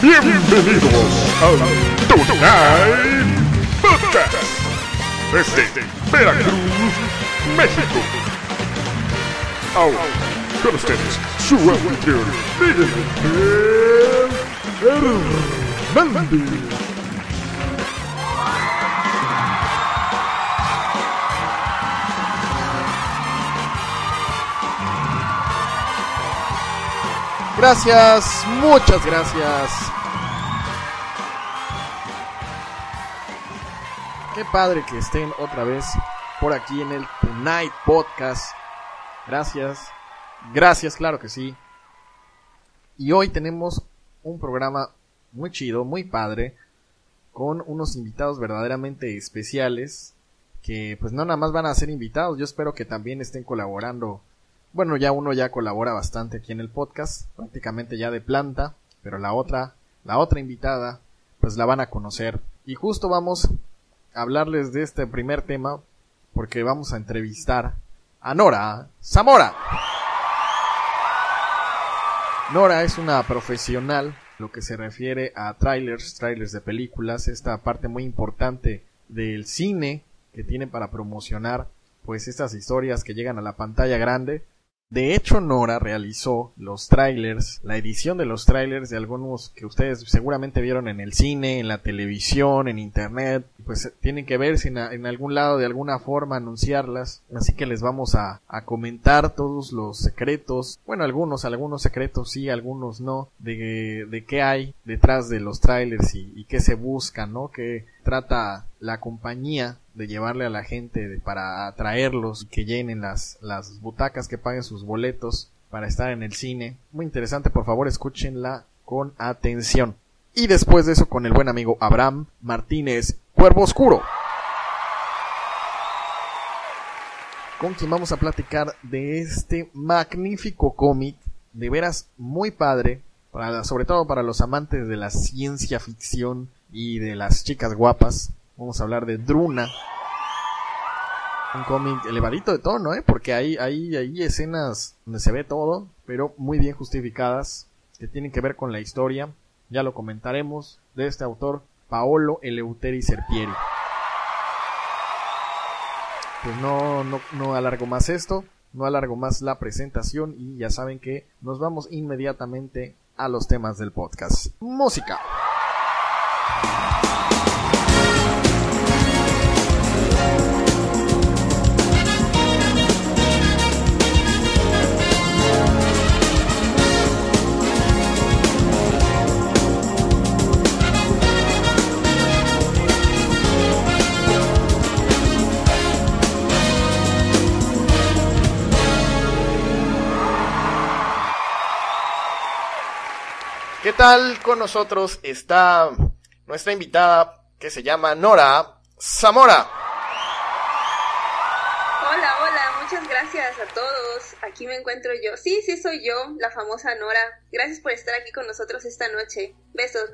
Bienvenidos al Tonight Podcast desde Veracruz, México. Ahora, con ustedes, su anfitrión, Miguel Hernández. Gracias, muchas gracias. Qué padre que estén otra vez por aquí en el Tonight Podcast. Gracias, claro que sí. Y hoy tenemos un programa muy chido, muy padre, con unos invitados verdaderamente especiales, que pues no nada más van a ser invitados, yo espero que también estén colaborando. Bueno, ya uno ya colabora bastante aquí en el podcast, prácticamente ya de planta, pero la otra invitada, pues la van a conocer. Y justo vamos a hablarles de este primer tema, porque vamos a entrevistar a Nora Zamora. Nora es una profesional, lo que se refiere a trailers de películas, esta parte muy importante del cine que tiene para promocionar, pues estas historias que llegan a la pantalla grande. De hecho, Nora realizó los trailers, la edición de los trailers de algunos que ustedes seguramente vieron en el cine, en la televisión, en internet. Pues tienen que verse en algún lado de alguna forma anunciarlas. Así que les vamos a comentar todos los secretos. Bueno, algunos secretos sí, algunos no. De qué hay detrás de los trailers y qué se busca, ¿no? Que trata la compañía de llevarle a la gente para atraerlos y que llenen las butacas, que paguen sus boletos para estar en el cine. Muy interesante, por favor escúchenla con atención. Y después de eso con el buen amigo Abraham Martínez Cuervo Oscuro, con quien vamos a platicar de este magnífico cómic, de veras muy padre, sobre todo para los amantes de la ciencia ficción y de las chicas guapas. Vamos a hablar de Druna, un cómic elevadito de tono, porque hay escenas donde se ve todo, pero muy bien justificadas, que tienen que ver con la historia. Ya lo comentaremos, de este autor, Paolo Eleuteri Serpieri. Pues no alargo más esto, no alargo más la presentación, y ya saben que nos vamos inmediatamente a los temas del podcast. Música. ¿Qué tal? Con nosotros está nuestra invitada, que se llama Nora Zamora. Hola, muchas gracias a todos. Aquí me encuentro yo. Sí, soy yo, la famosa Nora. Gracias por estar aquí con nosotros esta noche. Besos.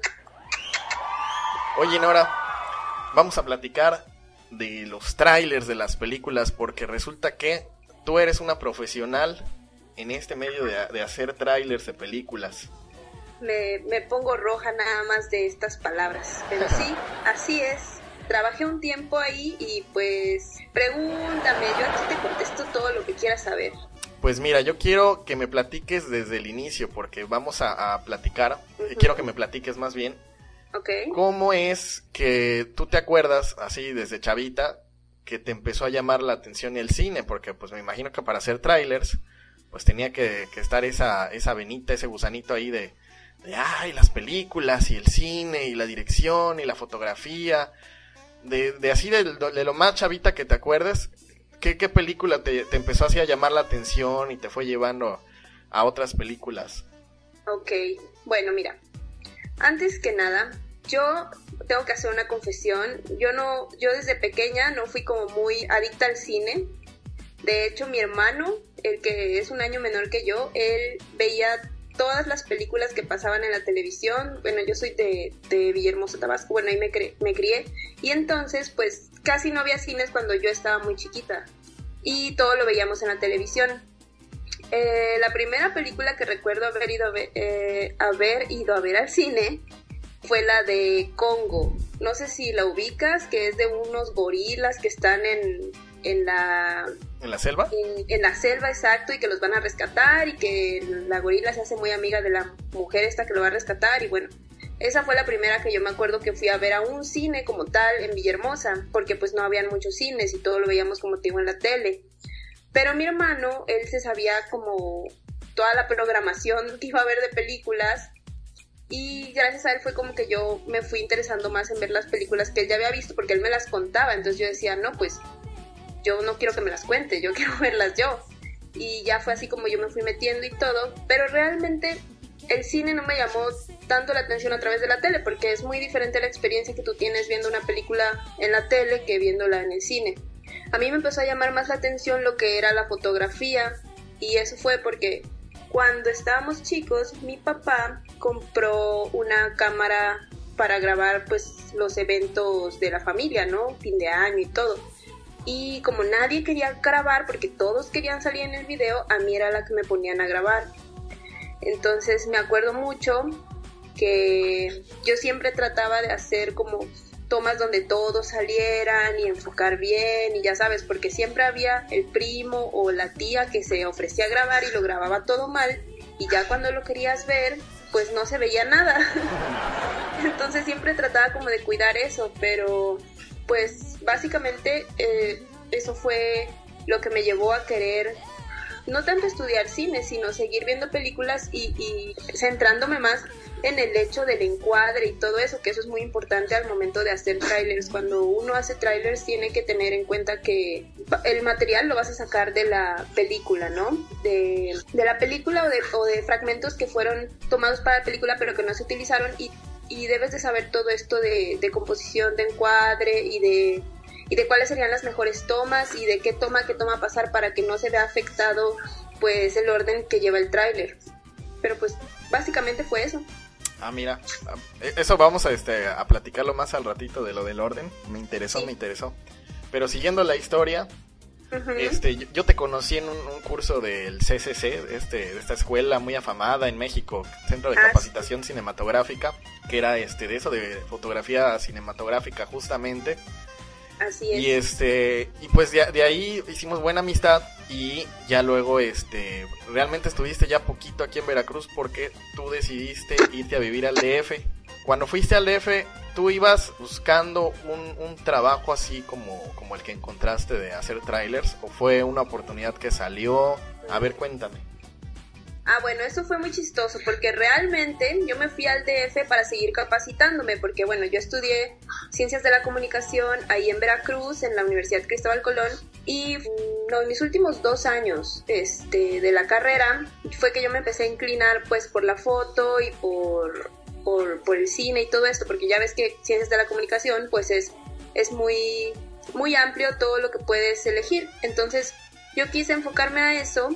Oye, Nora, vamos a platicar de los trailers de las películas, porque resulta que tú eres una profesional en este medio de hacer trailers de películas. Me pongo roja nada más de estas palabras, pero sí, así es. Trabajé un tiempo ahí y pues pregúntame, yo aquí te contesto todo lo que quieras saber. Pues mira, yo quiero que me platiques desde el inicio, porque vamos a platicar, quiero que me platiques más bien. Okay. ¿Cómo es que tú te acuerdas, así desde chavita, que te empezó a llamar la atención el cine? Porque pues me imagino que para hacer trailers, pues tenía que estar esa venita, ese gusanito ahí de las películas y el cine y la dirección y la fotografía, de así de lo más chavita que te acuerdes. ¿Qué película te empezó así a llamar la atención y te fue llevando a otras películas? Ok, bueno, mira, antes que nada, yo tengo que hacer una confesión. Yo desde pequeña no fui como muy adicta al cine. De hecho, mi hermano, el que es un año menor que yo, él veía todas las películas que pasaban en la televisión. Bueno, yo soy de Villahermosa, Tabasco, bueno, ahí me crié, y entonces pues casi no había cines cuando yo estaba muy chiquita, y todo lo veíamos en la televisión. La primera película que recuerdo haber ido a ver al cine fue la de Congo. No sé si la ubicas, que es de unos gorilas que están en la... ¿En la selva? En la selva, exacto, y que los van a rescatar y que la gorila se hace muy amiga de la mujer esta que lo va a rescatar y bueno, esa fue la primera que yo me acuerdo que fui a ver a un cine como tal en Villahermosa, porque pues no habían muchos cines y todo lo veíamos como te digo en la tele. Pero mi hermano, él se sabía como toda la programación que iba a haber de películas y gracias a él fue como que yo me fui interesando más en ver las películas que él ya había visto porque él me las contaba, entonces yo decía, no, pues yo no quiero que me las cuente, yo quiero verlas yo. Y ya fue así como yo me fui metiendo y todo, pero realmente el cine no me llamó tanto la atención a través de la tele, porque es muy diferente la experiencia que tú tienes viendo una película en la tele que viéndola en el cine. A mí me empezó a llamar más la atención lo que era la fotografía, y eso fue porque cuando estábamos chicos, mi papá compró una cámara para grabar pues los eventos de la familia, ¿no? Fin de año y todo. Y como nadie quería grabar, porque todos querían salir en el video, a mí era la que me ponían a grabar. Entonces me acuerdo mucho que yo siempre trataba de hacer como tomas donde todos salieran y enfocar bien y ya sabes, porque siempre había el primo o la tía que se ofrecía a grabar y lo grababa todo mal y ya cuando lo querías ver pues no se veía nada. Entonces siempre trataba como de cuidar eso, pero pues básicamente eso fue lo que me llevó a querer no tanto estudiar cine, sino seguir viendo películas y centrándome más en el hecho del encuadre y todo eso, que eso es muy importante al momento de hacer trailers. Cuando uno hace trailers tiene que tener en cuenta que el material lo vas a sacar de la película, ¿no? De la película o de fragmentos que fueron tomados para la película pero que no se utilizaron y debes de saber todo esto de composición de encuadre y de cuáles serían las mejores tomas y de qué toma pasar para que no se vea afectado pues el orden que lleva el tráiler. Pero pues básicamente fue eso. Ah, mira, eso vamos a platicarlo más al ratito de lo del orden. Me interesó. Pero siguiendo la historia, yo te conocí en un curso del CCC, de esta escuela muy afamada en México, Centro de Capacitación Cinematográfica, que era de eso de fotografía cinematográfica justamente. Así es. Y pues de ahí hicimos buena amistad y ya luego realmente estuviste ya poquito aquí en Veracruz porque tú decidiste irte a vivir al DF. Cuando fuiste al DF, ¿tú ibas buscando un trabajo así como el que encontraste de hacer trailers o fue una oportunidad que salió? A ver, cuéntame. Bueno, eso fue muy chistoso porque realmente yo me fui al DF para seguir capacitándome porque, bueno, yo estudié Ciencias de la Comunicación ahí en Veracruz, en la Universidad Cristóbal Colón y en mis últimos 2 años de la carrera fue que yo me empecé a inclinar pues por la foto y por el cine y todo esto porque ya ves que Ciencias de la Comunicación pues es muy, muy amplio todo lo que puedes elegir. Entonces yo quise enfocarme a eso.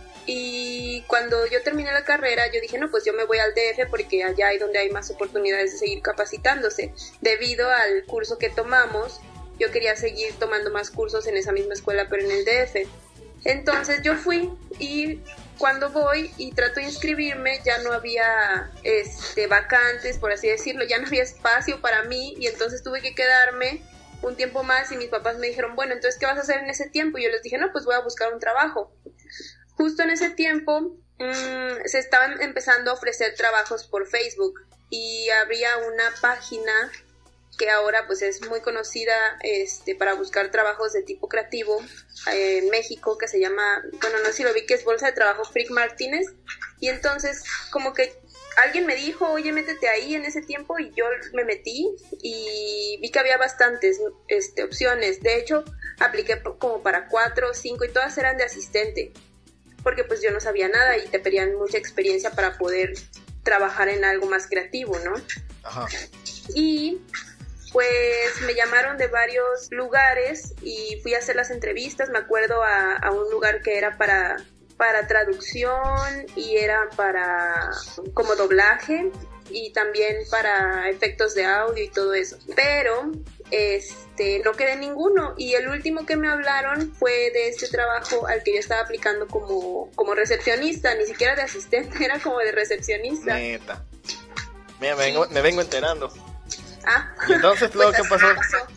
Y cuando yo terminé la carrera, yo dije, no, pues yo me voy al DF porque allá hay donde hay más oportunidades de seguir capacitándose. Debido al curso que tomamos, yo quería seguir tomando más cursos en esa misma escuela, pero en el DF. Entonces yo fui y cuando voy y trato de inscribirme, ya no había vacantes, por así decirlo, ya no había espacio para mí y entonces tuve que quedarme un tiempo más y mis papás me dijeron, bueno, entonces, ¿qué vas a hacer en ese tiempo? Y yo les dije, no, pues voy a buscar un trabajo. Justo en ese tiempo se estaban empezando a ofrecer trabajos por Facebook y había una página que ahora pues es muy conocida para buscar trabajos de tipo creativo en México que se llama, bueno, no sé si lo vi, que es Bolsa de Trabajo Frick Martínez y entonces como que alguien me dijo, oye, métete ahí en ese tiempo y yo me metí y vi que había bastantes opciones. De hecho, apliqué como para 4 o 5 y todas eran de asistente. Porque pues yo no sabía nada y te pedían mucha experiencia para poder trabajar en algo más creativo, ¿no? Ajá. Y pues me llamaron de varios lugares y fui a hacer las entrevistas, me acuerdo a un lugar que era para traducción y era para como doblaje y también para efectos de audio y todo eso, pero no quedé en ninguno y el último que me hablaron fue de este trabajo al que yo estaba aplicando como recepcionista, ni siquiera de asistente, era como de recepcionista. Neta. Me vengo enterando. Ah, ¿Y entonces luego qué pasó?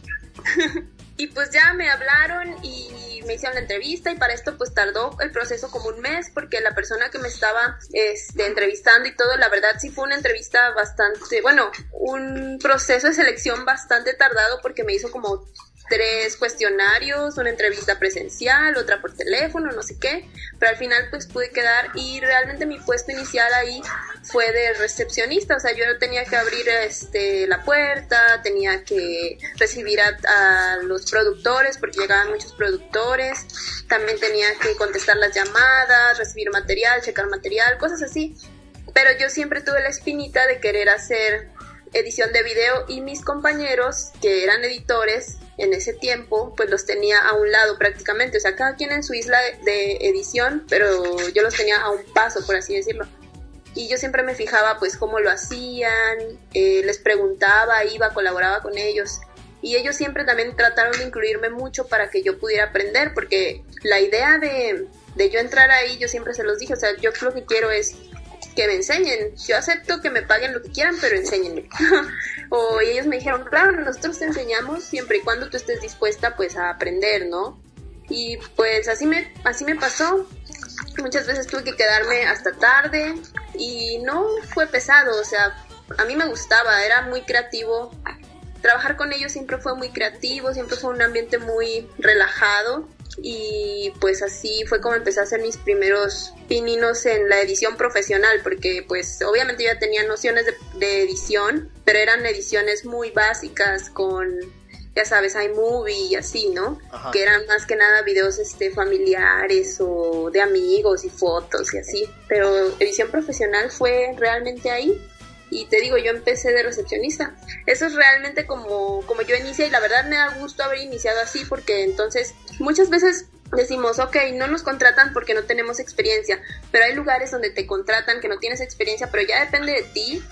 Y pues ya me hablaron y me hicieron la entrevista, y para esto pues tardó el proceso como un mes, porque la persona que me estaba entrevistando y todo, la verdad sí fue una entrevista bastante, bueno, un proceso de selección bastante tardado, porque me hizo como 3 cuestionarios, una entrevista presencial, otra por teléfono, no sé qué, pero al final pues pude quedar, y realmente mi puesto inicial ahí fue de recepcionista. O sea, yo tenía que abrir la puerta, tenía que recibir a los productores, porque llegaban muchos productores, también tenía que contestar las llamadas, recibir material, checar material, cosas así, pero yo siempre tuve la espinita de querer hacer edición de video, y mis compañeros que eran editores en ese tiempo pues los tenía a un lado prácticamente, o sea, cada quien en su isla de edición, pero yo los tenía a un paso, por así decirlo, y yo siempre me fijaba pues cómo lo hacían, les preguntaba, iba, colaboraba con ellos, y ellos siempre también trataron de incluirme mucho para que yo pudiera aprender, porque la idea de yo entrar ahí, yo siempre se los dije, o sea, yo lo que quiero es que me enseñen, yo acepto que me paguen lo que quieran, pero enséñenme. Y ellos me dijeron, claro, nosotros te enseñamos siempre y cuando tú estés dispuesta pues a aprender, ¿no? Y pues así me pasó. Muchas veces tuve que quedarme hasta tarde y no fue pesado, o sea, a mí me gustaba, era muy creativo. Trabajar con ellos siempre fue muy creativo, siempre fue un ambiente muy relajado, y pues así fue como empecé a hacer mis primeros pininos en la edición profesional, porque pues obviamente yo ya tenía nociones de edición, pero eran ediciones muy básicas con, ya sabes, iMovie y así, ¿no? Ajá. Que eran más que nada videos familiares o de amigos y fotos y así, pero edición profesional fue realmente ahí. Y te digo, yo empecé de recepcionista. Eso es realmente como yo inicié, y la verdad me da gusto haber iniciado así, porque entonces muchas veces decimos, ok, no nos contratan porque no tenemos experiencia, pero hay lugares donde te contratan que no tienes experiencia, pero ya depende de ti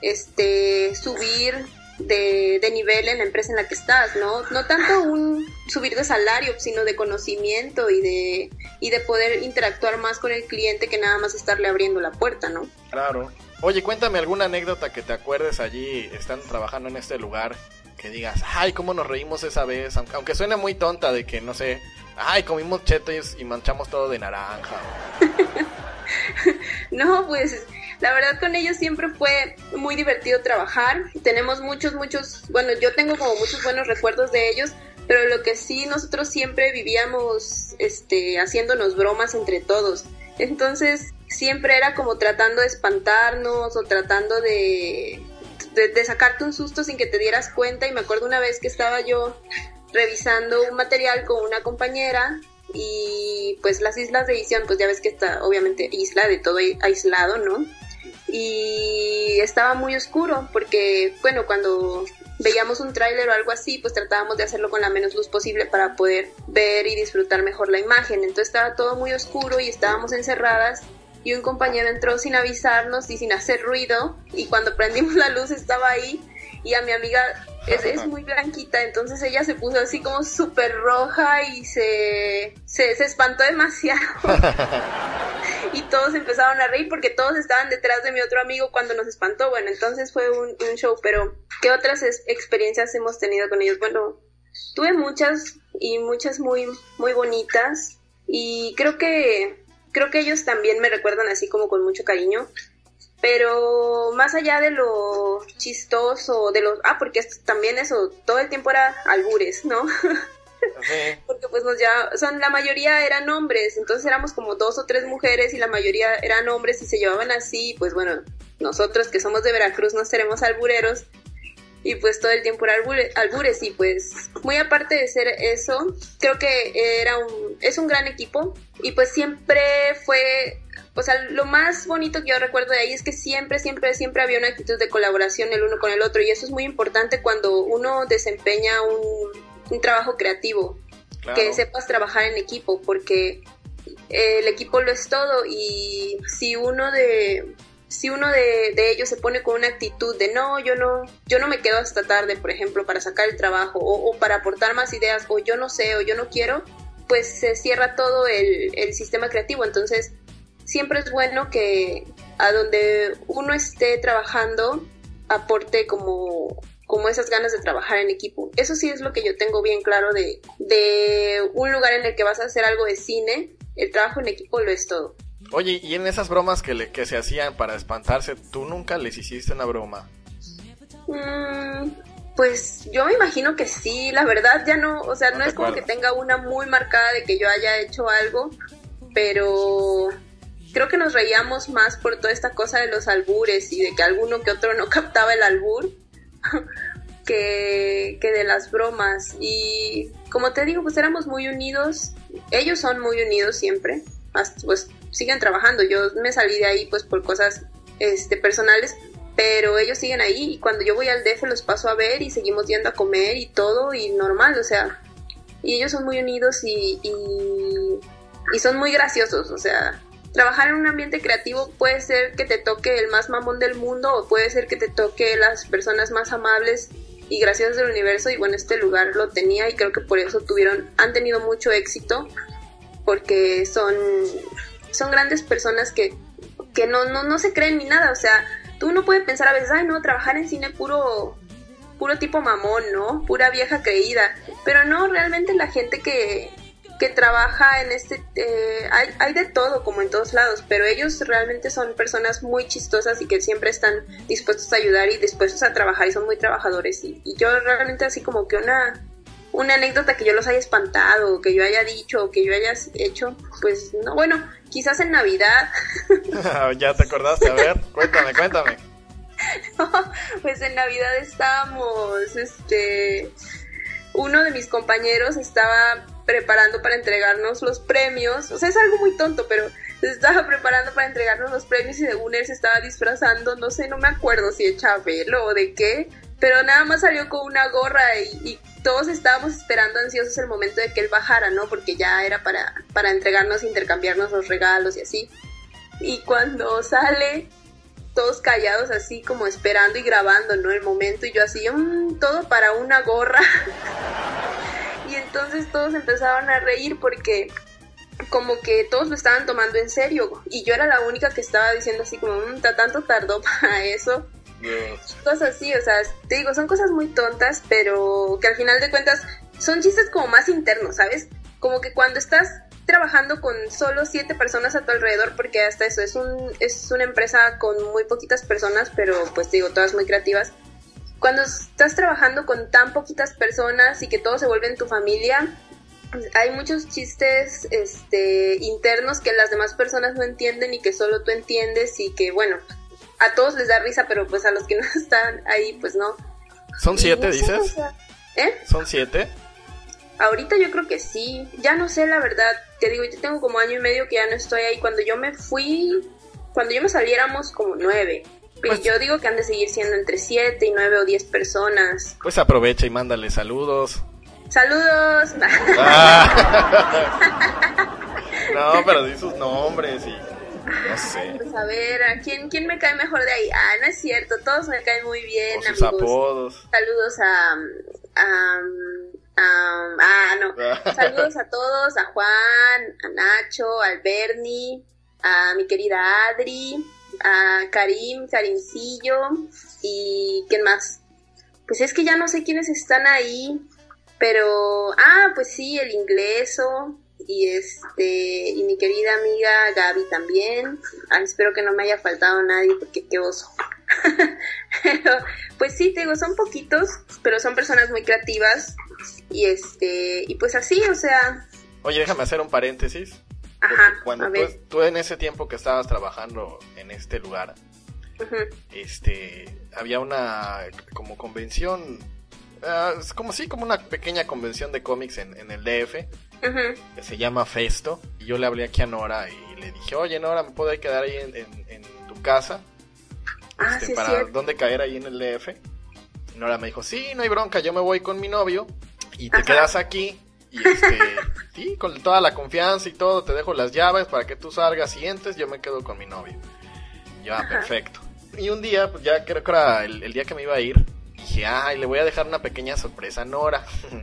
subir de nivel en la empresa en la que estás, ¿no? No tanto un subir de salario, sino de conocimiento y de poder interactuar más con el cliente que nada más estarle abriendo la puerta, ¿no? Claro. Oye, cuéntame alguna anécdota que te acuerdes allí, estando trabajando en este lugar, que digas, ay, cómo nos reímos esa vez, aunque suene muy tonta, de que, no sé, ay, comimos chetos y manchamos todo de naranja. No, pues, la verdad con ellos siempre fue muy divertido trabajar. Tenemos muchos, bueno, yo tengo como muchos buenos recuerdos de ellos, pero lo que sí, nosotros siempre vivíamos haciéndonos bromas entre todos. Entonces siempre era como tratando de espantarnos o tratando de sacarte un susto sin que te dieras cuenta. Y me acuerdo una vez que estaba yo revisando un material con una compañera, y pues las islas de edición, pues ya ves que está obviamente isla de todo aislado, ¿no? Y estaba muy oscuro porque, bueno, cuando veíamos un tráiler o algo así, pues tratábamos de hacerlo con la menos luz posible para poder ver y disfrutar mejor la imagen. Entonces estaba todo muy oscuro y estábamos encerradas, y un compañero entró sin avisarnos y sin hacer ruido, y cuando prendimos la luz estaba ahí, y a mi amiga es muy blanquita, entonces ella se puso así como súper roja y se espantó demasiado. Y todos empezaron a reír porque todos estaban detrás de mi otro amigo cuando nos espantó. Bueno, entonces fue un show. Pero ¿qué otras experiencias hemos tenido con ellos? Bueno, tuve muchas, y muchas muy, muy bonitas, y creo que ellos también me recuerdan así como con mucho cariño. Pero más allá de lo chistoso, porque también eso, todo el tiempo era albures, ¿no? Okay. Porque pues la mayoría eran hombres, entonces éramos como 2 o 3 mujeres y la mayoría eran hombres y se llevaban así. Pues bueno, nosotros que somos de Veracruz no seremos albureros, y pues todo el tiempo era albures. Y pues muy aparte de ser eso, creo que es un gran equipo, y pues siempre fue, o sea, lo más bonito que yo recuerdo de ahí es que siempre había una actitud de colaboración el uno con el otro, y eso es muy importante cuando uno desempeña un trabajo creativo. Claro. Que sepas trabajar en equipo, porque el equipo lo es todo, y si uno de ellos se pone con una actitud de no, yo no me quedo hasta tarde, por ejemplo, para sacar el trabajo, o para aportar más ideas, o yo no sé, o yo no quiero, pues se cierra todo el sistema creativo. Entonces siempre es bueno que a donde uno esté trabajando aporte como esas ganas de trabajar en equipo. Eso sí es lo que yo tengo bien claro de un lugar en el que vas a hacer algo de cine. El trabajo en equipo lo es todo. Oye, y en esas bromas que se hacían para espantarse, ¿tú nunca les hiciste una broma? Pues yo me imagino que sí, la verdad ya no, o sea, no es como que tenga una muy marcada de que yo haya hecho algo, pero creo que nos reíamos más por toda esta cosa de los albures y de que alguno que otro no captaba el albur que de las bromas. Y como te digo, pues éramos muy unidos, ellos son muy unidos siempre, hasta, pues siguen trabajando, yo me salí de ahí pues por cosas personales, pero ellos siguen ahí y cuando yo voy al DF los paso a ver y seguimos yendo a comer y todo y normal, o sea, y ellos son muy unidos y son muy graciosos, o sea, trabajar en un ambiente creativo puede ser que te toque el más mamón del mundo o puede ser que te toque las personas más amables y graciosas del universo, y bueno, este lugar lo tenía y creo que por eso han tenido mucho éxito, porque son grandes personas que no se creen ni nada, o sea, tú no puedes pensar a veces, ay no, trabajar en cine puro tipo mamón, ¿no? Pura vieja creída, pero no, realmente la gente que trabaja en hay de todo como en todos lados, pero ellos realmente son personas muy chistosas y que siempre están dispuestos a ayudar y dispuestos a trabajar y son muy trabajadores y yo realmente así como que una anécdota que yo los haya espantado, que yo haya dicho, o que yo haya hecho, pues no, bueno, quizás en Navidad. ¿Ya te acordaste? A ver, cuéntame. No, pues en Navidad estábamos, uno de mis compañeros estaba preparando para entregarnos los premios, o sea, es algo muy tonto, pero se estaba preparando para entregarnos los premios y según él se estaba disfrazando, no sé, no me acuerdo si de Chabelo o de qué, pero nada más salió con una gorra y todos estábamos esperando ansiosos el momento de que él bajara, ¿no? Porque ya era para entregarnos, intercambiarnos los regalos y así. Y cuando sale, todos callados así como esperando y grabando, ¿no? El momento y yo así, todo para una gorra. Y entonces todos empezaron a reír porque como que todos lo estaban tomando en serio y yo era la única que estaba diciendo así como, tanto tardó para eso. Cosas así, o sea, te digo, son cosas muy tontas, pero que al final de cuentas son chistes como más internos, ¿sabes? Como que cuando estás trabajando con solo 7 personas a tu alrededor, porque hasta eso es una empresa con muy poquitas personas, pero pues te digo, todas muy creativas. Cuando estás trabajando con tan poquitas personas y que todos se vuelven tu familia, hay muchos chistes internos que las demás personas no entienden y que solo tú entiendes y que, bueno, a todos les da risa, pero pues a los que no están ahí, pues no. ¿Son 7, dices? O sea, ¿eh? ¿Son 7? Ahorita yo creo que sí. Ya no sé, la verdad. Te digo, yo tengo como año y medio que ya no estoy ahí. Cuando yo me salí éramos como 9. Pues, yo digo que han de seguir siendo entre 7 y 9 o 10 personas. Pues aprovecha y mándale saludos. ¡Saludos! No, pero di sus nombres y... No sé. Pues a ver, ¿a quién me cae mejor de ahí? No es cierto, todos me caen muy bien, o sus amigos. Apodos. Saludos Saludos a todos, a Juan, a Nacho, al Bernie, a mi querida Adri, a Karimcillo y ¿quién más? Pues es que ya no sé quiénes están ahí, pero pues sí, el Ingleso y mi querida amiga Gaby también. Espero que no me haya faltado nadie porque qué oso. Pero pues sí, te digo, son poquitos, pero son personas muy creativas y pues así, o sea. Oye, déjame hacer un paréntesis. Ajá, cuando tú en ese tiempo que estabas trabajando en este lugar, había una como convención, como una pequeña convención de cómics en el DF, que se llama Festo, y yo le hablé aquí a Nora y le dije, oye Nora, ¿me puedo quedar ahí en tu casa? Sí, para dónde caer ahí en el DF. Y Nora me dijo, sí, no hay bronca, yo me voy con mi novio y te quedas aquí y sí, con toda la confianza y todo, te dejo las llaves para que tú salgas y entres, yo me quedo con mi novio. Y yo, perfecto. Y un día, pues ya creo que era el día que me iba a ir, dije, le voy a dejar una pequeña sorpresa a Nora.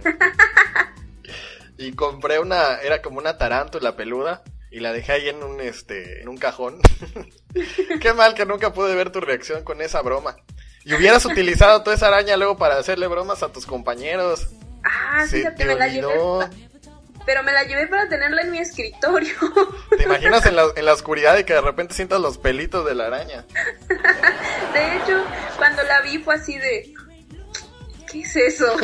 Y compré era como una tarántula peluda y la dejé ahí en un cajón. Qué mal que nunca pude ver tu reacción con esa broma. Y hubieras utilizado toda esa araña luego para hacerle bromas a tus compañeros. Ah, Se fíjate, te me la olvidó. llevé. Pero me la llevé para tenerla en mi escritorio. ¿Te imaginas en la oscuridad y que de repente sientas los pelitos de la araña? De hecho, cuando la vi fue así de... ¿Qué es eso?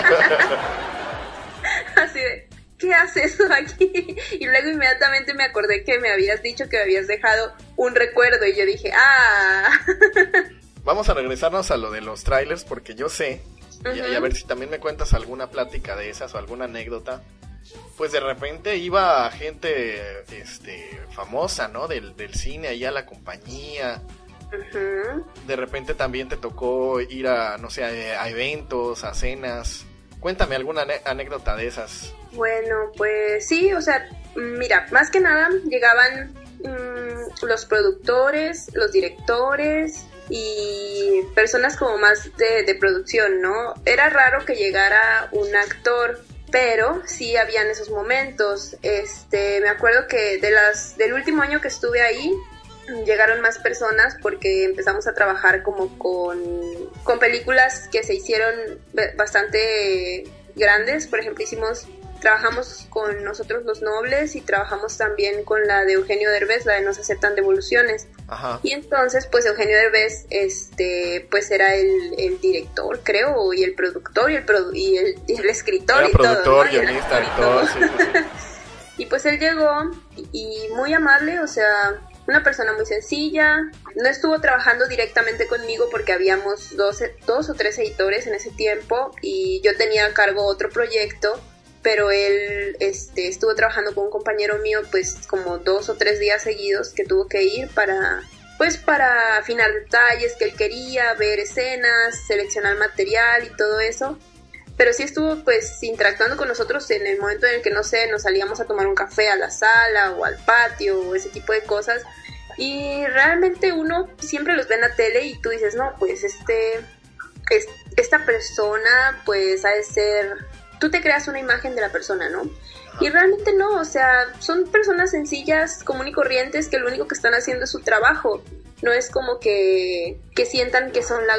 Así de... ¿Qué haces aquí? Y luego inmediatamente me acordé que me habías dicho que me habías dejado un recuerdo. Y yo dije, Vamos a regresarnos a lo de los trailers porque yo sé, y a ver si también me cuentas alguna plática de esas o alguna anécdota. Pues de repente iba gente famosa, ¿no? Del cine ahí a la compañía. De repente también te tocó ir a, no sé, a eventos, a cenas. Cuéntame alguna anécdota de esas. Bueno, pues sí, o sea, mira, más que nada llegaban los productores, los directores y personas como más de producción, ¿no? Era raro que llegara un actor, pero sí habían esos momentos. Me acuerdo que del último año que estuve ahí, llegaron más personas porque empezamos a trabajar como con películas que se hicieron bastante grandes. Por ejemplo, trabajamos con Nosotros los Nobles y trabajamos también con la de Eugenio Derbez, la de Nos aceptan devoluciones. Ajá. Y entonces pues Eugenio Derbez pues era el director, creo, y el productor y el escritor. Era y productor, todo, ¿no? guionista, actor, sí. Y pues él llegó y muy amable, o sea, una persona muy sencilla. No estuvo trabajando directamente conmigo porque habíamos dos o tres editores en ese tiempo y yo tenía a cargo otro proyecto, pero él estuvo trabajando con un compañero mío pues como 2 o 3 días seguidos que tuvo que ir para afinar detalles que él quería, ver escenas, seleccionar material y todo eso. Pero sí estuvo pues interactuando con nosotros en el momento en el que, no sé, nos salíamos a tomar un café a la sala o al patio o ese tipo de cosas. Y realmente uno siempre los ve en la tele y tú dices, no, pues esta persona pues ha de ser... Tú te creas una imagen de la persona, ¿no? Y realmente no, o sea, son personas sencillas, común y corrientes que lo único que están haciendo es su trabajo. No es como que sientan que son la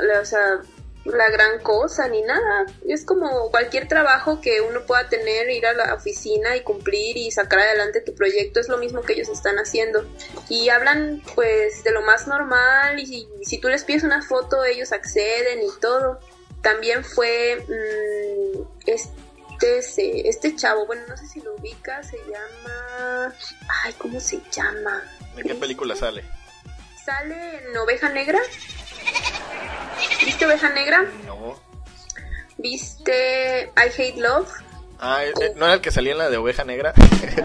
gran cosa ni nada. Es como cualquier trabajo que uno pueda tener, ir a la oficina y cumplir y sacar adelante tu proyecto, es lo mismo que ellos están haciendo. Y hablan pues de lo más normal y si tú les pides una foto ellos acceden y todo. También fue este chavo, bueno, no sé si lo ubicas, se llama... Ay, ¿cómo se llama? ¿En qué película sale? Sale en Oveja Negra. ¿Viste Oveja Negra? No. ¿Viste I Hate Love? Ah, ¿no era el que salía en la de Oveja Negra? Ese.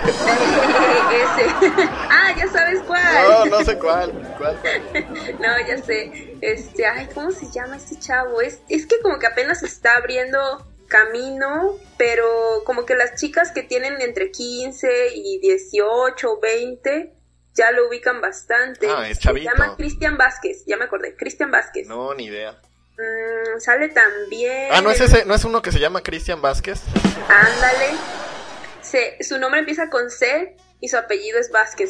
Ah, ya sabes cuál. No sé cuál. No, ya sé. Ay, ¿cómo se llama este chavo? Es que como que apenas está abriendo camino, pero como que las chicas que tienen entre 15 y 18 o 20 ya lo ubican bastante. Ah, es chavito. Se llama Cristian Vázquez, ya me acordé, Cristian Vázquez. No, ni idea. Sale también... Ah, ¿no es ese? ¿No es uno que se llama Cristian Vázquez? Ándale. Su nombre empieza con C y su apellido es Vázquez.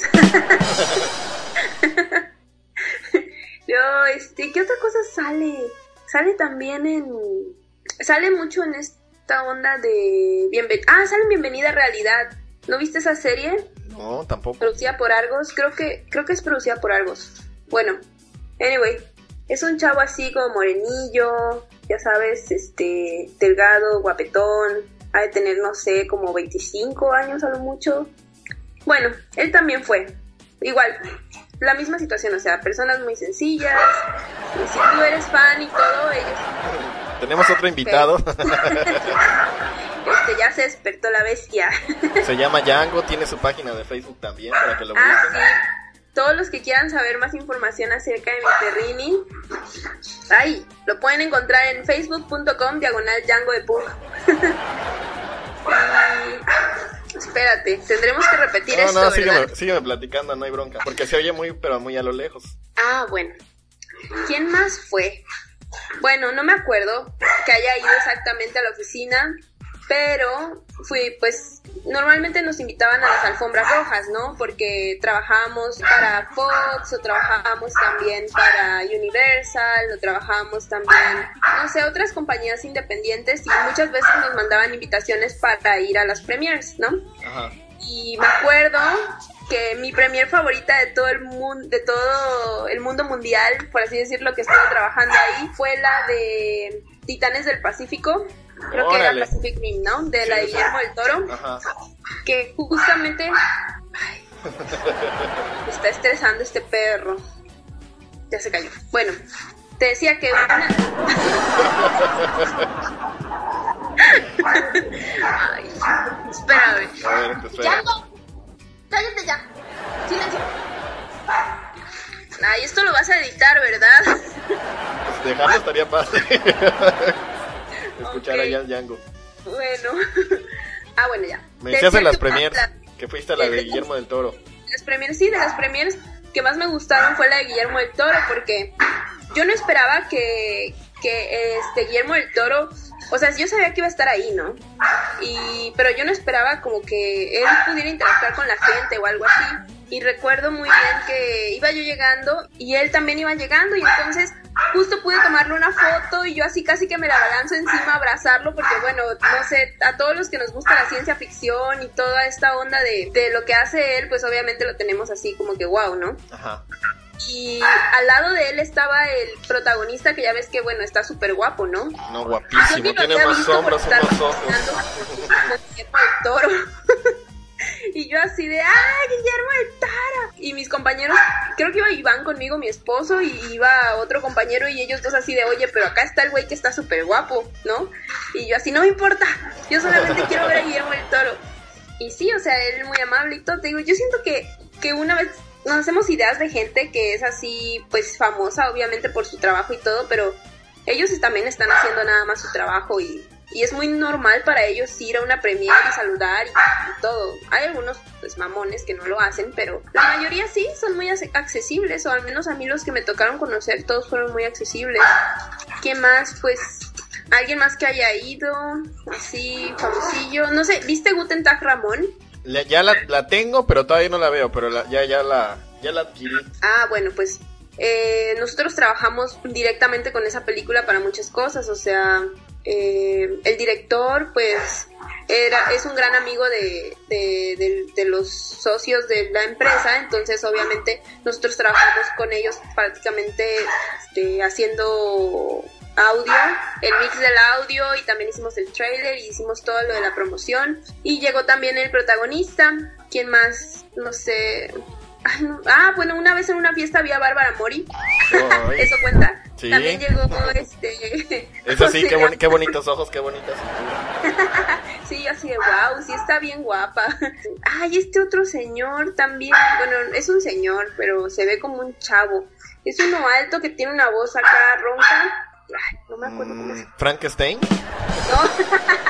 ¿Qué otra cosa sale? Sale también sale mucho en esta onda de... sale en Bienvenida a Realidad. ¿No viste esa serie? No, tampoco. Producida por Argos. Creo que es producida por Argos. Bueno, anyway, es un chavo así como morenillo, ya sabes, delgado, guapetón. Ha de tener, no sé, como 25 años a lo mucho. Bueno, él también fue. Igual, la misma situación, o sea, personas muy sencillas. Y si tú eres fan y todo, ellos... Tenemos otro invitado. Okay. Ya se despertó la bestia. Se llama Django, tiene su página de Facebook también para que lo busquen. Sí. Todos los que quieran saber más información acerca de mi perrini, lo pueden encontrar en facebook.com/Django de Pug. Espérate, tendremos que repetir esto, ¿verdad? Sígueme platicando, no hay bronca, porque se oye pero muy a lo lejos. Bueno. ¿Quién más fue? Bueno, no me acuerdo que haya ido exactamente a la oficina, pero fui, pues, normalmente nos invitaban a las alfombras rojas, ¿no? Porque trabajábamos para Fox o trabajábamos también para Universal o trabajábamos también, no sé, otras compañías independientes y muchas veces nos mandaban invitaciones para ir a las premieres, ¿no? Ajá. Y me acuerdo que mi premier favorita de todo el mundo mundial, por así decirlo, que estuve trabajando ahí, fue la de Titanes del Pacífico. Creo que era Pacific Rim, ¿no? De la de Guillermo del Toro. Ajá. Que justamente... Ay, me está estresando este perro. Ya se cayó. Bueno, te decía que una... Ay, espérame. A ver, te espera. ¡Yango! ¡Cállate ya! ¡Silencio! Ay, esto lo vas a editar, ¿verdad? Pues dejarlo estaría padre. Escuchar allá al Django. Bueno. Bueno, ya. Me decías en las premiers que fuiste a la de Guillermo del Toro. Las premiers, sí, de las premiers que más me gustaron fue la de Guillermo del Toro, porque yo no esperaba que Guillermo del Toro, o sea, yo sabía que iba a estar ahí, ¿no? Pero yo no esperaba como que él pudiera interactuar con la gente o algo así. Y recuerdo muy bien que iba yo llegando y él también iba llegando y entonces justo pude tomarle una foto y yo así casi que me la balanzo encima a abrazarlo porque bueno, no sé, a todos los que nos gusta la ciencia ficción y toda esta onda de lo que hace él, pues obviamente lo tenemos así como que wow, ¿no? Ajá. Y al lado de él estaba el protagonista que ya ves que bueno, está súper guapo, ¿no? No, guapísimo, tiene más sombras en los ojos. Guillermo del Toro. Y yo así de, Guillermo del Toro. Y mis compañeros, creo que iba Iván conmigo, mi esposo, y iba otro compañero y ellos dos así de, oye, pero acá está el güey que está súper guapo, ¿no? Y yo así, no me importa, yo solamente quiero ver a Guillermo del Toro. Y sí, o sea, él muy amable y todo. Te digo, yo siento que una vez nos hacemos ideas de gente que es así, pues famosa, obviamente por su trabajo y todo, pero ellos también están haciendo nada más su trabajo y es muy normal para ellos ir a una premiere y saludar y todo. Hay algunos pues mamones que no lo hacen, pero la mayoría sí son muy accesibles, o al menos a mí los que me tocaron conocer todos fueron muy accesibles. ¿Qué más? Pues alguien más que haya ido así famosillo, no sé, ¿viste Guten Tag Ramón? Ya la tengo, pero todavía no la veo, pero ya la adquirí. Bueno, pues nosotros trabajamos directamente con esa película para muchas cosas, o sea, el director pues es un gran amigo de los socios de la empresa, entonces obviamente nosotros trabajamos con ellos prácticamente haciendo audio, el mix del audio, y también hicimos el trailer y hicimos todo lo de la promoción. Y llegó también el protagonista. ¿Quién más? No sé. Bueno, una vez en una fiesta había Bárbara Mori. ¿Eso cuenta? Sí. También llegó Eso sí, qué bonitos ojos, qué bonita cintura. Sí, yo así de wow, sí está bien guapa. Este otro señor también. Bueno, es un señor, pero se ve como un chavo. Es uno alto que tiene una voz acá ronca. No me acuerdo cómo es. ¿Frankenstein? No.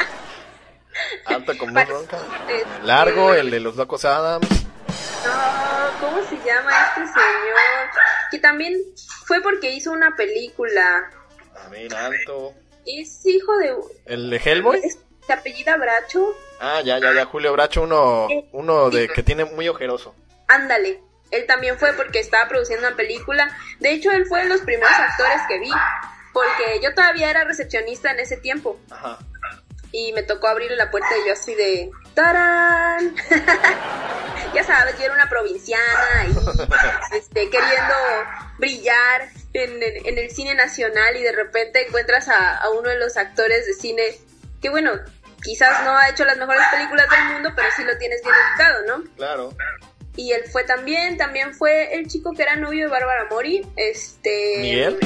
Alto como ronca. Largo, el de los Locos Adams. No, ¿cómo se llama este señor? Que también fue porque hizo una película. A ver, alto. Es hijo de... ¿El de Hellboy? ¿Se apellida Bracho? Ya, Julio Bracho, uno de que tiene muy ojeroso. Ándale. Él también fue porque estaba produciendo una película. De hecho, él fue de los primeros actores que vi, porque yo todavía era recepcionista en ese tiempo. Ajá. Y me tocó abrirle la puerta y yo así de... ¡Tarán! Ya sabes, yo era una provinciana y queriendo brillar en el cine nacional, y de repente encuentras a uno de los actores de cine que, bueno, quizás no ha hecho las mejores películas del mundo, pero sí lo tienes bien ubicado, ¿no? Claro. Y él fue también fue el chico que era novio de Bárbara Mori, ¿Miguel?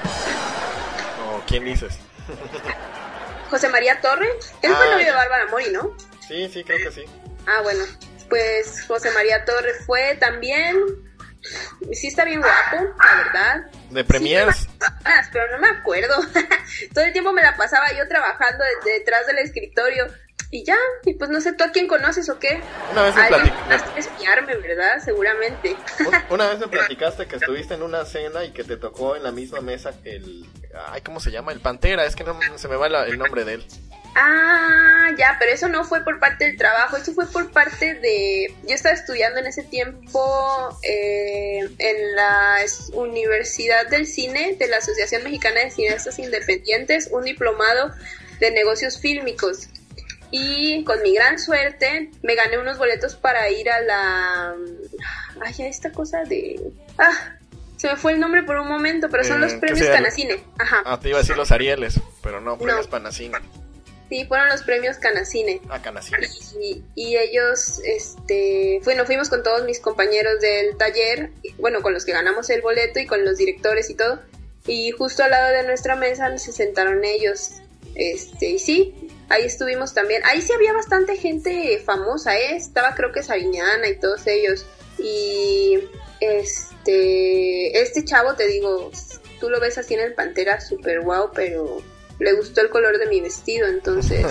¿O quién dices? José María Torre. Él fue novio de Bárbara Mori, ¿no? Sí, creo que sí. Bueno, pues José María Torre fue también. Sí está bien guapo, la verdad. ¿De premiers? Sí, pero no me acuerdo. Todo el tiempo me la pasaba yo trabajando detrás del escritorio. Y ya, y pues no sé, ¿tú a quién conoces o qué? Una vez me platicaste. Espiarme, ¿verdad? Seguramente. Una vez me platicaste que estuviste en una cena y que te tocó en la misma mesa ¿cómo se llama? El Pantera, es que no se me va el nombre de él. Ah, ya, pero eso no fue por parte del trabajo, eso fue por parte de... Yo estaba estudiando en ese tiempo en la Universidad del Cine de la Asociación Mexicana de Cineastas Independientes, un diplomado de negocios fílmicos. Y con mi gran suerte me gané unos boletos para ir a la... Ay, esta cosa de... se me fue el nombre por un momento, pero son los premios Canacine. Ajá. Ah, te iba a decir los Arieles, pero no, premios Canacine. Sí, fueron los premios Canacine. Ah, Canacine. Y ellos, bueno, fuimos con todos mis compañeros del taller, bueno, con los que ganamos el boleto y con los directores y todo. Y justo al lado de nuestra mesa se sentaron ellos. Y sí, ahí estuvimos también. Ahí sí había bastante gente famosa, estaba creo que Sariñana y todos ellos. Y este chavo, te digo, tú lo ves así en el Pantera, súper guau, pero le gustó el color de mi vestido, entonces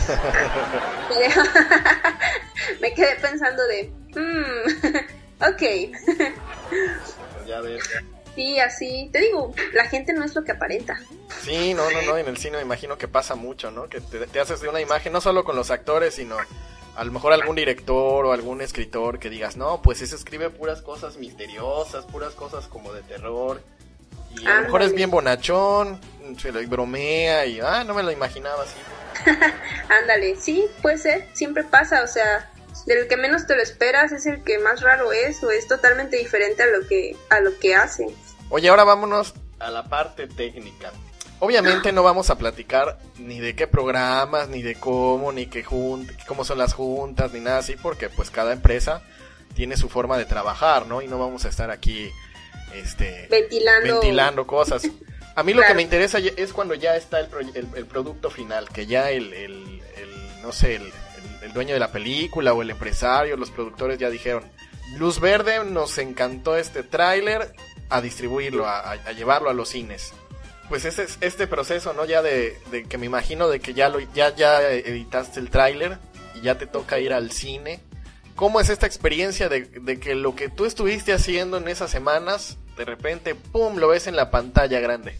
me quedé pensando de ok. Ya ves. Sí, así, te digo, la gente no es lo que aparenta. Sí, no, en el cine me imagino que pasa mucho, ¿no? Que te haces de una imagen, no solo con los actores, sino a lo mejor algún director o algún escritor que digas, no, pues ese escribe puras cosas misteriosas, puras cosas como de terror, y a lo mejor es bien bonachón, se lo bromea y, no me lo imaginaba así. Ándale, sí, puede ser, siempre pasa, o sea, del que menos te lo esperas es el que más raro es, o es totalmente diferente a lo que hace. Oye, ahora vámonos a la parte técnica. Obviamente no vamos a platicar ni de qué programas, ni de cómo, ni cómo son las juntas, ni nada así, porque pues cada empresa tiene su forma de trabajar, ¿no? Y no vamos a estar aquí ventilando cosas. A mí lo que me interesa es cuando ya está el producto final, que ya no sé, el dueño de la película o el empresario, los productores ya dijeron, luz verde, nos encantó este tráiler, a distribuirlo, a llevarlo a los cines. Pues ese es este proceso, ¿no? Ya de que me imagino de que ya editaste el tráiler y ya te toca ir al cine. ¿Cómo es esta experiencia de que lo que tú estuviste haciendo en esas semanas, de repente, ¡pum!, lo ves en la pantalla grande?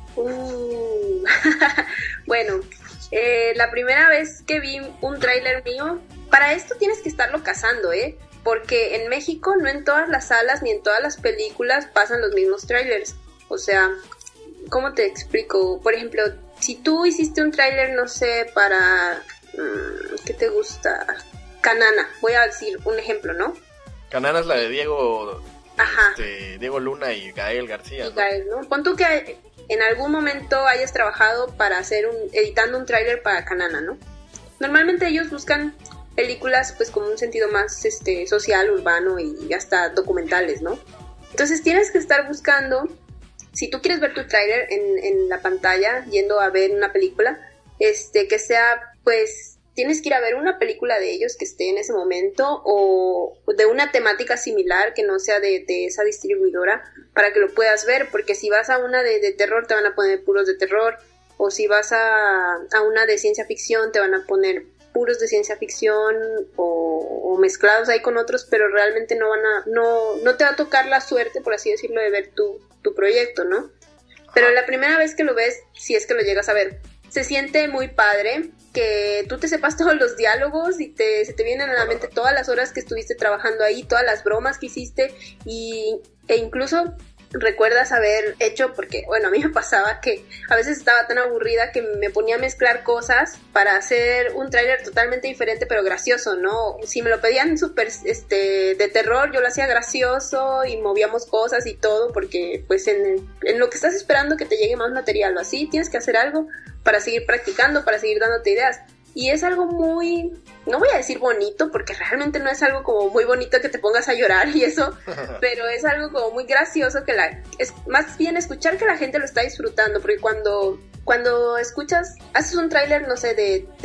Bueno, la primera vez que vi un tráiler mío, para esto tienes que estarlo cazando, porque en México no en todas las salas ni en todas las películas pasan los mismos trailers. O sea, ¿cómo te explico? Por ejemplo, si tú hiciste un tráiler, no sé, para... ¿qué te gusta? Canana, voy a decir un ejemplo, ¿no? Canana es la de Diego... Ajá. Diego Luna y Gael García, ¿no? Gael, ¿no? Pon tú que en algún momento hayas trabajado para editando un tráiler para Canana, ¿no? Normalmente ellos buscan películas pues con un sentido más social, urbano y hasta documentales, ¿no? Entonces tienes que estar buscando, si tú quieres ver tu tráiler en la pantalla yendo a ver una película, que sea pues tienes que ir a ver una película de ellos que esté en ese momento o de una temática similar que no sea de esa distribuidora para que lo puedas ver, porque si vas a una de terror te van a poner puros de terror, o si vas a una de ciencia ficción te van a poner puros de ciencia ficción o mezclados ahí con otros, pero realmente no te va a tocar la suerte, por así decirlo, de ver tu proyecto, ¿no? Pero la primera vez que lo ves, si es que lo llegas a ver, se siente muy padre que tú te sepas todos los diálogos y se te vienen a la mente todas las horas que estuviste trabajando ahí, todas las bromas que hiciste e incluso recuerdas haber hecho, porque bueno, a mí me pasaba que a veces estaba tan aburrida que me ponía a mezclar cosas para hacer un tráiler totalmente diferente pero gracioso, ¿no? Si me lo pedían súper de terror, yo lo hacía gracioso y movíamos cosas y todo, porque pues en lo que estás esperando que te llegue más material o así, tienes que hacer algo para seguir practicando, para seguir dándote ideas. Y es algo muy, no voy a decir bonito, porque realmente no es algo como muy bonito que te pongas a llorar y eso, pero es algo como muy gracioso es más bien escuchar que la gente lo está disfrutando, porque cuando escuchas, haces un tráiler, no sé,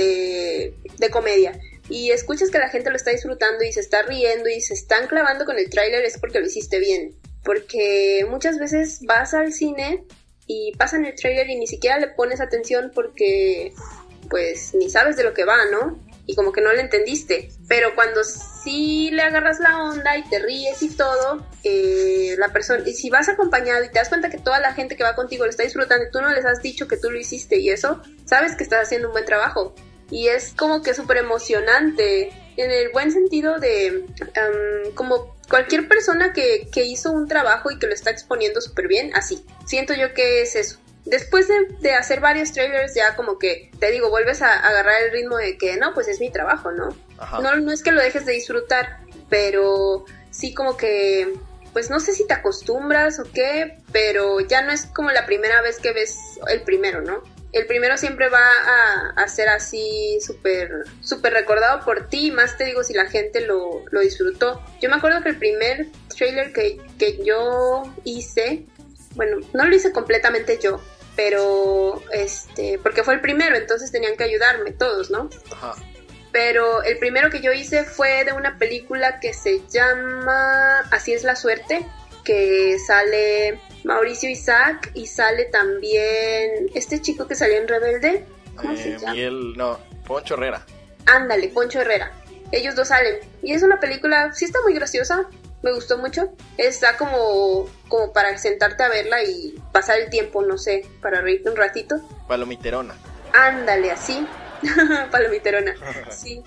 de comedia, y escuchas que la gente lo está disfrutando y se está riendo y se están clavando con el tráiler, es porque lo hiciste bien, porque muchas veces vas al cine y pasan el tráiler y ni siquiera le pones atención porque pues ni sabes de lo que va, ¿no? Y como que no le entendiste. Pero cuando sí le agarras la onda y te ríes y todo, la persona, y si vas acompañado y te das cuenta que toda la gente que va contigo lo está disfrutando y tú no les has dicho que tú lo hiciste y eso, sabes que estás haciendo un buen trabajo. y es como que súper emocionante, en el buen sentido de como cualquier persona que hizo un trabajo y que lo está exponiendo súper bien, así, siento yo que es eso. Después de hacer varios trailers, ya como que, te digo, vuelves a agarrar el ritmo de que, no, pues es mi trabajo, ¿no? Ajá. No es que lo dejes de disfrutar, pero sí como que, pues no sé si te acostumbras o qué, pero ya no es como la primera vez que ves el primero, ¿no? El primero siempre va a ser así súper recordado por ti, más te digo si la gente lo disfrutó. Yo me acuerdo que el primer trailer que yo hice, bueno, no lo hice completamente yo, pero porque fue el primero, entonces tenían que ayudarme todos, ¿no? Ajá. Pero el primero que yo hice fue de una película que se llama Así es la suerte, que sale Mauricio Isaac y sale también este chico que salió en Rebelde, ¿cómo se llama? Poncho Herrera. Ándale, Poncho Herrera. Ellos dos salen. Y es una película, sí está muy graciosa, me gustó mucho. Está como para sentarte a verla y pasar el tiempo, no sé, para reírte un ratito. Palomiterona. Ándale, así. Palomiterona, sí.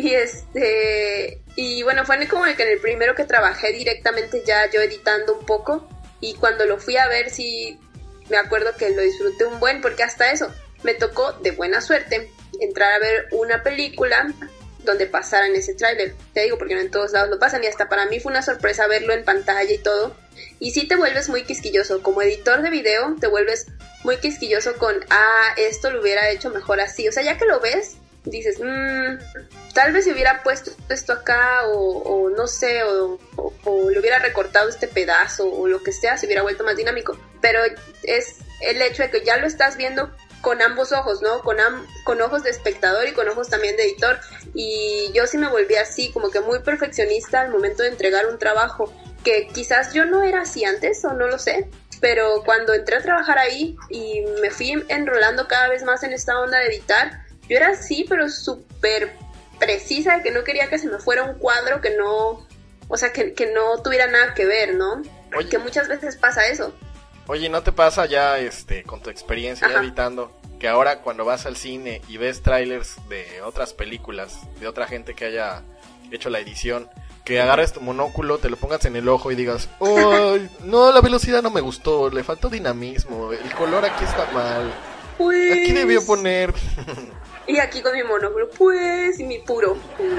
Y bueno, fue como que en el primero que trabajé directamente ya yo editando un poco, y cuando lo fui a ver sí me acuerdo que lo disfruté un buen, porque hasta eso me tocó de buena suerte entrar a ver una película donde pasaran ese tráiler. Te digo, porque no en todos lados lo pasan, y hasta para mí fue una sorpresa verlo en pantalla y todo. Y sí te vuelves muy quisquilloso, como editor de video te vuelves muy quisquilloso con, esto lo hubiera hecho mejor así. O sea, ya que lo ves, dices, tal vez si hubiera puesto esto acá, o no sé, o le hubiera recortado este pedazo, o lo que sea, se hubiera vuelto más dinámico. Pero es el hecho de que ya lo estás viendo con ambos ojos, ¿no? Con ojos de espectador y con ojos también de editor. Y yo sí me volví así, como que muy perfeccionista al momento de entregar un trabajo, que quizás yo no era así antes, o no lo sé, pero cuando entré a trabajar ahí y me fui enrolando cada vez más en esta onda de editar, yo era así, pero súper precisa, de que no quería que se me fuera un cuadro que no, o sea, que no tuviera nada que ver, ¿no? Oye. Que muchas veces pasa eso. Oye, ¿no te pasa ya con tu experiencia ya editando, que ahora cuando vas al cine y ves trailers de otras películas, de otra gente que haya hecho la edición, que agarres tu monóculo, te lo pongas en el ojo y digas, ¡ay, no, la velocidad no me gustó, le faltó dinamismo, el color aquí está mal, pues... aquí debió poner... Y aquí con mi monóculo, pues, y mi puro.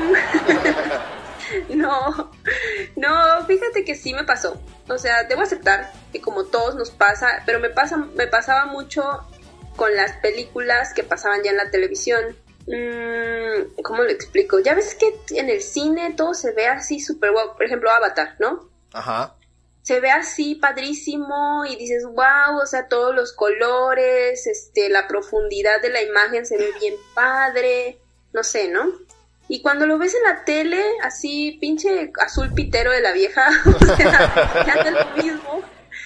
No, fíjate que sí me pasó. O sea, debo aceptar que como todos nos pasa, pero me pasaba mucho con las películas que pasaban ya en la televisión. ¿Cómo lo explico? Ya ves que en el cine todo se ve así súper guau. Por ejemplo, Avatar, ¿no? Ajá. Se ve así padrísimo y dices, wow, o sea, todos los colores, la profundidad de la imagen se ve bien padre, no sé, ¿no? Y cuando lo ves en la tele, así, pinche azul pitero de la vieja, o sea, ya no es lo mismo.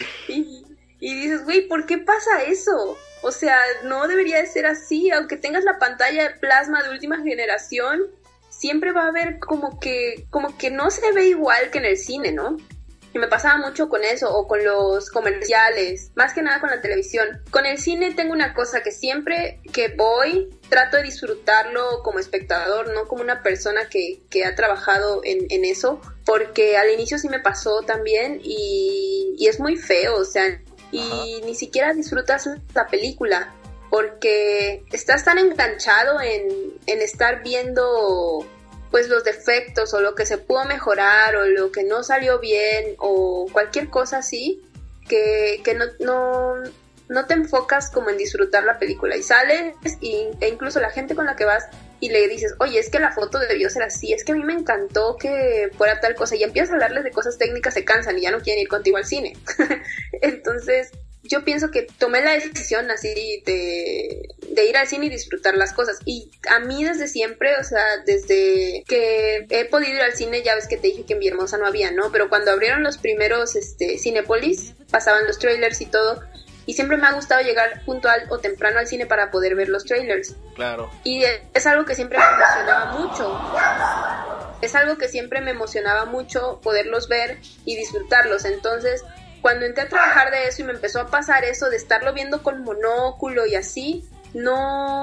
Y dices, güey, ¿por qué pasa eso? O sea, no debería de ser así, aunque tengas la pantalla de plasma de última generación, siempre va a haber como que no se ve igual que en el cine, ¿no? Y me pasaba mucho con eso, o con los comerciales, más que nada con la televisión. Con el cine tengo una cosa, que siempre que voy, trato de disfrutarlo como espectador, no como una persona que ha trabajado en eso, porque al inicio sí me pasó también, y es muy feo, o sea, y ni siquiera disfrutas la película, porque estás tan enganchado en estar viendo... pues los defectos o lo que se pudo mejorar o lo que no salió bien o cualquier cosa así, que no te enfocas como en disfrutar la película, y sales e incluso la gente con la que vas y le dices, oye, es que la foto debió ser así, es que a mí me encantó que fuera tal cosa, y empiezas a hablarles de cosas técnicas, se cansan y ya no quieren ir contigo al cine. Entonces yo pienso que tomé la decisión así de ir al cine y disfrutar las cosas. Y a mí desde siempre, o sea, desde que he podido ir al cine, ya ves que te dije que en Villahermosa no había, ¿no? Pero cuando abrieron los primeros Cinépolis, pasaban los trailers y todo, y siempre me ha gustado llegar puntual o temprano al cine para poder ver los trailers. Claro. Y es algo que siempre me emocionaba mucho. Es algo que siempre me emocionaba mucho poderlos ver y disfrutarlos. Entonces, cuando entré a trabajar de eso y me empezó a pasar eso de estarlo viendo con monóculo y así, no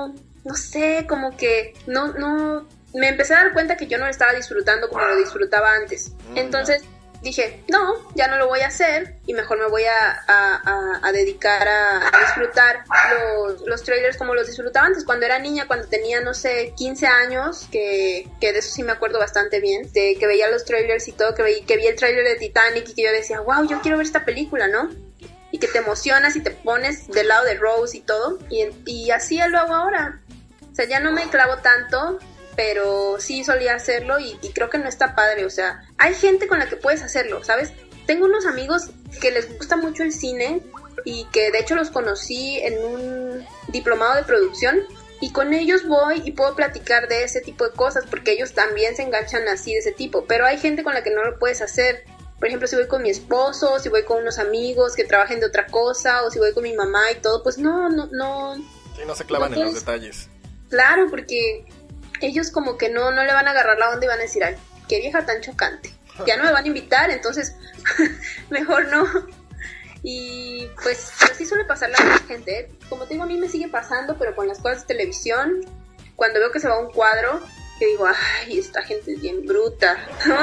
no sé, como que no, me empecé a dar cuenta que yo no lo estaba disfrutando como lo disfrutaba antes. Entonces dije, no, ya no lo voy a hacer y mejor me voy a dedicar a disfrutar los trailers como los disfrutaba antes, cuando era niña, cuando tenía, no sé, 15 años, que de eso sí me acuerdo bastante bien, de que veía los trailers y todo, que vi el trailer de Titanic y que yo decía, wow, yo quiero ver esta película, ¿no? Y que te emocionas y te pones del lado de Rose y todo, y así lo hago ahora. O sea, ya no me clavo tanto, pero sí solía hacerlo y creo que no está padre. O sea, hay gente con la que puedes hacerlo, ¿sabes? Tengo unos amigos que les gusta mucho el cine y que de hecho los conocí en un diplomado de producción, y con ellos voy y puedo platicar de ese tipo de cosas porque ellos también se enganchan así de ese tipo, pero hay gente con la que no lo puedes hacer. Por ejemplo, si voy con mi esposo, si voy con unos amigos que trabajen de otra cosa, o si voy con mi mamá y todo, pues no. Sí, no se clavan en los detalles. Claro, porque ellos como que no le van a agarrar la onda y van a decir, ay, qué vieja tan chocante. Ya no me van a invitar, entonces mejor no. Y pues así suele pasar la gente, ¿eh? Como te digo, a mí me sigue pasando, pero con las cosas de televisión, cuando veo que se va un cuadro, que digo, ay, esta gente es bien bruta, ¿no?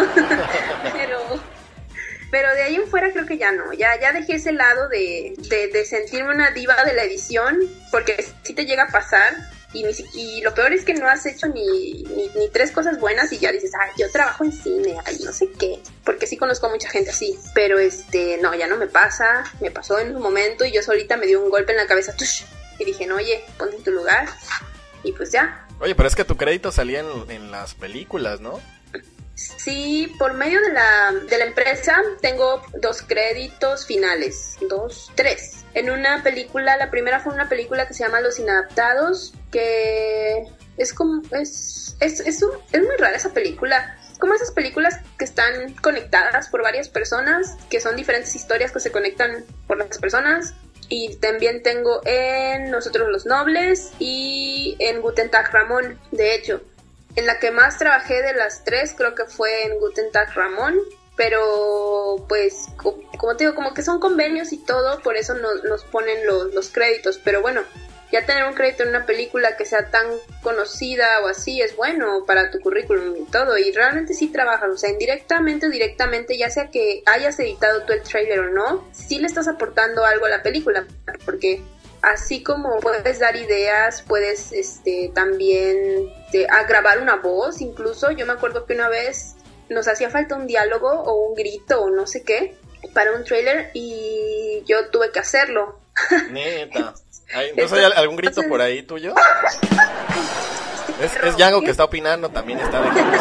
Pero de ahí en fuera creo que ya no, ya dejé ese lado de sentirme una diva de la edición, porque sí te llega a pasar, y lo peor es que no has hecho ni 3 cosas buenas y ya dices, ay, yo trabajo en cine, ay, no sé qué, porque sí conozco a mucha gente así, pero no, ya no me pasa, me pasó en un momento y yo solita me dio un golpe en la cabeza, ¡tush! Y dije, no, oye, ponte en tu lugar, y pues ya. Oye, pero es que tu crédito salía en las películas, ¿no? Sí, por medio de la empresa tengo 2 créditos finales, 3. En una película, la primera fue una película que se llama Los Inadaptados, que es como, es muy rara esa película. Es como esas películas que están conectadas por varias personas, que son diferentes historias que se conectan por las personas. Y también tengo en Nosotros los Nobles y en Guten Tag Ramón, de hecho. En la que más trabajé de las 3 creo que fue en Guten Tag Ramón, pero pues como te digo, como que son convenios y todo, por eso nos ponen los créditos, pero bueno, ya tener un crédito en una película que sea tan conocida o así es bueno para tu currículum y todo, y realmente sí trabajas, o sea, indirectamente o directamente, ya sea que hayas editado tú el trailer o no, sí le estás aportando algo a la película, porque así como puedes dar ideas, puedes también a grabar una voz. Incluso yo me acuerdo que una vez nos hacía falta un diálogo o un grito o no sé qué para un trailer y yo tuve que hacerlo. Neta. ¿Entonces hay algún grito por ahí tuyo? Es Django que está opinando, también está dejando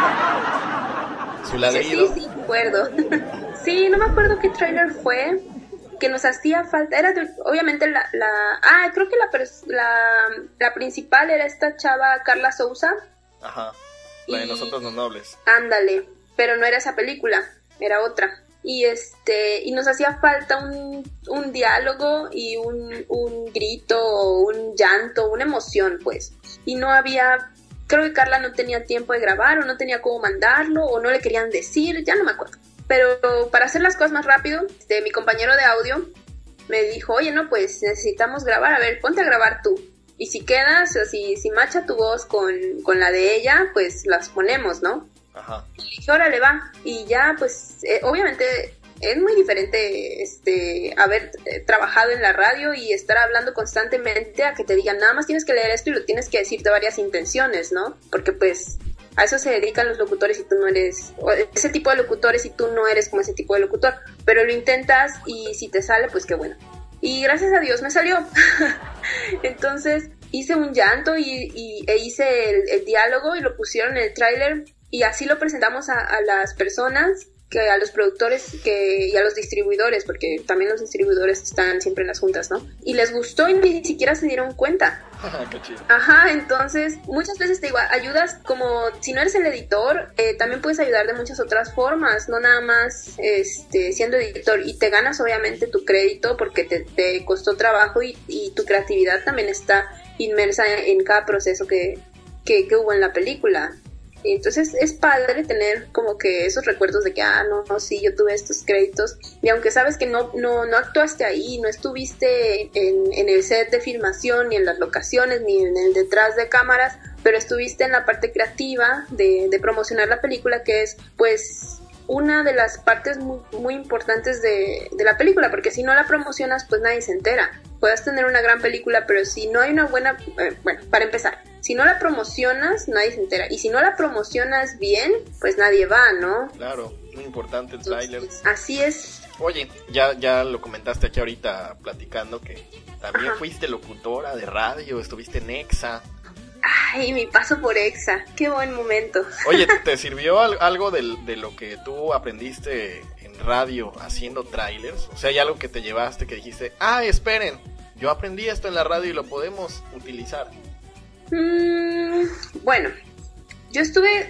su ladrido. Sí, me acuerdo. Sí, no me acuerdo qué trailer fue, que nos hacía falta, obviamente creo que la principal era esta chava Carla Souza. Ajá, la de Nosotros los Nobles. Ándale, pero no era esa película, era otra. Y y nos hacía falta un diálogo y un grito, un llanto, una emoción, pues. Y no había, creo que Carla no tenía tiempo de grabar, o no tenía cómo mandarlo, o no le querían decir, ya no me acuerdo. Pero para hacer las cosas más rápido, mi compañero de audio me dijo, oye, no, pues necesitamos grabar, a ver, ponte a grabar tú. Y si quedas, o si macha tu voz con la de ella, pues las ponemos, ¿no? Ajá. Y dije, órale, va. Y ya, pues, obviamente es muy diferente haber trabajado en la radio y estar hablando constantemente a que te digan, nada más tienes que leer esto y lo tienes que decir de varias intenciones, ¿no? Porque, pues, a eso se dedican los locutores y tú no eres, o ese tipo de locutores y tú no eres como ese tipo de locutor, pero lo intentas y si te sale, pues qué bueno. Y gracias a Dios me salió. Entonces hice un llanto e hice el diálogo y lo pusieron en el tráiler y así lo presentamos a las personas, que a los productores y a los distribuidores, porque también los distribuidores están siempre en las juntas, ¿no? Y les gustó y ni siquiera se dieron cuenta. Qué chido. Ajá, entonces muchas veces te digo, ayudas como, si no eres el editor, también puedes ayudar de muchas otras formas, no nada más siendo editor, y te ganas obviamente tu crédito porque te costó trabajo y tu creatividad también está inmersa en cada proceso que hubo en la película. Y entonces es padre tener como que esos recuerdos de que, no, sí, yo tuve estos créditos. Y aunque sabes que no actuaste ahí, no estuviste en el set de filmación, ni en las locaciones, ni en el detrás de cámaras, pero estuviste en la parte creativa de promocionar la película, que es, pues, una de las partes muy, muy importantes de la película, porque si no la promocionas, pues nadie se entera. Puedes tener una gran película, pero si no hay una buena... bueno, para empezar, si no la promocionas, nadie se entera. Y si no la promocionas bien, pues nadie va, ¿no? Claro, muy importante el tráiler. Así es. Oye, ya lo comentaste aquí ahorita platicando que también fuiste locutora de radio, estuviste en EXA. Ay, mi paso por EXA, qué buen momento. Oye, ¿te sirvió algo de lo que tú aprendiste en radio haciendo trailers? O sea, ¿hay algo que te llevaste que dijiste, esperen, yo aprendí esto en la radio y lo podemos utilizar? Bueno, yo estuve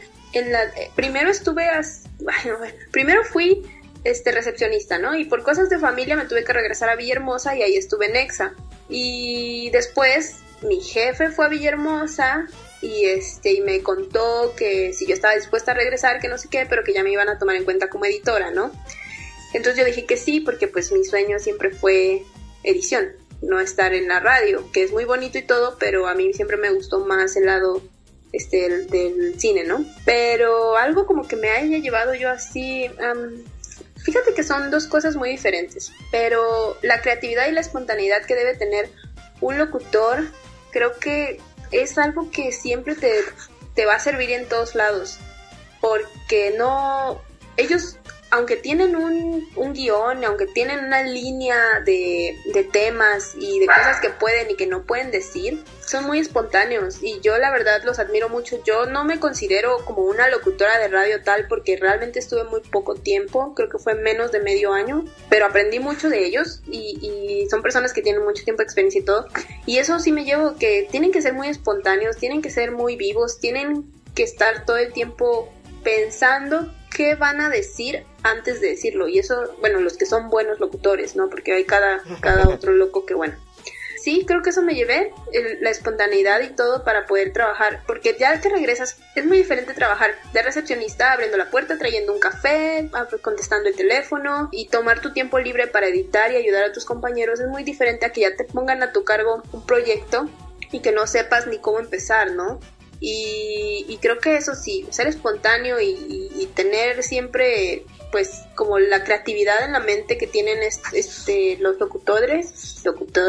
primero fui recepcionista, ¿no? Y por cosas de familia me tuve que regresar a Villahermosa y ahí estuve en EXA. Y después mi jefe fue a Villahermosa y me contó que si yo estaba dispuesta a regresar, que no sé qué, pero que ya me iban a tomar en cuenta como editora, ¿no? Entonces yo dije que sí, porque pues mi sueño siempre fue edición, no estar en la radio, que es muy bonito y todo, pero a mí siempre me gustó más el lado del cine, ¿no? Pero algo como que me haya llevado yo así... fíjate que son dos cosas muy diferentes, pero la creatividad y la espontaneidad que debe tener un locutor, creo que es algo que siempre te va a servir en todos lados, porque ellos, aunque tienen un guión, aunque tienen una línea de temas y de cosas que pueden y que no pueden decir, son muy espontáneos y yo la verdad los admiro mucho. Yo no me considero como una locutora de radio tal porque realmente estuve muy poco tiempo, creo que fue menos de medio año, pero aprendí mucho de ellos y son personas que tienen mucho tiempo de experiencia y todo, y eso sí me llevo, que tienen que ser muy espontáneos, tienen que ser muy vivos, tienen que estar todo el tiempo pensando qué van a decir antes de decirlo, y eso, bueno, los que son buenos locutores, ¿no? Porque hay cada otro loco que, bueno. Sí, creo que eso me llevé, la espontaneidad y todo para poder trabajar, porque ya que regresas es muy diferente trabajar de recepcionista, abriendo la puerta, trayendo un café, contestando el teléfono, y tomar tu tiempo libre para editar y ayudar a tus compañeros es muy diferente a que ya te pongan a tu cargo un proyecto y que no sepas ni cómo empezar, ¿no? Y creo que eso sí, ser espontáneo y tener siempre pues como la creatividad en la mente que tienen los locutores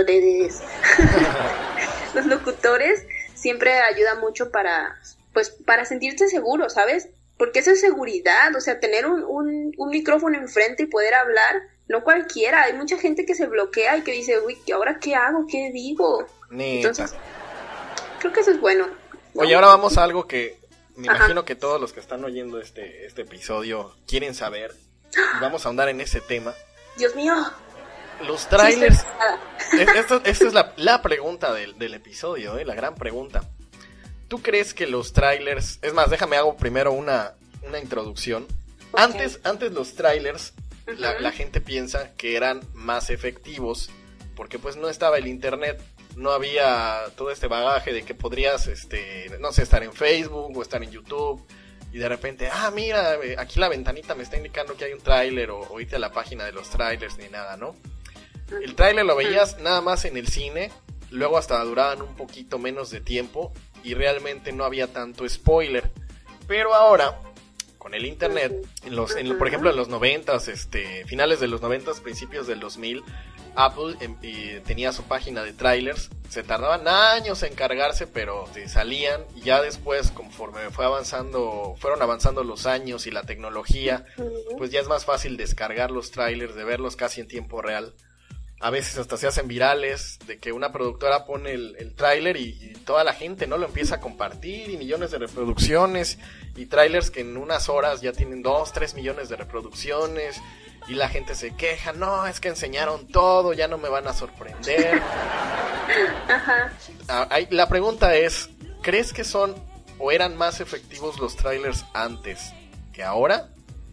los locutores siempre ayuda mucho para sentirte seguro, ¿sabes? Porque eso es seguridad, o sea, tener un micrófono enfrente y poder hablar, no cualquiera, hay mucha gente que se bloquea y que dice, uy, ¿ahora qué hago? ¿Qué digo? Neta. Entonces, creo que eso es bueno. Oye, ahora vamos a algo que me imagino que todos los que están oyendo este episodio quieren saber. Y vamos a ahondar en ese tema. Dios mío. Los trailers. Esta es la pregunta del episodio, la gran pregunta. ¿Tú crees que los trailers... Es más, déjame hago primero una introducción. Okay. Antes los trailers, la gente piensa que eran más efectivos porque pues no estaba el internet. No había todo este bagaje de que podrías, no sé, estar en Facebook o estar en YouTube y de repente, mira, aquí la ventanita me está indicando que hay un tráiler o irte a la página de los trailers ni nada, ¿no? El tráiler lo veías nada más en el cine, luego hasta duraban un poquito menos de tiempo y realmente no había tanto spoiler. Pero ahora, con el internet, por ejemplo en los 90s, finales de los 90s, principios del 2000, Apple tenía su página de trailers, se tardaban años en cargarse, pero salían, y ya después, conforme fueron avanzando los años y la tecnología, pues ya es más fácil descargar los trailers, de verlos casi en tiempo real. A veces hasta se hacen virales, de que una productora pone el tráiler y toda la gente no lo empieza a compartir, y millones de reproducciones, y trailers que en unas horas ya tienen 2-3 millones de reproducciones, y la gente se queja, no, es que enseñaron todo, ya no me van a sorprender. Ajá. La pregunta es, ¿crees que son o eran más efectivos los trailers antes que ahora?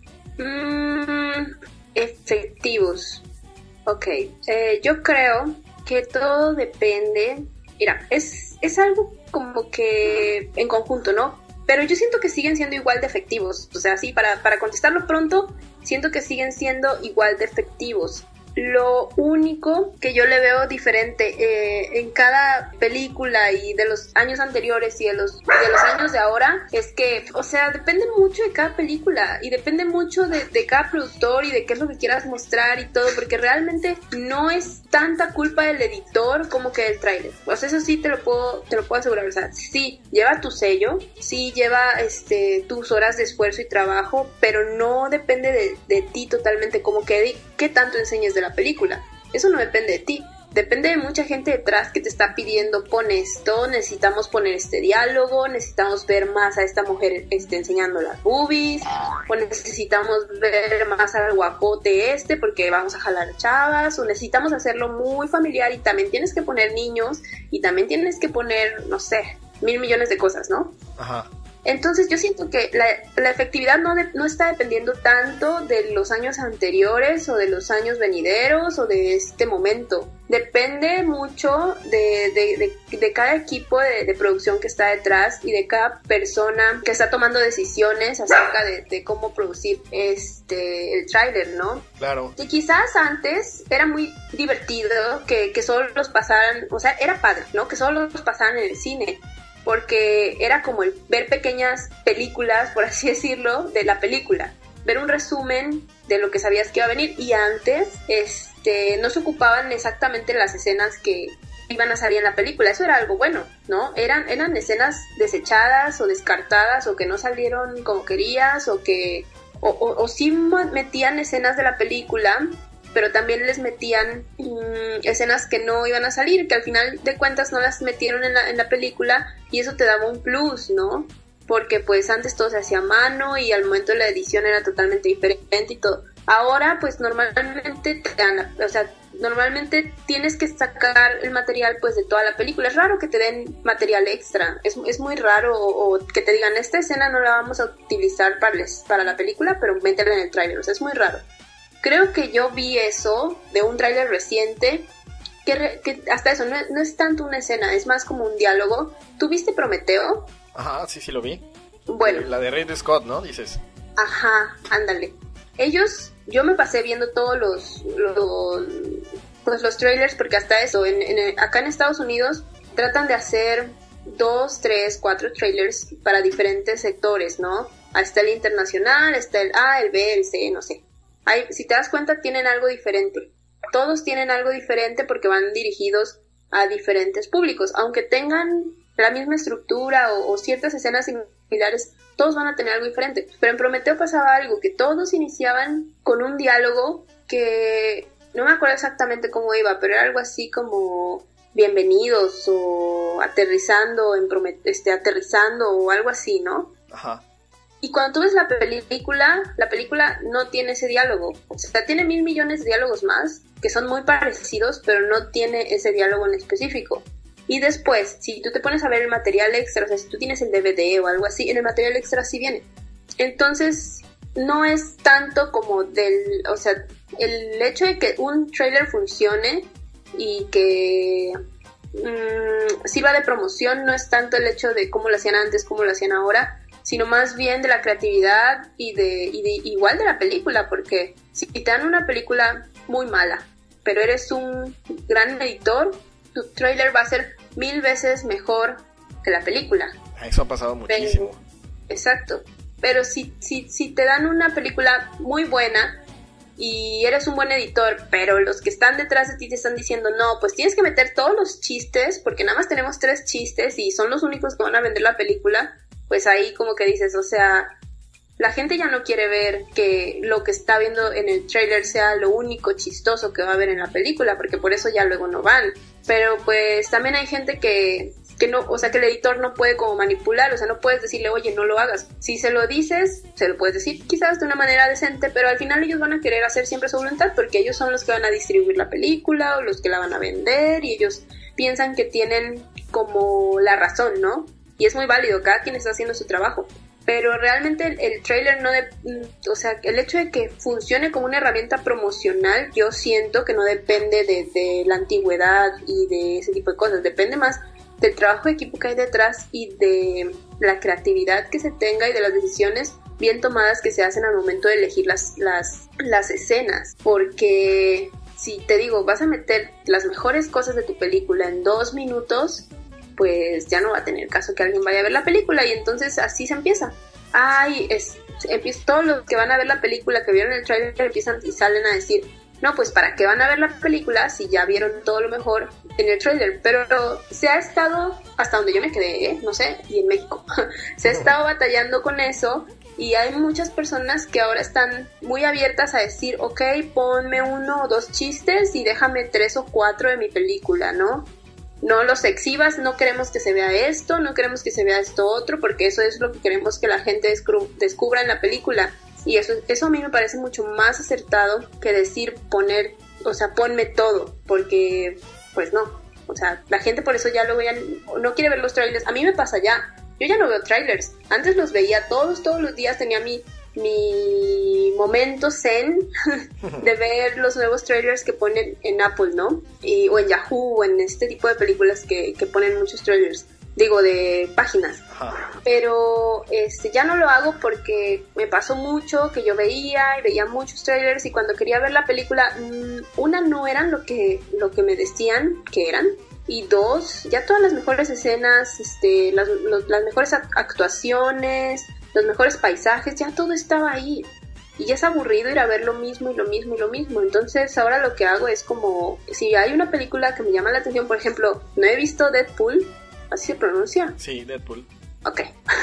Efectivos. Ok, yo creo que todo depende. Mira, es algo como que en conjunto, ¿no? pero yo siento que siguen siendo igual de efectivos. O sea, sí, para contestarlo pronto, siento que siguen siendo igual de efectivos. Lo único que yo le veo diferente en cada película y de los años anteriores y de los años de ahora es que, o sea, depende mucho de cada película y depende mucho de cada productor y de qué es lo que quieras mostrar y todo, porque realmente no es tanta culpa del editor como que del tráiler. O sea, eso sí te lo puedo asegurar. O sea, sí lleva tu sello, sí lleva tus horas de esfuerzo y trabajo, pero no depende de ti totalmente, como que qué tanto enseñes de la película. Eso no depende de ti, depende de mucha gente detrás que te está pidiendo: pon esto, necesitamos poner este diálogo, necesitamos ver más a esta mujer enseñando las boobies, o necesitamos ver más al guapote porque vamos a jalar chavas, o necesitamos hacerlo muy familiar y también tienes que poner niños y también tienes que poner, no sé, 1,000 millones de cosas, ¿no? Ajá. Entonces yo siento que la efectividad no está dependiendo tanto de los años anteriores o de los años venideros o de este momento. Depende mucho de cada equipo de producción que está detrás y de cada persona que está tomando decisiones acerca de cómo producir el tráiler, ¿no? Claro. Y quizás antes era muy divertido que solo los pasaran, o sea, era padre, ¿no? Que solo los pasaran en el cine, porque era como el ver pequeñas películas, por así decirlo, de la película, ver un resumen de lo que sabías que iba a venir. Y antes no se ocupaban exactamente las escenas que iban a salir en la película. Eso era algo bueno, ¿no? Eran escenas desechadas o descartadas o que no salieron como querías o sí metían escenas de la película, pero también les metían escenas que no iban a salir, que al final de cuentas no las metieron en la película, y eso te daba un plus, ¿no? Porque pues antes todo se hacía a mano y al momento de la edición era totalmente diferente y todo. Ahora pues normalmente normalmente tienes que sacar el material pues de toda la película. Es raro que te den material extra, es muy raro, o que te digan: esta escena no la vamos a utilizar para la película, pero métela en el tráiler. O sea, es muy raro. Creo que yo vi eso de un tráiler reciente, que hasta eso no es tanto una escena, es más como un diálogo. ¿Tú viste Prometeo? Ajá, sí lo vi. Bueno. La de Ridley Scott, ¿no? Dices. Ajá, ándale. Yo me pasé viendo todos los trailers, porque hasta eso, acá en Estados Unidos tratan de hacer 2, 3, 4 trailers para diferentes sectores, ¿no? Está el internacional, está el A, el B, el C, no sé. Si te das cuenta, tienen algo diferente. Todos tienen algo diferente porque van dirigidos a diferentes públicos. Aunque tengan la misma estructura o ciertas escenas similares, todos van a tener algo diferente. Pero en Prometeo pasaba algo, que todos iniciaban con un diálogo que no me acuerdo exactamente cómo iba, pero era algo así como: bienvenidos, o aterrizando aterrizando, o algo así, ¿no? Ajá. Y cuando tú ves la película no tiene ese diálogo. O sea, tiene 1,000 millones de diálogos más, que son muy parecidos, pero no tiene ese diálogo en específico. Y después, si tú te pones a ver el material extra, o sea, si tú tienes el DVD o algo así, en el material extra sí viene. Entonces, no es tanto como o sea, el hecho de que un trailer funcione y que sirva de promoción no es tanto el hecho de cómo lo hacían antes, cómo lo hacían ahora, sino más bien de la creatividad y igual de la película, porque si te dan una película muy mala, pero eres un gran editor, tu trailer va a ser 1000 veces mejor que la película. Eso ha pasado muchísimo. Exacto. Pero si te dan una película muy buena y eres un buen editor, pero los que están detrás de ti te están diciendo: no, pues tienes que meter todos los chistes, porque nada más tenemos 3 chistes y son los únicos que van a vender la película, pues ahí como que dices, o sea, la gente ya no quiere ver que lo que está viendo en el trailer sea lo único chistoso que va a ver en la película, porque por eso ya luego no van. Pero pues también hay gente que no, o sea, que el editor no puede como manipular, o sea, no puedes decirle: oye, no lo hagas. Si se lo dices, se lo puedes decir quizás de una manera decente, pero al final ellos van a querer hacer siempre su voluntad, porque ellos son los que van a distribuir la película o los que la van a vender, y ellos piensan que tienen como la razón, ¿no? Y es muy válido, cada quien está haciendo su trabajo. Pero realmente el trailer o sea, el hecho de que funcione como una herramienta promocional, yo siento que no depende de la antigüedad y de ese tipo de cosas. Depende más del trabajo de equipo que hay detrás y de la creatividad que se tenga y de las decisiones bien tomadas que se hacen al momento de elegir las escenas, porque si te digo, vas a meter las mejores cosas de tu película en 2 minutos, pues ya no va a tener caso que alguien vaya a ver la película, y entonces así se empieza. Todos los que van a ver la película, que vieron el trailer, empiezan y salen a decir, no, pues ¿para qué van a ver la película si ya vieron todo lo mejor en el trailer? Pero se ha estado, hasta donde yo me quedé, no sé, y en México, se ha estado batallando con eso, y hay muchas personas que ahora están muy abiertas a decir, ok, ponme 1 o 2 chistes y déjame 3 o 4 de mi película, ¿no? No los exhibas, no queremos que se vea esto, no queremos que se vea esto otro, porque eso es lo que queremos que la gente descubra en la película. Y eso a mí me parece mucho más acertado que decir ponme todo, porque pues no, o sea, la gente por eso ya lo vean, no quiere ver los trailers. A mí me pasa ya, yo ya no veo trailers, antes los veía todos los días, tenía mi momento zen de ver los nuevos trailers que ponen en Apple, ¿no? O en Yahoo, o en este tipo de películas que ponen muchos trailers, digo, de páginas. Ajá. Pero ya no lo hago porque me pasó mucho que yo veía muchos trailers, y cuando quería ver la película, una, no eran lo que me decían que eran, y 2, ya todas las mejores escenas, las mejores actuaciones, los mejores paisajes, ya todo estaba ahí, y ya es aburrido ir a ver lo mismo y lo mismo y lo mismo. Entonces ahora lo que hago es como, si hay una película que me llama la atención, por ejemplo, no he visto Deadpool, ¿así se pronuncia? Sí, Deadpool. Ok.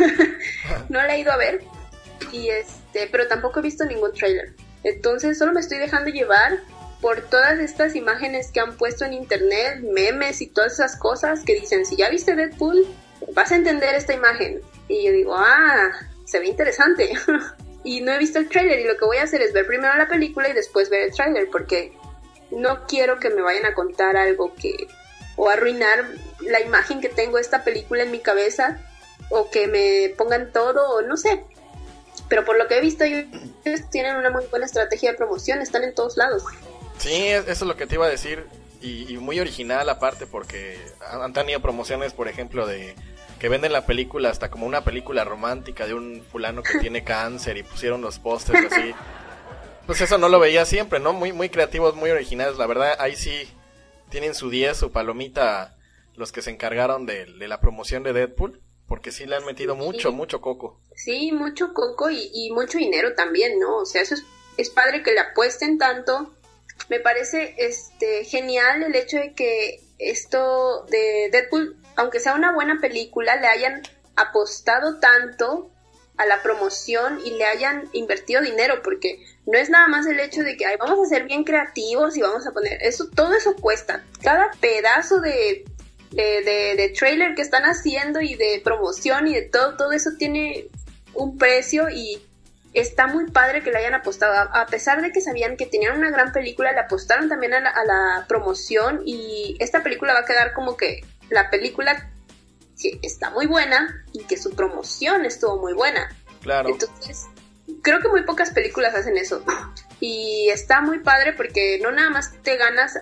No la he ido a ver, y pero tampoco he visto ningún trailer. Entonces solo me estoy dejando llevar por todas estas imágenes que han puesto en internet, memes y todas esas cosas que dicen, si ya viste Deadpool, vas a entender esta imagen. Y yo digo, se ve interesante. Y no he visto el trailer, y lo que voy a hacer es ver primero la película y después ver el trailer, porque no quiero que me vayan a contar algo o arruinar la imagen que tengo de esta película en mi cabeza, o que me pongan todo, o no sé. Pero por lo que he visto, ellos tienen una muy buena estrategia de promoción, están en todos lados. Sí, eso es lo que te iba a decir, y muy original aparte, porque han tenido promociones, por ejemplo, de que venden la película hasta como una película romántica de un fulano que tiene cáncer, y pusieron los pósters así. Pues eso no lo veía siempre, ¿no? Muy, muy creativos, muy originales, la verdad. Ahí sí tienen su 10, su palomita, los que se encargaron de la promoción de Deadpool, porque sí le han metido mucho coco. Sí, mucho coco y mucho dinero también, ¿no? O sea, eso es padre que le apuesten tanto. Me parece genial el hecho de que esto de Deadpool, aunque sea una buena película, le hayan apostado tanto a la promoción y le hayan invertido dinero, porque no es nada más el hecho de que vamos a ser bien creativos y vamos a poner eso, todo eso cuesta. Cada pedazo de trailer que están haciendo y de promoción y de todo eso tiene un precio, y está muy padre que le hayan apostado. A pesar de que sabían que tenían una gran película, le apostaron también a la promoción, y esta película va a quedar como que la película que está muy buena y que su promoción estuvo muy buena. Claro. Entonces, creo que muy pocas películas hacen eso. Y está muy padre porque no nada más te ganas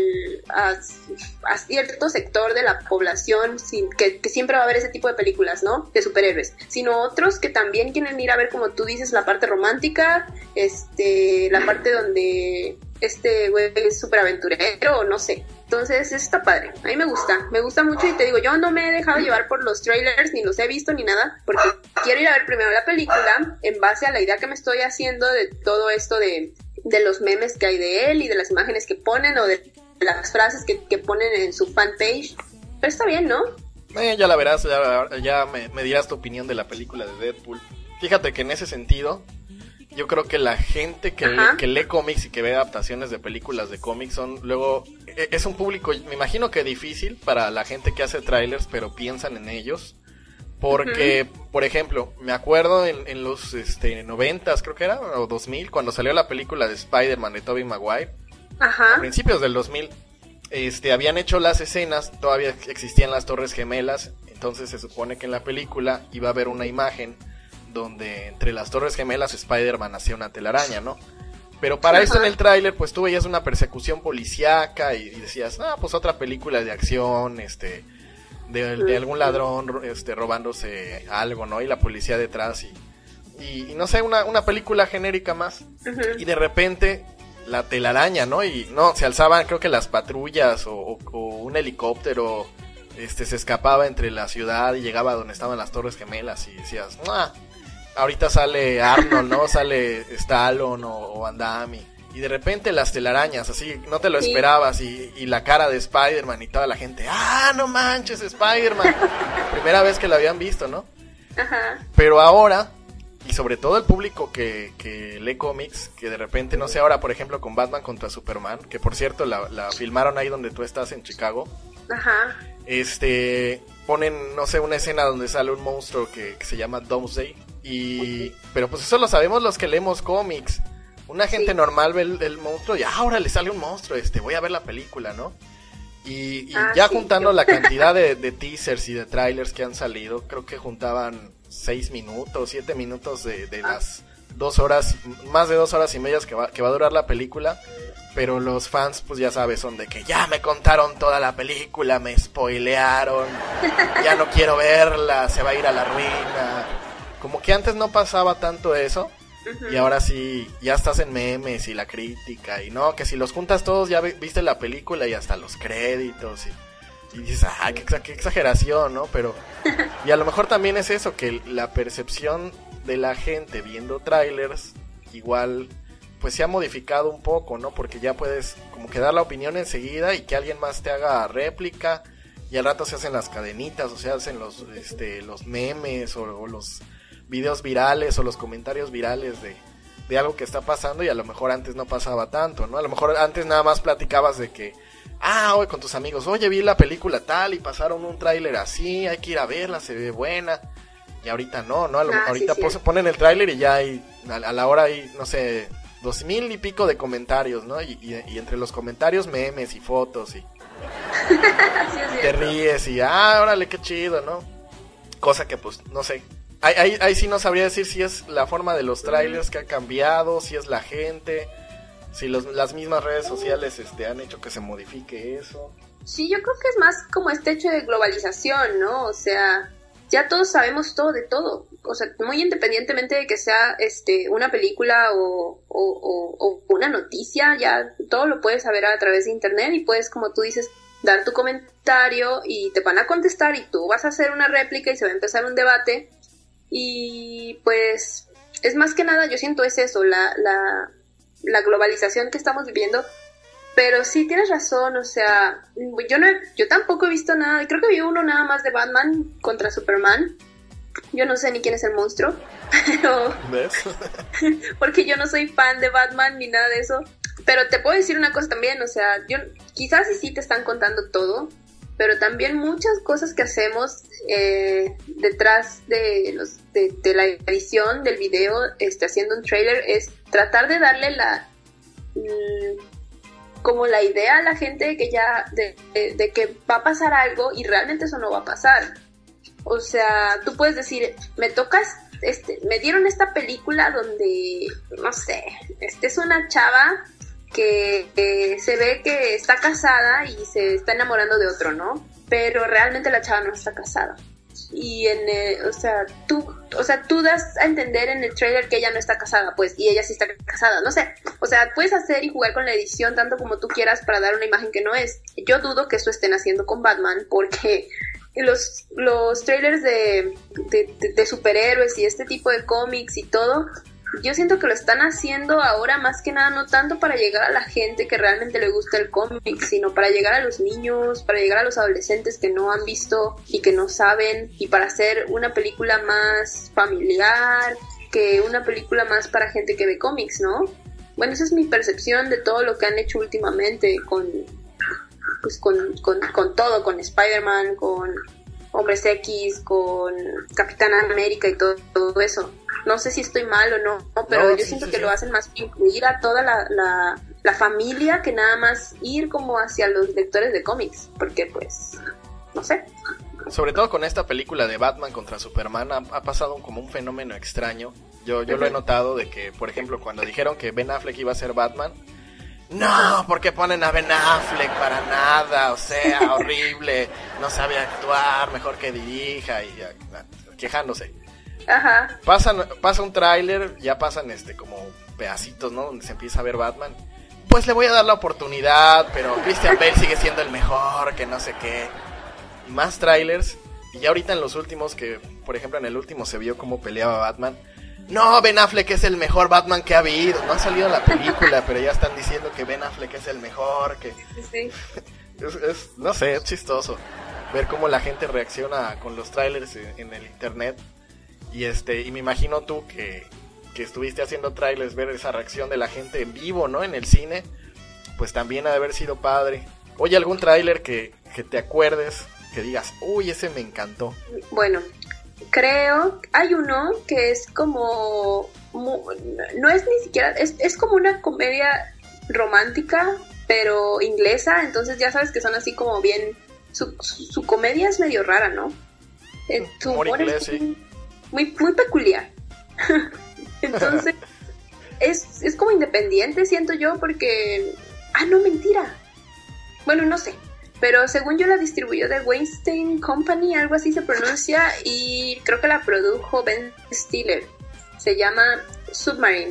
a cierto sector de la población, que siempre va a haber ese tipo de películas, ¿no? De superhéroes, sino otros que también quieren ir a ver, como tú dices, la parte romántica, la parte donde güey es súper aventurero, no sé. Entonces, eso está padre. A mí me gusta mucho, y te digo, yo no me he dejado llevar por los trailers, ni los he visto ni nada, porque quiero ir a ver primero la película en base a la idea que me estoy haciendo de todo esto de los memes que hay de él y de las imágenes que ponen, o de las frases que ponen en su fanpage. Pero está bien, ¿no? Ya la verás, ya me dirás tu opinión de la película de Deadpool. Fíjate que en ese sentido, yo creo que la gente que lee cómics y que ve adaptaciones de películas de cómics es un público, me imagino que difícil para la gente que hace trailers, pero piensan en ellos. Porque, por ejemplo, me acuerdo en los 90s, creo que era, o 2000, cuando salió la película de Spider-Man de Tobey Maguire. Ajá. A principios del 2000, habían hecho las escenas, todavía existían las Torres Gemelas, entonces se supone que en la película iba a haber una imagen donde entre las Torres Gemelas Spider-Man hacía una telaraña, ¿no? Pero para eso en el tráiler, pues tú veías una persecución policíaca y decías, pues otra película de acción, de algún ladrón robándose algo, ¿no? Y la policía detrás y no sé, una película genérica más. Y de repente la telaraña, ¿no? Y no, se alzaban creo que las patrullas o un helicóptero se escapaba entre la ciudad y llegaba a donde estaban las Torres Gemelas y decías, ¡ah! Ahorita sale Arnold, ¿no? Sale Stallone o Van Damme y de repente las telarañas, así, no te lo esperabas y la cara de Spider-Man y toda la gente, ¡ah, no manches, Spider-Man! Primera vez que lo habían visto, ¿no? Ajá. Pero ahora, y sobre todo el público que lee cómics, que de repente, no sé, ahora por ejemplo con Batman contra Superman, que por cierto la filmaron ahí donde tú estás en Chicago. Ajá. Ponen, no sé, una escena donde sale un monstruo que se llama Doomsday. Pero pues eso lo sabemos los que leemos cómics. Una gente normal ve el monstruo y ahora le sale un monstruo, voy a ver la película, ¿no? Y ya juntando la cantidad de teasers y de trailers que han salido, creo que juntaban 6 minutos, 7 minutos de las 2 horas, más de 2 horas y media que va a durar la película. Pero los fans, pues ya sabes, son de que ya me contaron toda la película, me spoilearon, ya no quiero verla, se va a ir a la ruina. Como que antes no pasaba tanto eso, y ahora sí, ya estás en memes y la crítica, y no, que si los juntas todos ya viste la película y hasta los créditos, y dices, qué exageración, ¿no? Pero, y a lo mejor también es eso, que la percepción de la gente viendo trailers, igual pues se ha modificado un poco, ¿no? Porque ya puedes como que dar la opinión enseguida y que alguien más te haga réplica y al rato se hacen las cadenitas, o se hacen los memes o los videos virales o los comentarios virales de algo que está pasando y a lo mejor antes no pasaba tanto, ¿no? A lo mejor antes nada más platicabas de que, hoy con tus amigos, oye, vi la película tal y pasaron un tráiler así, hay que ir a verla, se ve buena. Y ahorita no, ahorita sí. Ponen el tráiler y ya hay, a la hora hay, no sé, 2,000 y pico de comentarios, ¿no? Y entre los comentarios memes y fotos y Sí, te ríes y órale, qué chido, ¿no? Cosa que pues, no sé, ahí sí no sabría decir si es la forma de los trailers que ha cambiado, si es la gente, si las mismas redes sociales han hecho que se modifique eso. Sí, yo creo que es más como este hecho de globalización, ¿no? O sea, ya todos sabemos todo de todo, o sea, muy independientemente de que sea una película o una noticia, ya todo lo puedes saber a través de internet y puedes, como tú dices, dar tu comentario y te van a contestar y tú vas a hacer una réplica y se va a empezar un debate y pues es más que nada, yo siento es eso, la globalización que estamos viviendo. Pero sí, tienes razón, o sea, yo tampoco he visto nada, creo que vi uno nada más de Batman contra Superman, yo no sé ni quién es el monstruo, pero ¿Ves? porque yo no soy fan de Batman ni nada de eso, pero te puedo decir una cosa también, o sea, quizás sí te están contando todo, pero también muchas cosas que hacemos detrás de la edición del video, haciendo un trailer, es tratar de darle como la idea a la gente que ya de que va a pasar algo y realmente eso no va a pasar. O sea, tú puedes decir, me dieron esta película donde, no sé, es una chava que se ve que está casada y se está enamorando de otro, ¿no? Pero realmente la chava no está casada. Y tú das a entender en el trailer que ella no está casada, pues, y ella sí está casada, no sé, o sea, puedes hacer y jugar con la edición tanto como tú quieras para dar una imagen que no es. Yo dudo que eso estén haciendo con Batman, porque los trailers de superhéroes y este tipo de cómics y todo, yo siento que lo están haciendo ahora más que nada no tanto para llegar a la gente que realmente le gusta el cómic, sino para llegar a los niños, para llegar a los adolescentes que no han visto y que no saben, y para hacer una película más familiar, que una película más para gente que ve cómics, ¿no? Bueno, esa es mi percepción de todo lo que han hecho últimamente con todo, con Spider-Man, con Hombres X, con Capitán América y todo eso. No sé si estoy mal o no, pero yo siento que lo hacen más para incluir a toda la familia que nada más ir como hacia los lectores de cómics, porque pues, no sé. Sobre todo con esta película de Batman contra Superman ha pasado como un fenómeno extraño. Yo lo he notado de que, por ejemplo, cuando dijeron que Ben Affleck iba a ser Batman, no, porque ponen a Ben Affleck para nada, o sea, horrible, no sabe actuar, mejor que dirija, y quejándose. Ajá. Pasa un tráiler, ya pasan como pedacitos, ¿no? Donde se empieza a ver Batman. Pues le voy a dar la oportunidad, pero Christian Bale sigue siendo el mejor, que no sé qué. Y más trailers, y ya ahorita en los últimos, que por ejemplo en el último se vio cómo peleaba Batman. No, Ben Affleck es el mejor Batman que ha habido. No ha salido la película, pero ya están diciendo que Ben Affleck es el mejor, que... Sí. no sé, es chistoso ver cómo la gente reacciona con los trailers en el internet. Y me imagino tú que estuviste haciendo trailers, ver esa reacción de la gente en vivo, ¿no? En el cine, pues también ha de haber sido padre. Oye, ¿algún trailer que te acuerdes, que digas, uy, ese me encantó? Bueno, creo, hay uno que es como, no es ni siquiera, es como una comedia romántica, pero inglesa, entonces ya sabes que son así como bien, su comedia es medio rara, ¿no? Su humor inglés, es sí. muy peculiar. Entonces, es como independiente, siento yo, porque... no, mentira. Bueno, no sé. Pero según yo la distribuyó de Weinstein Company, algo así se pronuncia, y creo que la produjo Ben Stiller. Se llama Submarine.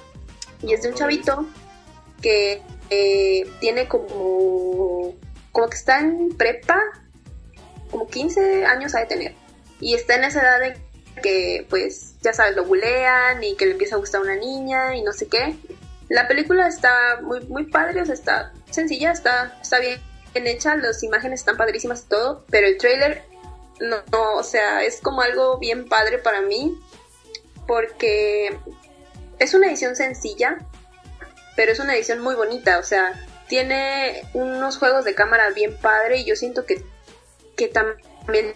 Y es de un chavito que tiene como que está en prepa, como 15 años ha de tener. Y está en esa edad de que, pues, ya sabes, lo bulean y que le empieza a gustar una niña y no sé qué. La película está muy padre, o sea, está sencilla, está bien hecha, las imágenes están padrísimas y todo, pero el trailer no, o sea, es como algo bien padre para mí, porque es una edición sencilla, pero es una edición muy bonita, o sea, tiene unos juegos de cámara bien padre, y yo siento que también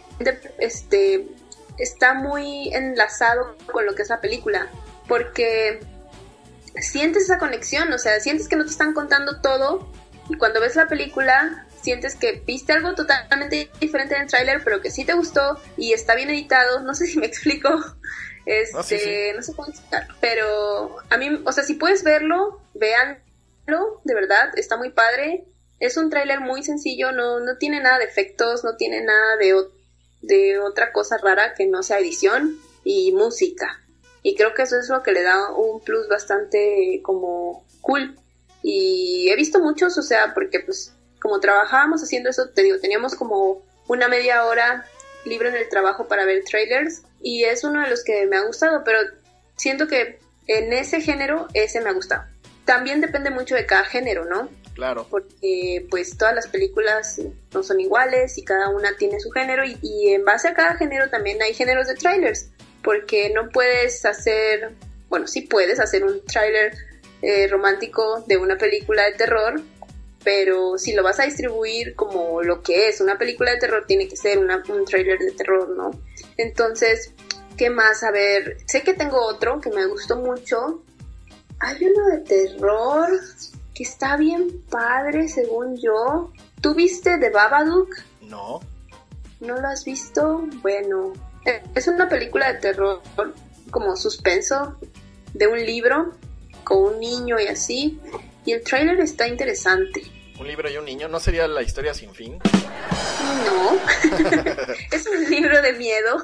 está muy enlazado con lo que es la película, porque sientes esa conexión, o sea, sientes que no te están contando todo, y cuando ves la película sientes que viste algo totalmente diferente en el tráiler, pero que sí te gustó y está bien editado. No sé si me explico. Sí. No sé cómo explicar, pero a mí, o sea, si puedes verlo, véanlo, de verdad, está muy padre. Es un tráiler muy sencillo, no tiene nada de efectos, no tiene nada de otra cosa rara que no sea edición y música. Y creo que eso es lo que le da un plus bastante como cool. Y he visto muchos, o sea, porque pues como trabajábamos haciendo eso, te digo, teníamos como una media hora libre en el trabajo para ver trailers, y es uno de los que me ha gustado, pero siento que en ese género, ese me ha gustado. También depende mucho de cada género, ¿no? Claro. Porque pues todas las películas no son iguales y cada una tiene su género, y en base a cada género también hay géneros de trailers, porque no puedes hacer, bueno, sí puedes hacer un trailer romántico de una película de terror, pero si lo vas a distribuir como lo que es una película de terror, tiene que ser un trailer de terror, ¿no? Entonces, ¿qué más? A ver, sé que tengo otro que me gustó mucho. Hay uno de terror que está bien padre, según yo. ¿Tú viste The Babadook? No. ¿No lo has visto? Bueno, es una película de terror como suspenso de un libro con un niño y así, y el tráiler está interesante. ¿Un libro y un niño? ¿No sería La historia sin fin? No, es un libro de miedo.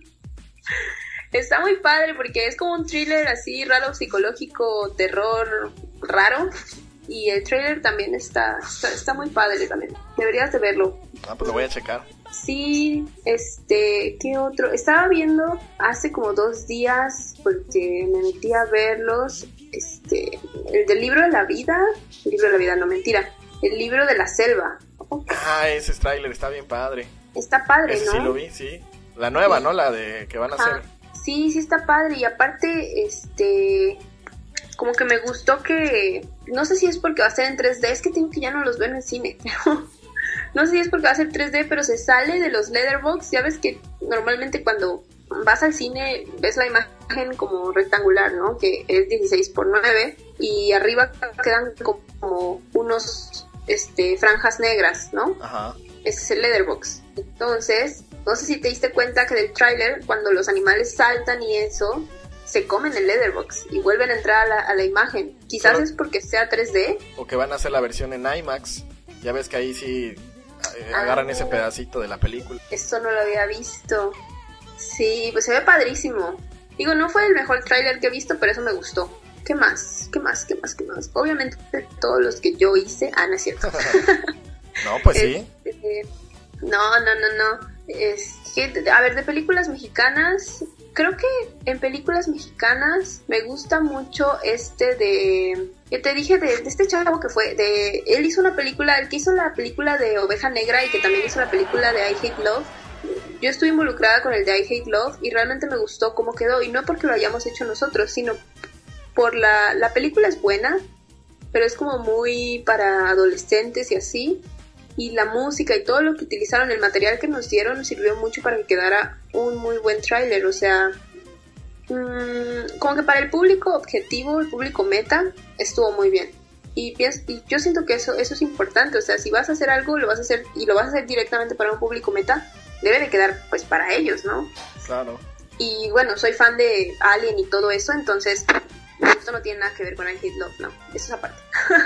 Está muy padre porque es como un thriller así raro, psicológico, terror raro, y el tráiler también está muy padre también. Deberías de verlo. Pues lo voy a checar. Sí, ¿qué otro? Estaba viendo hace como 2 días, porque me metí a verlos, el del libro de la vida, no, mentira, el libro de la selva. Ese tráiler está bien padre. Está padre, ese ¿no? Sí lo vi, sí. La nueva, sí. ¿No? La de que van a hacer. Sí, está padre, y aparte, como que me gustó que, no sé si es porque va a ser en 3D, es que tengo que ya no los veo en el cine, pero no sé si es porque va a ser 3D, pero se sale de los letterbox. Ya ves que normalmente cuando vas al cine ves la imagen como rectangular, ¿no? Que es 16:9, y arriba quedan como unos franjas negras, ¿no? Ajá. Ese es el letterbox. Entonces, no sé si te diste cuenta que del tráiler, cuando los animales saltan y eso, se comen el letterbox y vuelven a entrar a la imagen. Quizás Pero, es porque sea 3D. O que van a hacer la versión en IMAX. Ya ves que ahí sí agarran ese pedacito de la película. Esto no lo había visto. Sí, pues se ve padrísimo. Digo, no fue el mejor tráiler que he visto, pero eso me gustó. ¿Qué más? Obviamente todos los que yo hice. No es cierto. No, pues sí. No. Es que, a ver, de películas mexicanas, creo que en películas mexicanas me gusta mucho que te dije de este chavo que fue, él hizo una película, el que hizo la película de Oveja Negra y que también hizo la película de I Hate Love. Yo estuve involucrada con el de I Hate Love y realmente me gustó cómo quedó, y no porque lo hayamos hecho nosotros, sino por la película es buena, pero es como muy para adolescentes y así. Y la música y todo lo que utilizaron, el material que nos dieron, sirvió mucho para que quedara un muy buen tráiler. O sea, como que para el público objetivo, el público meta, estuvo muy bien. Y yo siento que eso es importante. O sea, si vas a hacer algo, lo vas a hacer y lo vas a hacer directamente para un público meta, debe de quedar pues para ellos, ¿no? Claro. Y bueno, soy fan de Alien y todo eso, entonces esto no tiene nada que ver con I Hate Love, ¿no? Eso es aparte.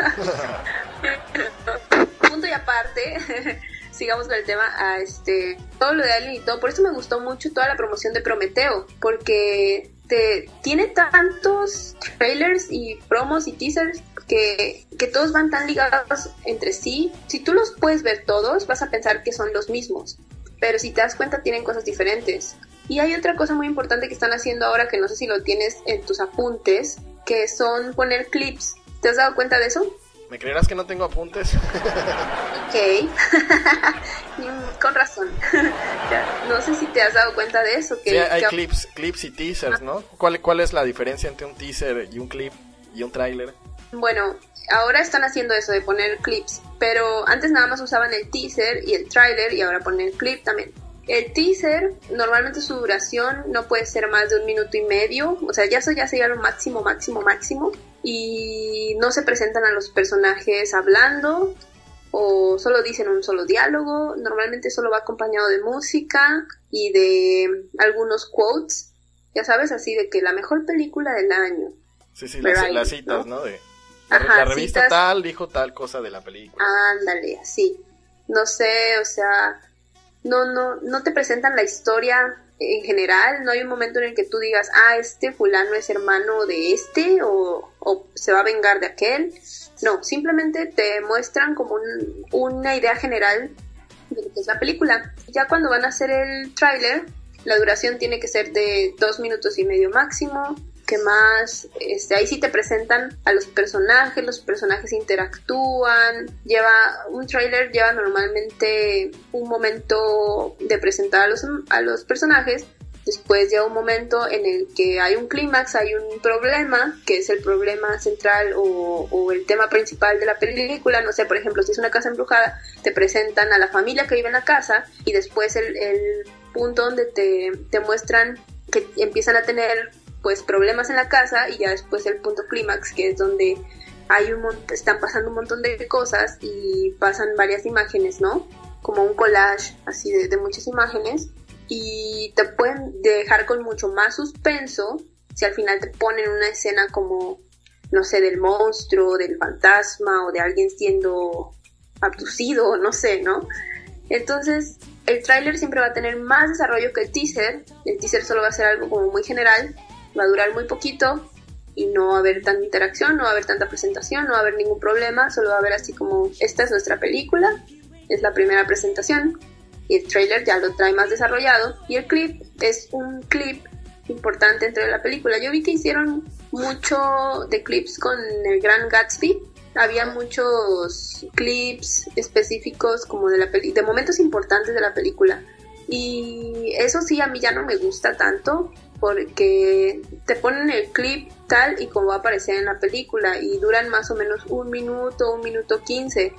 Punto y aparte, sigamos con el tema, todo lo de Alien y todo. Por eso me gustó mucho toda la promoción de Prometeo, porque tiene tantos trailers y promos y teasers que todos van tan ligados entre sí. Si tú los puedes ver todos, vas a pensar que son los mismos, pero si te das cuenta tienen cosas diferentes. Y hay otra cosa muy importante que están haciendo ahora, que no sé si lo tienes en tus apuntes, que son poner clips. ¿Te has dado cuenta de eso? ¿Me creerás que no tengo apuntes? Ok. Con razón. No sé si te has dado cuenta de eso. Sí, hay clips y teasers, ¿no? ¿Cuál es la diferencia entre un teaser y un clip y un tráiler? Bueno, ahora están haciendo eso de poner clips, pero antes nada más usaban el teaser y el tráiler, y ahora ponen el clip también. El teaser, normalmente su duración no puede ser más de 1 minuto y medio, o sea, eso ya sería lo máximo, y no se presentan a los personajes hablando, o solo dicen un solo diálogo. Normalmente solo va acompañado de música y de algunos quotes, ya sabes, así de que la mejor película del año. Sí, las citas, ¿no? La revista citas, tal dijo tal cosa de la película. Ándale, así. No sé, o sea, no te presentan la historia en general. No hay un momento en el que tú digas, este fulano es hermano de o se va a vengar de aquel. No, simplemente te muestran como una idea general de lo que es la película. Ya cuando van a hacer el tráiler, la duración tiene que ser de 2 minutos y medio máximo. ¿Qué más? Ahí sí te presentan a los personajes interactúan. Un tráiler lleva normalmente un momento de presentar a los personajes. Después llega un momento en el que hay un clímax, hay un problema, que es el problema central o el tema principal de la película. No sé, por ejemplo, si es una casa embrujada, te presentan a la familia que vive en la casa, y después el punto donde te muestran que empiezan a tener pues problemas en la casa, y ya después el punto clímax, que es donde están pasando un montón de cosas y pasan varias imágenes, ¿no? Como un collage así de muchas imágenes, y te pueden dejar con mucho más suspenso si al final te ponen una escena como, no sé, del monstruo, del fantasma o de alguien siendo abducido, no sé, ¿no? Entonces el tráiler siempre va a tener más desarrollo que el teaser. El teaser solo va a ser algo como muy general, va a durar muy poquito y no va a haber tanta interacción, no va a haber tanta presentación, no va a haber ningún problema, solo va a haber así como, esta es nuestra película, es la primera presentación, y el trailer ya lo trae más desarrollado, y el clip es un clip importante dentro de la película. Yo vi que hicieron mucho de clips con el Gran Gatsby, había muchos clips específicos como de momentos importantes de la película, y eso sí a mí ya no me gusta tanto, porque te ponen el clip tal y como va a aparecer en la película, y duran más o menos 1 minuto, 1 minuto 15.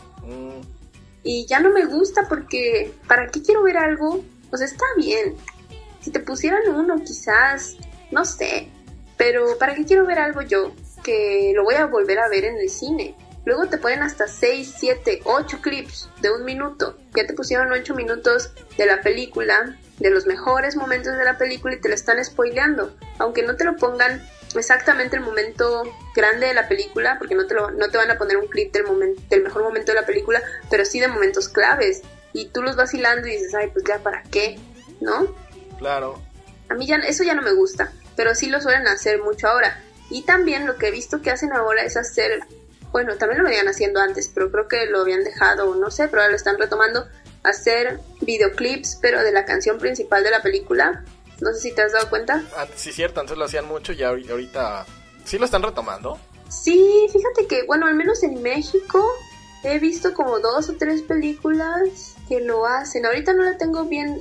Y ya no me gusta, porque ¿para qué quiero ver algo? O sea, está bien. Si te pusieran uno quizás, no sé, pero ¿para qué quiero ver algo yo? Que lo voy a volver a ver en el cine. luego te ponen hasta 6, 7, 8 clips de 1 minuto. Ya te pusieron 8 minutos de la película, de los mejores momentos de la película, y te lo están spoileando. Aunque no te lo pongan exactamente el momento grande de la película, porque no te van a poner un clip del mejor momento de la película, pero sí de momentos claves. Y tú los vas hilando y dices, ay, pues ya, ¿para qué? ¿No? Claro. A mí eso ya no me gusta, pero sí lo suelen hacer mucho ahora. Y también lo que he visto que hacen ahora es hacer, bueno, también lo venían haciendo antes, pero creo que lo habían dejado, no sé, pero ahora lo están retomando, hacer videoclips, pero de la canción principal de la película. No sé si te has dado cuenta. Sí, cierto, antes lo hacían mucho y ahorita ¿sí lo están retomando? Sí, fíjate que, bueno, al menos en México he visto como 2 o 3 películas que lo hacen. Ahorita no la tengo bien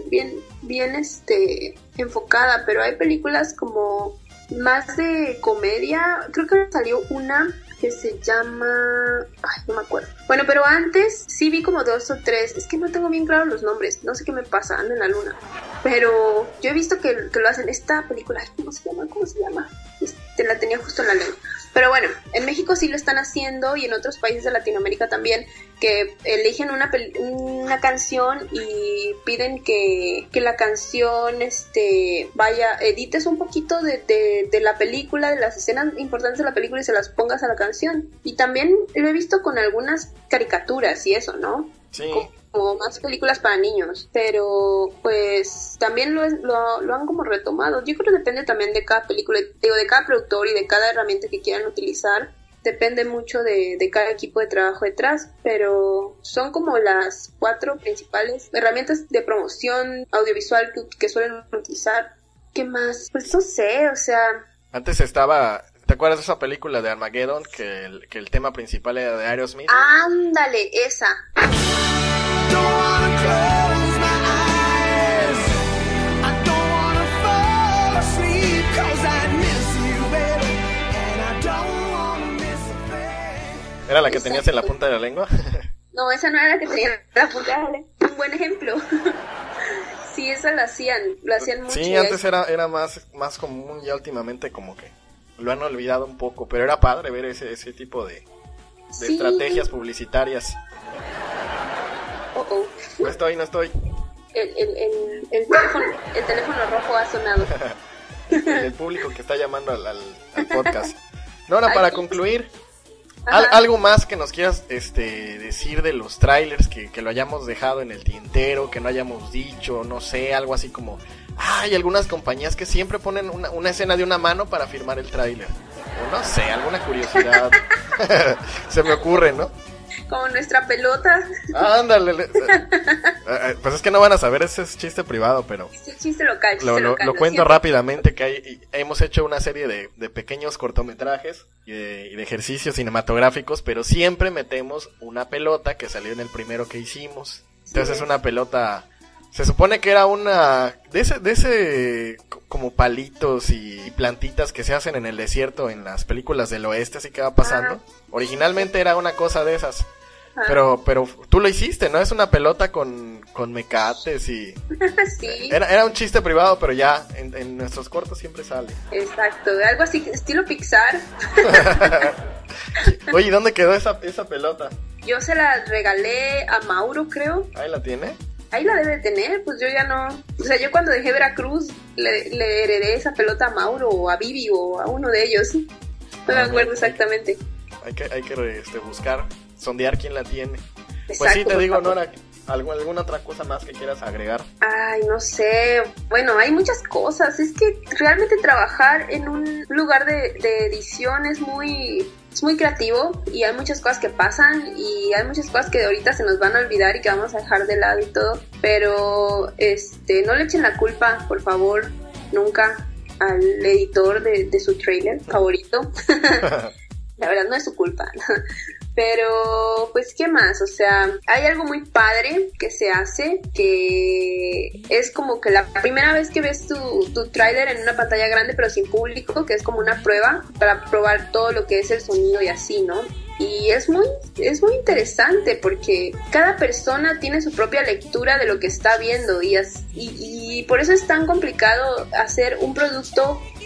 enfocada, pero hay películas como más de comedia. Creo que salió una que se llama... Ay, no me acuerdo. Bueno, pero antes sí vi como 2 o 3. Es que no tengo bien claros los nombres. No sé qué me pasa, ando en la luna. Pero yo he visto que lo hacen. Esta película, ¿cómo se llama? La tenía justo en la lengua. Pero bueno, en México sí lo están haciendo, y en otros países de Latinoamérica también, que eligen una canción y piden que la canción edites un poquito de la película, de las escenas importantes de la película, y se las pongas a la canción. Y también lo he visto con algunas caricaturas y eso, ¿no? Sí. Como más películas para niños, pero pues también lo han como retomado. Yo creo que depende también de cada película, digo, de cada productor y de cada herramienta que quieran utilizar. Depende mucho de cada equipo de trabajo detrás, pero son como las 4 principales herramientas de promoción audiovisual que suelen utilizar. ¿Qué más? Pues no sé, o sea... Antes estaba... ¿Te acuerdas de esa película de Armageddon? Que el tema principal era de Aerosmith. ¡Ándale! Esa. ¿Era la que tenías en la punta de la lengua? No, esa no era la que tenía en la punta de la lengua. Un buen ejemplo. Sí, esa lo hacían mucho. Sí, antes era más común, ya últimamente como que lo han olvidado un poco, pero era padre ver ese tipo de Sí. estrategias publicitarias. No estoy. El teléfono rojo ha sonado. El público que está llamando al podcast. No, ahora Ay, para sí. concluir, Ajá. algo más que nos quieras decir de los trailers, que lo hayamos dejado en el tintero, que no hayamos dicho, no sé, algo así como... Hay algunas compañías que siempre ponen una escena de una mano para firmar el tráiler. O no sé, alguna curiosidad. Se me ocurre, ¿no? Como nuestra pelota. Ándale. Pues es que no van a saber, ese es chiste privado, pero... Sí, chiste local, Lo cuento siento. rápidamente, que hemos hecho una serie de pequeños cortometrajes y de ejercicios cinematográficos, pero siempre metemos una pelota que salió en el primero que hicimos. Entonces es una pelota... Se supone que era una... De ese como palitos y plantitas que se hacen en el desierto en las películas del oeste, así que va pasando. Originalmente era una cosa de esas. Pero tú lo hiciste, ¿no? Es una pelota con mecates y... Sí. Era un chiste privado, pero ya en nuestros cortos siempre sale. Exacto, algo así, estilo Pixar. Oye, ¿dónde quedó esa pelota? Yo se la regalé a Mauro, creo. ¿Ahí la tiene? Ahí la debe tener, pues yo ya no... O sea, yo cuando dejé Veracruz le heredé esa pelota a Mauro o a Vivi o a uno de ellos. No me acuerdo exactamente. Hay que buscar, sondear quién la tiene. Exacto, Pues sí, te digo, favor. Nora, ¿alguna otra cosa más que quieras agregar? Ay, no sé. Bueno, hay muchas cosas. Es que realmente trabajar en un lugar de edición es muy creativo, y hay muchas cosas que pasan y hay muchas cosas que ahorita se nos van a olvidar y que vamos a dejar de lado y todo. Pero no le echen la culpa, por favor, nunca al editor de su trailer favorito. La verdad no es su culpa. Pero, pues, ¿qué más? O sea, hay algo muy padre que se hace, que es como que la primera vez que ves tu tráiler en una pantalla grande pero sin público, que es como una prueba para probar todo lo que es el sonido y así, ¿no? Y es muy interesante porque cada persona tiene su propia lectura de lo que está viendo, y por eso es tan complicado hacer un producto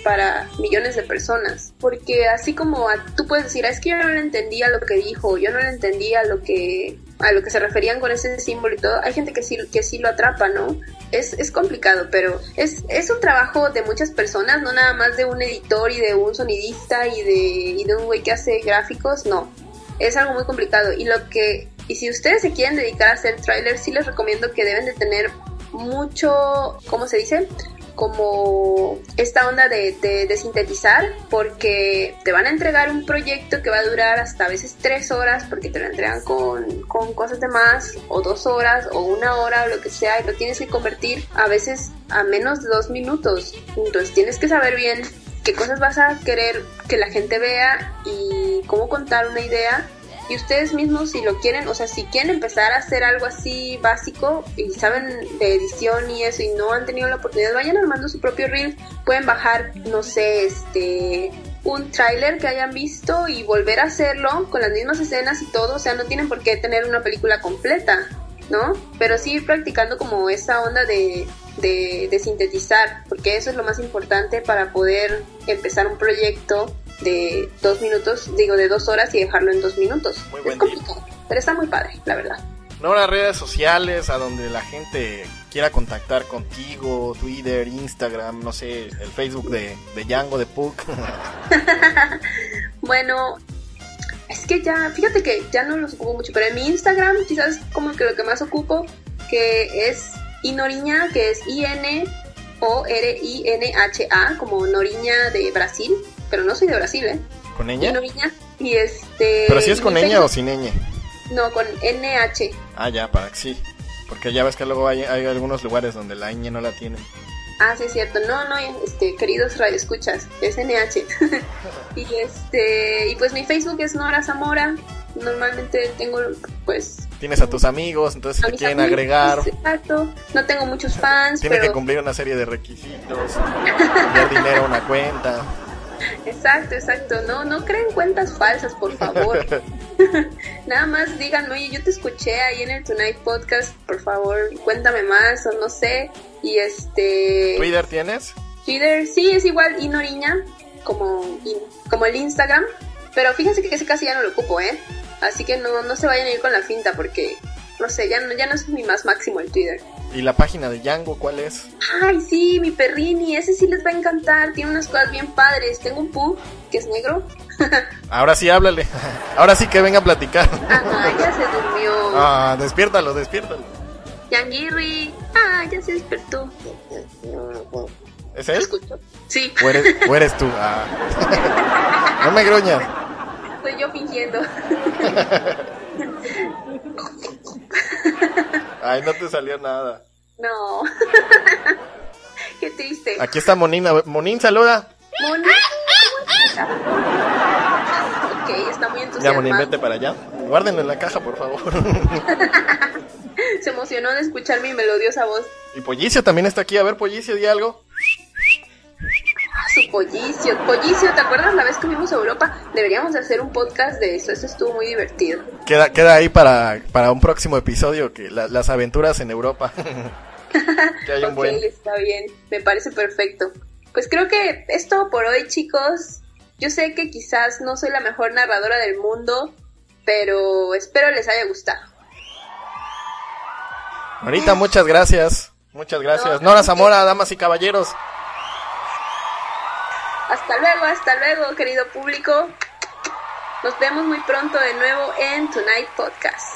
para millones de personas, porque así como tú puedes decir, es que yo no le entendía lo que dijo, yo no le entendía a lo que se referían con ese símbolo y todo, hay gente que sí lo atrapa, ¿no? Es complicado, pero es un trabajo de muchas personas, no nada más de un editor y de un sonidista y de un güey que hace gráficos, no. Es algo muy complicado y si ustedes se quieren dedicar a hacer trailers, sí les recomiendo que deben de tener mucho, ¿cómo se dice? Como esta onda de sintetizar, porque te van a entregar un proyecto que va a durar hasta a veces 3 horas, porque te lo entregan con cosas de más, o 2 horas, o 1 hora, o lo que sea, y lo tienes que convertir a veces a menos de 2 minutos. Entonces tienes que saber bien qué cosas vas a querer que la gente vea y cómo contar una idea. Y ustedes mismos, si lo quieren, o sea, si quieren empezar a hacer algo así básico y saben de edición y eso y no han tenido la oportunidad, vayan armando su propio reel. Pueden bajar, no sé, un tráiler que hayan visto y volver a hacerlo con las mismas escenas y todo. O sea, no tienen por qué tener una película completa, ¿no? Pero sí ir practicando como esa onda de sintetizar, porque eso es lo más importante para poder empezar un proyecto de 2 minutos, de 2 horas y dejarlo en 2 minutos. Muy buen es complicado, pero está muy padre, la verdad. No, las redes sociales a donde la gente quiera contactar contigo, Twitter, Instagram, no sé, el Facebook de Django, de Puck. Bueno, es que fíjate que ya no los ocupo mucho, pero en mi Instagram quizás como que lo que más ocupo, que es Inoriña, que es INORINHA, como Noriña de Brasil, pero no soy de Brasil, ¿Con ñ? Inoriña, y ¿Pero si es con ñ o sin ñ? No, con NH. Ah, ya, para que sí. Porque ya ves que luego hay algunos lugares donde la ñ no la tienen. Ah, sí, es cierto. No, queridos radioescuchas, es NH. y pues mi Facebook es Nora Zamora. Normalmente tengo, pues... Tienes a tus amigos, entonces te quieren agregar. Exacto. No tengo muchos fans, Tiene que cumplir una serie de requisitos. Enviar dinero a una cuenta. Exacto. No creen cuentas falsas, por favor. Nada más digan, oye, yo te escuché ahí en el Tonight Podcast, por favor, cuéntame más, o no sé. Y ¿Twitter tienes? Twitter, sí, es igual, Inoriña, como el Instagram. Pero fíjense que ese casi ya no lo ocupo, Así que no se vayan a ir con la finta, porque, no sé, ya no es mi más máximo el Twitter. ¿Y la página de Django cuál es? Ay, sí, mi perrini, ese sí les va a encantar, tiene unas cosas bien padres. Tengo un pug que es negro. Ahora sí, háblale. Ahora sí que venga a platicar. Ajá, ya se durmió. Ah, despiértalo. Yanguirri, ya se despertó. ¿Es él? ¿Escucho? Sí. ¿O eres tú? No me gruñas. Soy yo fingiendo. Ay, no te salió nada. No. Qué triste. Aquí está Monín. Monín, saluda. Monín. Ok, está muy entusiasmado. Ya, Monín, vete para allá. Guárdenlo en la caja, por favor. Se emocionó de escuchar mi melodiosa voz. Y Pollicio también está aquí. A ver, Pollicio, di algo. Su Pollicio, ¿te acuerdas la vez que fuimos a Europa? Deberíamos hacer un podcast de eso estuvo muy divertido. Queda ahí para un próximo episodio, que las aventuras en Europa. Que hay un buen... Está bien, me parece perfecto. Pues creo que es todo por hoy, chicos. Yo sé que quizás no soy la mejor narradora del mundo, pero espero les haya gustado. Ahorita, muchas gracias. Nora Zamora, damas y caballeros. Hasta luego, querido público. Nos vemos muy pronto de nuevo en Tonight Podcast.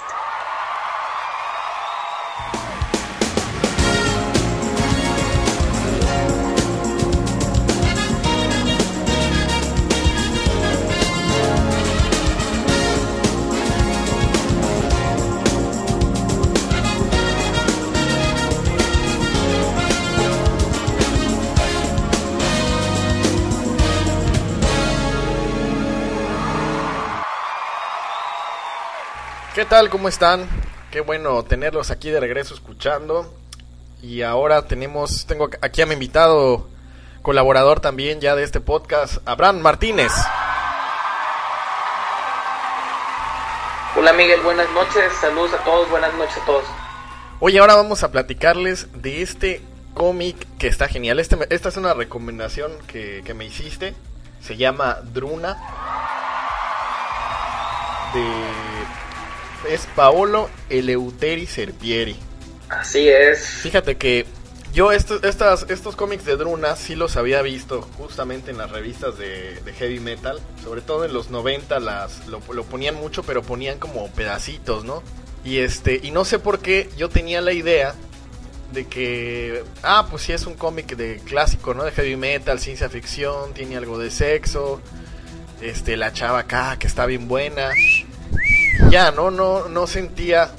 ¿Qué tal? ¿Cómo están? Qué bueno tenerlos aquí de regreso escuchando. Y ahora tengo aquí a mi invitado, colaborador también ya de este podcast, Abraham Martínez. Hola Miguel, buenas noches, saludos a todos, buenas noches a todos. Hoy ahora vamos a platicarles de este cómic que está genial. Esta es una recomendación que me hiciste. Se llama Druna. Es Paolo Eleuteri Serpieri. Así es. Fíjate que yo estos cómics de Druna sí los había visto justamente en las revistas de heavy metal. Sobre todo en los 90 lo ponían mucho, pero ponían como pedacitos, ¿no? Y no sé por qué yo tenía la idea de que, pues sí es un cómic de clásico, ¿no? De heavy metal, ciencia ficción, tiene algo de sexo, la chava acá que está bien buena. Ya, no sentía,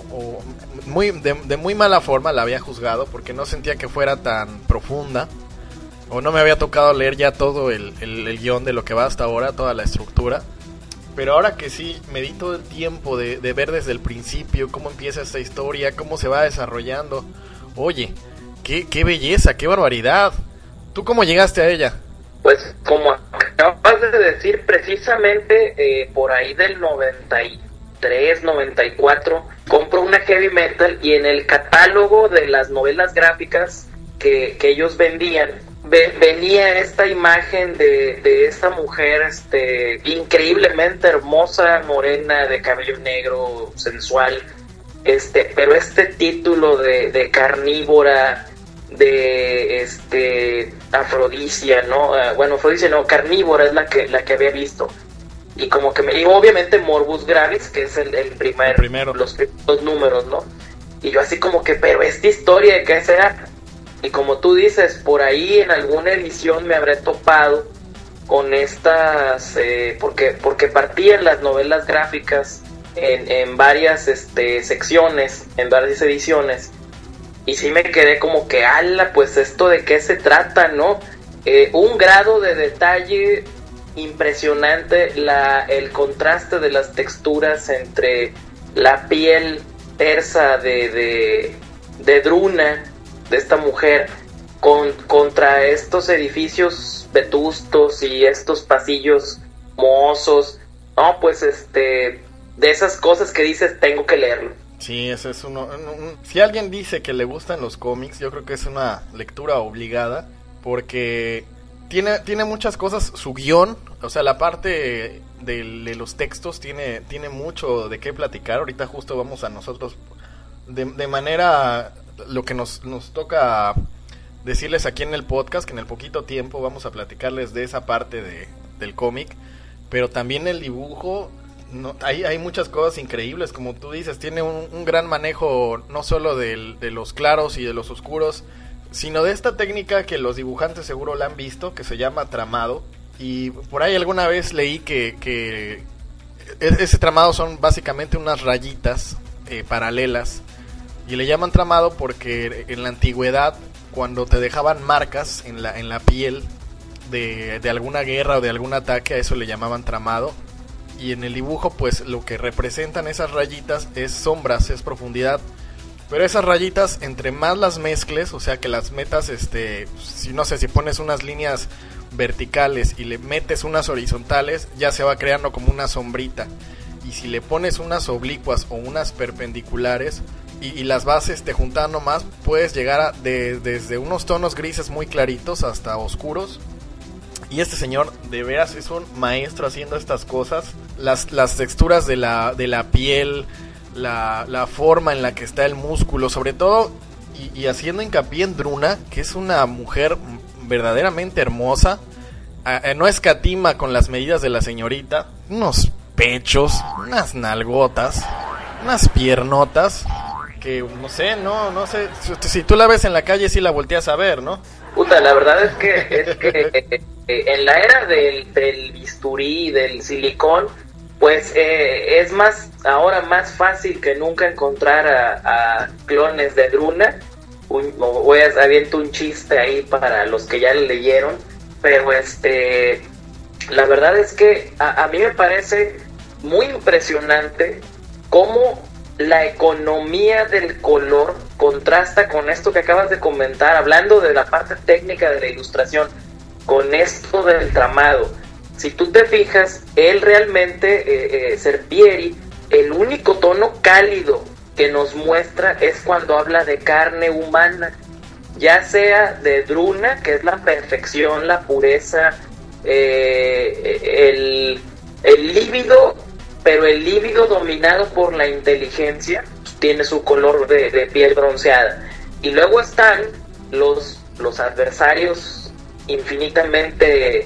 de muy mala forma la había juzgado, porque no sentía que fuera tan profunda, o no me había tocado leer ya todo el guión de lo que va hasta ahora, toda la estructura. Pero ahora que sí, me di todo el tiempo de ver desde el principio cómo empieza esta historia, cómo se va desarrollando. Oye, qué belleza, qué barbaridad. ¿Tú cómo llegaste a ella? Pues como acabas de decir, precisamente por ahí del 93, 94, compro una heavy metal y en el catálogo de las novelas gráficas que ellos vendían, venía esta imagen de esta mujer increíblemente hermosa, morena, de cabello negro, sensual, pero este título de carnívora, de afrodisia, ¿no? Bueno, afrodisia no, carnívora es la que había visto. Y como que y obviamente Morbus Gravis, que es el primero, los primeros números, ¿no? Y yo así como que, pero esta historia de qué será. Y como tú dices, por ahí en alguna edición me habré topado con estas, porque partían las novelas gráficas en varias secciones, en varias ediciones, y sí me quedé como que, ala, pues esto de qué se trata, ¿no? Un grado de detalle impresionante, el contraste de las texturas entre la piel tersa de Druna, de esta mujer, contra estos edificios vetustos y estos pasillos mohosos. No, pues de esas cosas que dices, tengo que leerlo. Sí, ese es si alguien dice que le gustan los cómics, yo creo que es una lectura obligada, porque tiene muchas cosas. Su guión, o sea, la parte de los textos tiene mucho de qué platicar. Ahorita justo vamos a nosotros de manera, lo que nos toca decirles aquí en el podcast, que en el poquito tiempo vamos a platicarles de esa parte del cómic, pero también el dibujo. No, hay muchas cosas increíbles, como tú dices. Tiene un gran manejo, no solo de los claros y de los oscuros, sino de esta técnica que los dibujantes seguro la han visto, que se llama tramado. Y por ahí alguna vez leí que ese tramado son básicamente unas rayitas paralelas, y le llaman tramado porque en la antigüedad, cuando te dejaban marcas en la piel de alguna guerra o de algún ataque, a eso le llamaban tramado. Y en el dibujo, pues lo que representan esas rayitas es sombras, es profundidad. Pero esas rayitas, entre más las mezcles, o sea que las metas, si pones unas líneas verticales y le metes unas horizontales, ya se va creando como una sombrita. Y si le pones unas oblicuas o unas perpendiculares y las vas juntando más, puedes llegar desde unos tonos grises muy claritos hasta oscuros. Y este señor de veras es un maestro haciendo estas cosas. Las texturas de la piel, la forma en la que está el músculo, sobre todo, y haciendo hincapié en Druna, que es una mujer verdaderamente hermosa. No escatima con las medidas de la señorita. Unos pechos, unas nalgotas, unas piernotas, que no sé, si tú la ves en la calle sí la volteas a ver, ¿no? Puta, la verdad es que en la era del bisturí, del silicón, pues es ahora más fácil que nunca encontrar a clones de Druna. Aviento un chiste ahí para los que ya le leyeron, pero la verdad es que a mí me parece muy impresionante cómo la economía del color contrasta con esto que acabas de comentar, hablando de la parte técnica de la ilustración, con esto del tramado. Si tú te fijas, él realmente, Serpieri, el único tono cálido que nos muestra es cuando habla de carne humana. ya sea de Druna, que es la perfección, la pureza, el líbido, pero el líbido dominado por la inteligencia, tiene su color de piel bronceada. Y luego están los adversarios infinitamente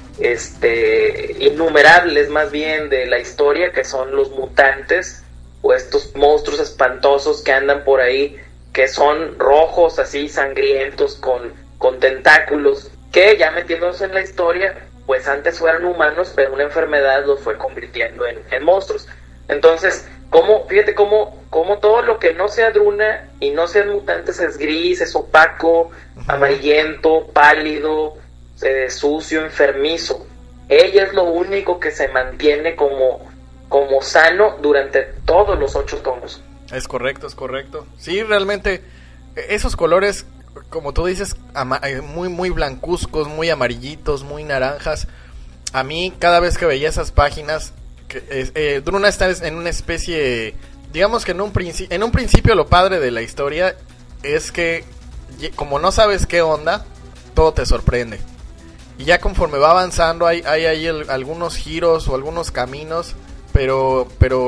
innumerables más bien de la historia, que son los mutantes, o estos monstruos espantosos que andan por ahí, que son rojos, así sangrientos, con tentáculos, que ya metiéndose en la historia, pues antes fueran humanos, pero una enfermedad los fue convirtiendo en monstruos. Entonces, fíjate cómo todo lo que no sea Druna y no sean mutantes es gris, es opaco, amarillento, pálido, sucio, enfermizo. Ella es lo único que se mantiene como sano durante todos los 8 tomos. Es correcto. Sí, realmente, esos colores, como tú dices, muy, muy blancuzcos, muy amarillitos, muy naranjas. A mí, cada vez que veía esas páginas, Druna está en una especie, digamos que en un principio lo padre de la historia es que, como no sabes qué onda, todo te sorprende. Y ya conforme va avanzando hay algunos giros o algunos caminos, pero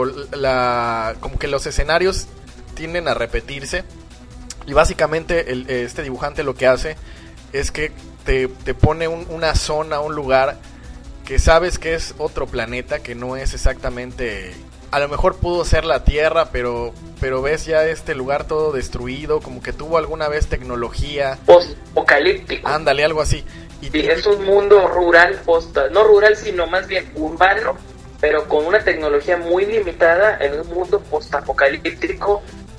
como que los escenarios tienden a repetirse. Y básicamente este dibujante lo que hace es que te pone una zona, un lugar que sabes que es otro planeta, que no es exactamente, a lo mejor pudo ser la Tierra, pero ves ya este lugar todo destruido, como que tuvo alguna vez tecnología post-apocalíptico. Ándale, algo así. Y es un mundo rural, no rural, sino más bien urbano, pero con una tecnología muy limitada, en un mundo post-apocalíptico,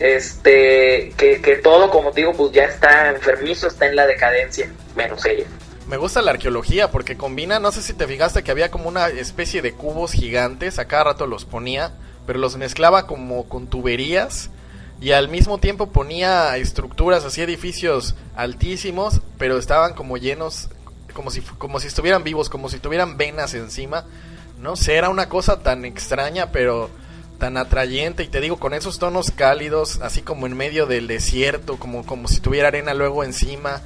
que todo, como te digo, pues ya está enfermizo, está en la decadencia, menos ella. Me gusta la arqueología porque combina, no sé si te fijaste que había como una especie de cubos gigantes, a cada rato los ponía, pero los mezclaba como con tuberías, y al mismo tiempo ponía estructuras, así edificios altísimos, pero estaban como llenos, como si estuvieran vivos, como si tuvieran venas encima. No sé, era una cosa tan extraña, pero tan atrayente, y te digo, con esos tonos cálidos, así como en medio del desierto, como si tuviera arena luego encima.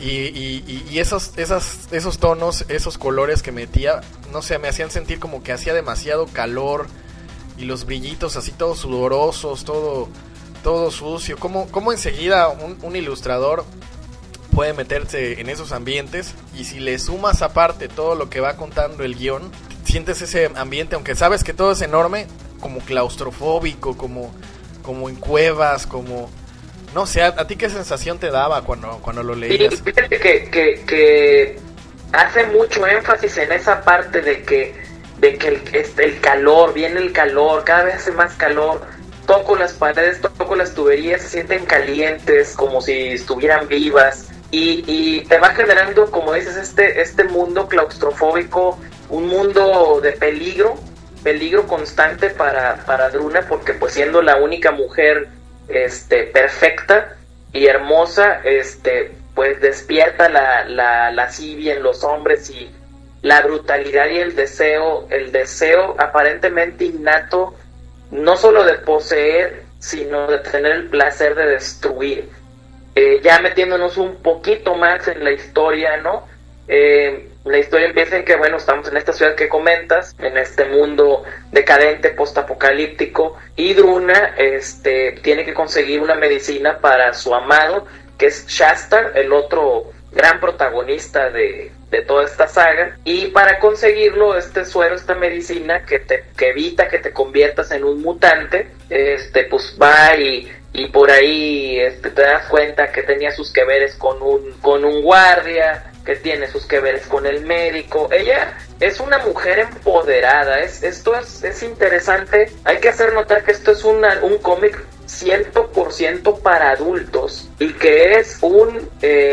Y esos tonos, esos colores que metía, no sé, me hacían sentir como que hacía demasiado calor, y los brillitos así todos sudorosos, todo sucio. Como enseguida un ilustrador puede meterse en esos ambientes, y si le sumas aparte todo lo que va contando el guión, sientes ese ambiente, aunque sabes que todo es enorme, como claustrofóbico, como en cuevas, como... No sé, ¿a ti qué sensación te daba cuando lo leías? Sí, fíjate que hace mucho énfasis en esa parte de que el calor, viene el calor, cada vez hace más calor, toco las paredes, toco las tuberías, se sienten calientes, como si estuvieran vivas, y te va generando, como dices, este mundo claustrofóbico, un mundo de peligro constante para Druna, porque pues siendo la única mujer perfecta y hermosa, pues despierta la lascivia en los hombres, y la brutalidad y el deseo aparentemente innato, no solo de poseer, sino de tener el placer de destruir. Ya metiéndonos un poquito más en la historia, ¿no? La historia empieza en que, bueno, estamos en esta ciudad que comentas, en este mundo decadente, postapocalíptico, y Druna tiene que conseguir una medicina para su amado, que es Shastar, el otro gran protagonista de toda esta saga, y para conseguirlo, este suero, esta medicina que evita que te conviertas en un mutante, pues va y por ahí te das cuenta que tenía sus que veres con un guardia, que tiene sus que veres con el médico. Ella es una mujer empoderada. Esto es interesante. Hay que hacer notar que esto es un cómic 100% para adultos, y que es un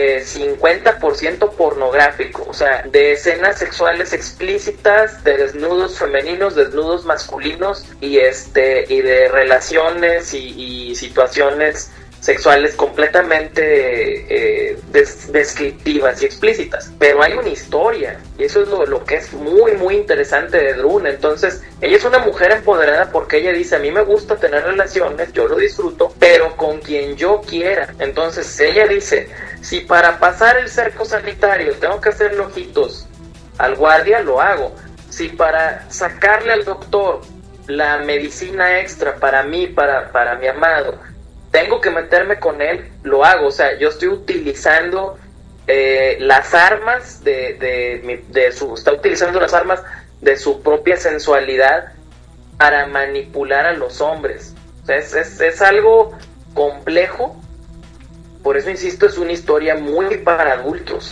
50% pornográfico, o sea, de escenas sexuales explícitas, de desnudos femeninos, desnudos masculinos, y de relaciones y situaciones sexuales completamente descriptivas y explícitas, pero hay una historia, y eso es lo que es muy muy interesante de Druna. Entonces ella es una mujer empoderada porque ella dice: a mí me gusta tener relaciones, yo lo disfruto, pero con quien yo quiera. Entonces ella dice: Si para pasar el cerco sanitario tengo que hacerle ojitos al guardia, lo hago. Si para sacarle al doctor la medicina extra para mí, para mi amado, tengo que meterme con él, lo hago. O sea, yo estoy utilizando las armas está utilizando las armas de su propia sensualidad para manipular a los hombres. O sea, es algo complejo. Por eso insisto, es una historia muy para adultos.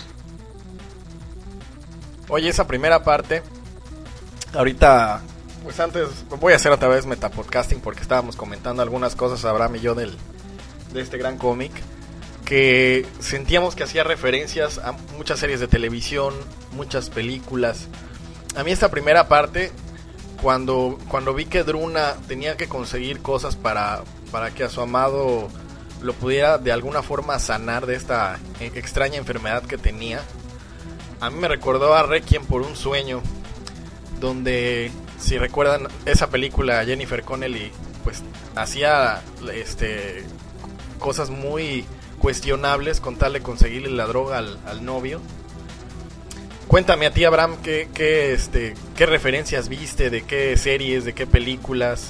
Oye, esa primera parte, ahorita, pues antes voy a hacer otra vez metapodcasting porque estábamos comentando algunas cosas, Abraham y yo, de este gran cómic, que sentíamos que hacía referencias a muchas series de televisión, muchas películas. A mí esta primera parte, cuando vi que Druna tenía que conseguir cosas para que a su amado lo pudiera de alguna forma sanar de esta extraña enfermedad que tenía, a mí me recordó a Requiem por un sueño, donde, si recuerdan esa película, Jennifer Connelly pues hacía cosas muy cuestionables con tal de conseguirle la droga al novio. Cuéntame a ti, Abraham, ¿qué referencias viste? ¿De qué series? ¿De qué películas?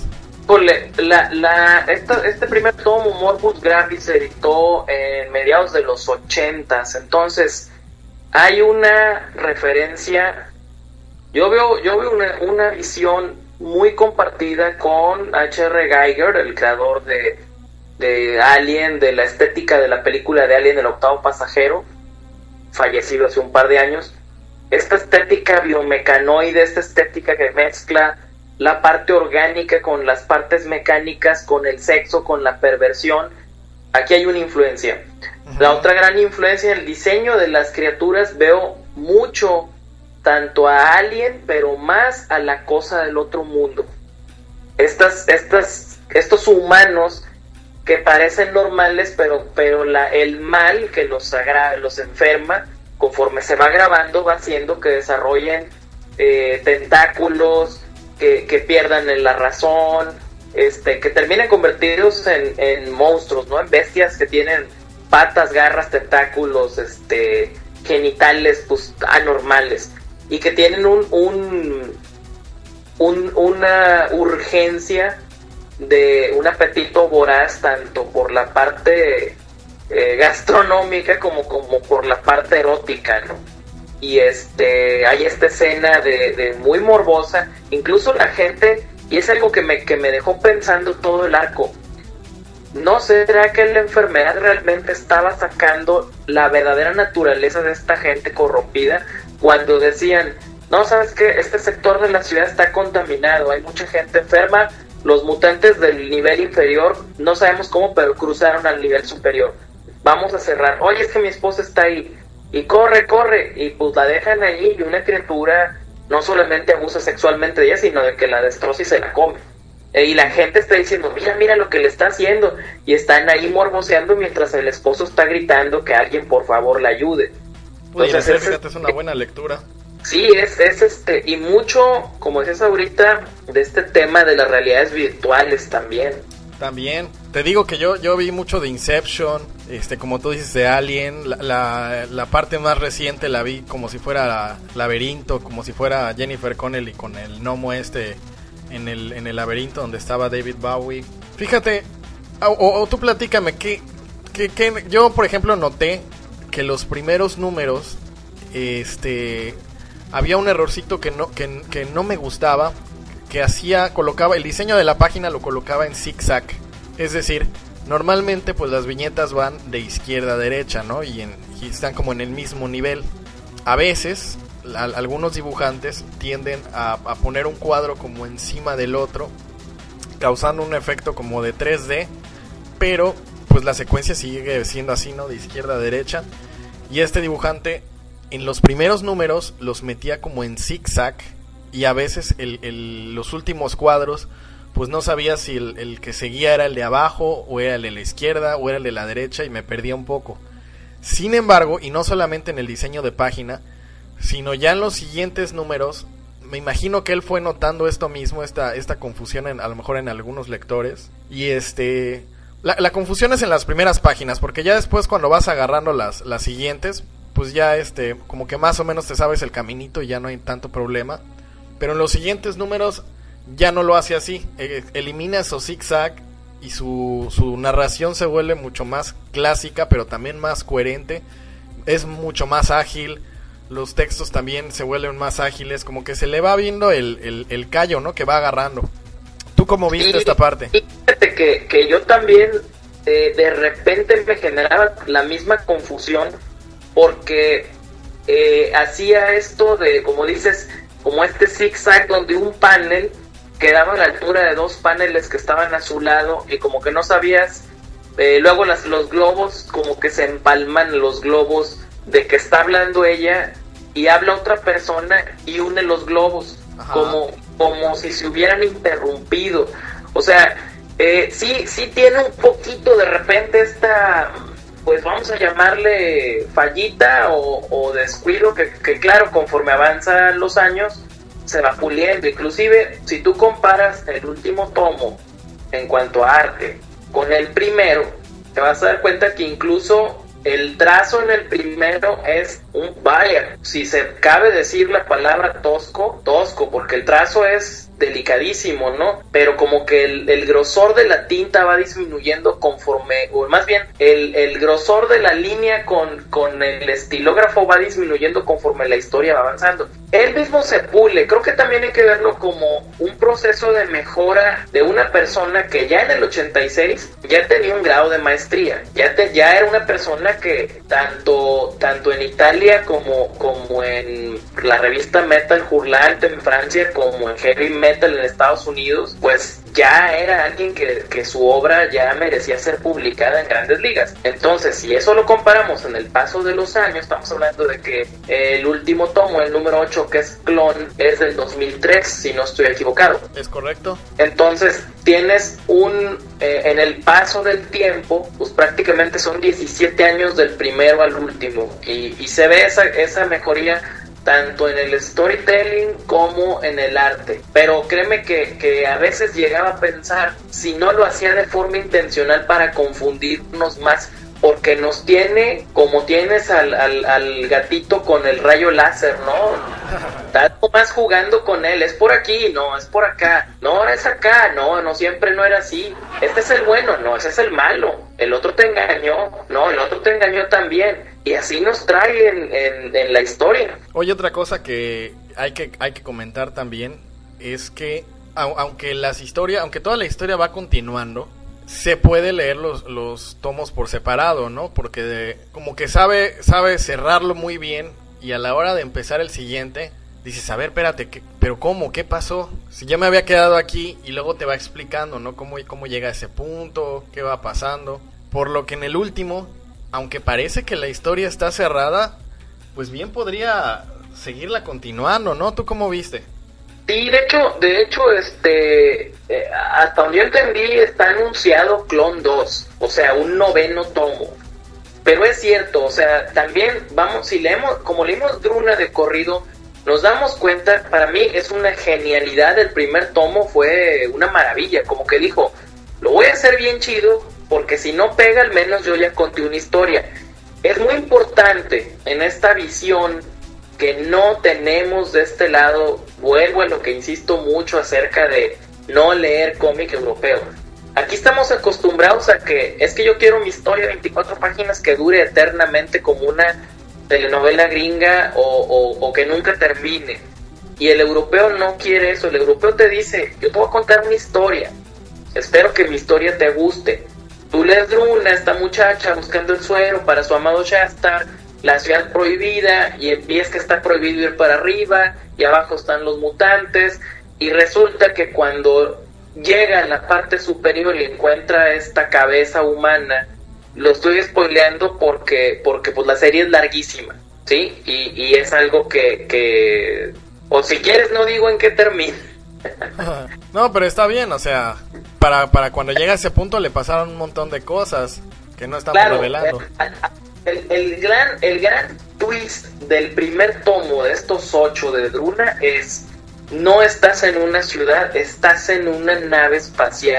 Este primer tomo, Morbus Gravis, se editó en mediados de los 80s. Entonces, hay una referencia. Yo veo una visión muy compartida con H.R. Giger, el creador de Alien, de la estética de la película de Alien, el octavo pasajero, fallecido hace un par de años. Esta estética biomecanoide, esta estética que mezcla la parte orgánica con las partes mecánicas, con el sexo, con la perversión. Aquí hay una influencia. Uh-huh. La otra gran influencia en el diseño de las criaturas, veo mucho tanto a Alien, pero más a la cosa del otro mundo. Estos humanos que parecen normales, pero el mal que los enferma, conforme se va grabando, va haciendo que desarrollen tentáculos, que pierdan la razón, que terminen convertidos en monstruos, ¿no? En bestias que tienen patas, garras, tentáculos, genitales, pues anormales, y que tienen una urgencia de un apetito voraz, tanto por la parte gastronómica como por la parte erótica, ¿no? Y hay esta escena de muy morbosa, incluso la gente, y es algo que me dejó pensando todo el arco. ¿No será que la enfermedad realmente estaba sacando la verdadera naturaleza de esta gente corrompida? Cuando decían, no, ¿sabes qué? Este sector de la ciudad está contaminado, hay mucha gente enferma, los mutantes del nivel inferior, no sabemos cómo, pero cruzaron al nivel superior. Vamos a cerrar. Oye, es que mi esposa está ahí. Y corre, y pues la dejan ahí, y una criatura no solamente abusa sexualmente de ella, sino de que la destroza y se la come. Y la gente está diciendo, mira lo que le está haciendo, y están ahí morboseando mientras el esposo está gritando que alguien por favor la ayude. Entonces, fíjate, es una buena lectura. Sí, es y mucho, como decías ahorita, de este tema de las realidades virtuales también. También, te digo que yo vi mucho de Inception, como tú dices, de Alien, la parte más reciente la vi como si fuera Laberinto, como si fuera Jennifer Connelly con el gnomo en el laberinto donde estaba David Bowie. Fíjate, o tú platícame, que yo por ejemplo noté que los primeros números, había un errorcito que no me gustaba, que colocaba el diseño de la página, lo colocaba en zigzag. Es decir, normalmente pues las viñetas van de izquierda a derecha, ¿no? Y están como en el mismo nivel. A veces algunos dibujantes tienden a poner un cuadro como encima del otro, causando un efecto como de 3D, pero pues la secuencia sigue siendo así, ¿no? De izquierda a derecha. Y este dibujante en los primeros números los metía como en zigzag, y a veces los últimos cuadros pues no sabía si el que seguía era el de abajo, o era el de la izquierda, o era el de la derecha, y me perdía un poco. Sin embargo, y no solamente en el diseño de página, sino ya en los siguientes números, me imagino que él fue notando esto mismo, esta confusión a lo mejor en algunos lectores, y La confusión es en las primeras páginas, porque ya después cuando vas agarrando las siguientes, pues ya como que más o menos te sabes el caminito y ya no hay tanto problema. Pero en los siguientes números ya no lo hace así. Elimina esos zigzag y su narración se vuelve mucho más clásica, pero también más coherente. Es mucho más ágil. Los textos también se vuelven más ágiles. Como que se le va viendo el callo, ¿no? Que va agarrando. ¿Tú cómo viste esta parte? Fíjate que yo también de repente me generaba la misma confusión, porque hacía esto de, como dices, como este zigzag donde un panel quedaba a la altura de dos paneles que estaban a su lado y como que no sabías, luego los globos como que se empalman, los globos de que está hablando ella y habla otra persona y une los globos como si se hubieran interrumpido. O sea, sí tiene un poquito de repente esta, pues vamos a llamarle fallita o descuido que claro, conforme avanzan los años se va puliendo. Inclusive si tú comparas el último tomo en cuanto a arte con el primero, te vas a dar cuenta que incluso el trazo en el primero es vaya, si se cabe decir la palabra tosco, porque el trazo es delicadísimo, ¿no? Pero como que el grosor de la tinta va disminuyendo conforme, o más bien, el grosor de la línea con el estilógrafo va disminuyendo conforme la historia va avanzando. Él mismo se pule. Creo que también hay que verlo como un proceso de mejora de una persona que ya en el 86 ya tenía un grado de maestría, ya era una persona que tanto en Italia como en la revista Metal Hurlant en Francia, como en Heavy Metal en Estados Unidos, pues ya era alguien que su obra ya merecía ser publicada en grandes ligas. Entonces, si eso lo comparamos en el paso de los años, estamos hablando de que el último tomo, el número 8, que es Clon, es del 2003, si no estoy equivocado. Es correcto. Entonces, tienes en el paso del tiempo, pues prácticamente son 17 años del primero al último, y se ve esa mejoría tanto en el storytelling como en el arte. Pero créeme que a veces llegaba a pensar si no lo hacía de forma intencional para confundirnos más, porque nos tiene como tienes al gatito con el rayo láser, ¿no? Estás más jugando con él, es por aquí, no, es por acá, no, es acá, no siempre no era así, este es el bueno, no, ese es el malo, el otro te engañó, no, el otro te engañó también, y así nos trae en la historia. Oye, otra cosa que hay que comentar también es que aunque toda la historia va continuando, se puede leer los tomos por separado, ¿no? Porque como que sabe cerrarlo muy bien, y a la hora de empezar el siguiente dices, a ver, espérate, pero ¿cómo? ¿Qué pasó? Si ya me había quedado aquí, y luego te va explicando, ¿no? Cómo llega a ese punto, qué va pasando. Por lo que en el último, aunque parece que la historia está cerrada, pues bien podría seguirla continuando, ¿no? ¿Tú cómo viste? Sí, de hecho, hasta donde yo entendí, está anunciado Clon 2, o sea, un 9º tomo. Pero es cierto, o sea, también como leímos Druna de corrido, nos damos cuenta, para mí es una genialidad, el primer tomo fue una maravilla, como que dijo, lo voy a hacer bien chido, porque si no pega, al menos yo ya conté una historia. Es muy importante en esta visión que no tenemos de este lado. Vuelvo a lo que insisto mucho acerca de no leer cómic europeo. Aquí estamos acostumbrados a que yo quiero mi historia de 24 páginas que dure eternamente como una telenovela gringa o que nunca termine. Y el europeo no quiere eso. El europeo te dice, yo te voy a contar mi historia, espero que mi historia te guste. Tú lees Druna, esta muchacha buscando el suero para su amado Shastar, la ciudad prohibida, y ves que está prohibido ir para arriba, y abajo están los mutantes, y resulta que cuando llega a la parte superior y encuentra esta cabeza humana, lo estoy spoileando porque pues la serie es larguísima, ¿sí? Y es algo que o si quieres no digo en qué termina. No, pero está bien, o sea, para cuando llega a ese punto le pasaron un montón de cosas que no estamos revelando. El gran twist del primer tomo de estos 8 de Druna es: no estás en una ciudad, estás en una nave espacial.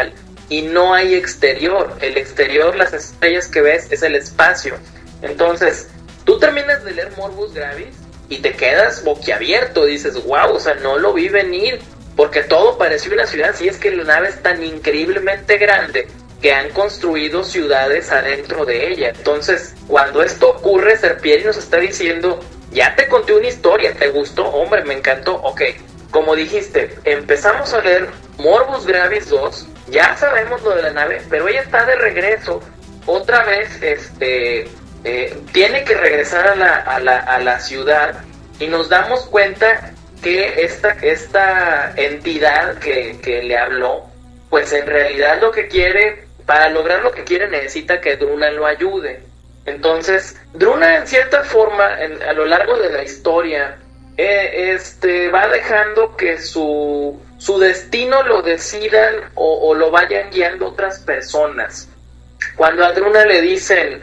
y no hay exterior. El exterior, las estrellas que ves, es el espacio. Entonces, tú terminas de leer Morbus Gravis y te quedas boquiabierto, dices, wow, o sea, no lo vi venir, porque todo pareció una ciudad, si es que la nave es tan increíblemente grande que han construido ciudades adentro de ella. Entonces, cuando esto ocurre, Serpieri nos está diciendo, ya te conté una historia, ¿te gustó? Hombre, me encantó, ok. Como dijiste, empezamos a leer Morbus Gravis 2, ya sabemos lo de la nave, pero ella está de regreso, otra vez, tiene que regresar a la ciudad, y nos damos cuenta que esta entidad que le habló, pues en realidad lo que quiere, para lograr lo que quiere, necesita que Druna lo ayude. Entonces, Druna en cierta forma, a lo largo de la historia, va dejando que su destino lo decidan o lo vayan guiando otras personas. Cuando a Druna le dice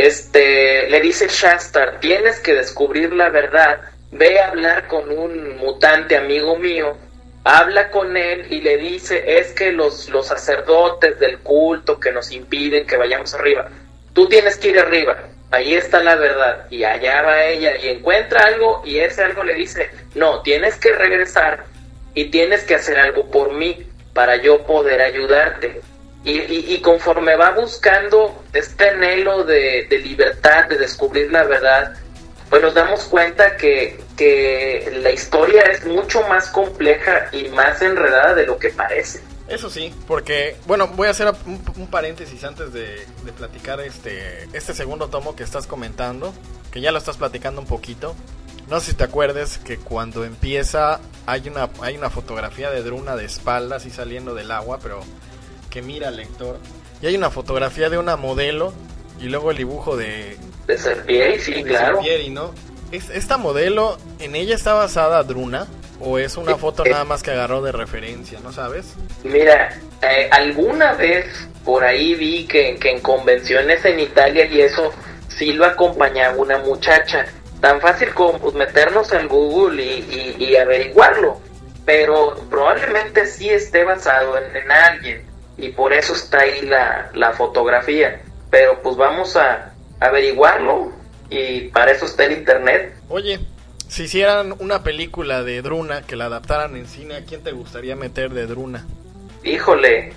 Shastar, tienes que descubrir la verdad, ve a hablar con un mutante amigo mío, habla con él y le dice, es que los sacerdotes del culto que nos impiden que vayamos arriba, tú tienes que ir arriba, ahí está la verdad, y allá va ella y encuentra algo, y ese algo le dice, no, tienes que regresar y tienes que hacer algo por mí para yo poder ayudarte. Y conforme va buscando este anhelo de libertad, de descubrir la verdad, pues nos damos cuenta que la historia es mucho más compleja y más enredada de lo que parece. Eso sí, porque, bueno, voy a hacer un paréntesis antes de platicar este segundo tomo que estás comentando, que ya lo estás platicando un poquito. No sé si te acuerdes que cuando empieza hay una fotografía de Druna de espaldas y saliendo del agua, pero que mira al lector. Y hay una fotografía de una modelo y luego el dibujo de Serpieri, sí, claro. Serpieri, ¿no? ¿Esta modelo, en ella está basada Druna? ¿O es una foto nada más que agarró de referencia, no sabes? Mira, alguna vez por ahí vi que en convenciones en Italia y eso sí lo acompañaba una muchacha. Tan fácil como pues, meternos en Google y averiguarlo. Pero probablemente sí esté basado en alguien. Y por eso está ahí la fotografía. Pero pues vamos a averiguarlo. Y para eso está el internet. Oye, si hicieran una película de Druna, que la adaptaran en cine, ¿a quién te gustaría meter de Druna? Híjole,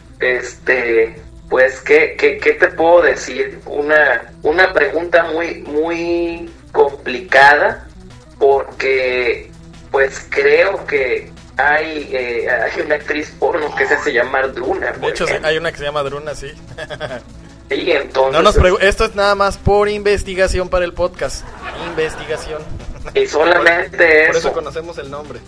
pues ¿qué te puedo decir? Una pregunta muy, muy complicada, porque pues creo que hay una actriz porno que se hace llamar Druna. De hecho, hay una que se llama Druna, sí. Sí, entonces... esto es nada más por investigación para el podcast. Investigación. Y solamente por eso conocemos el nombre.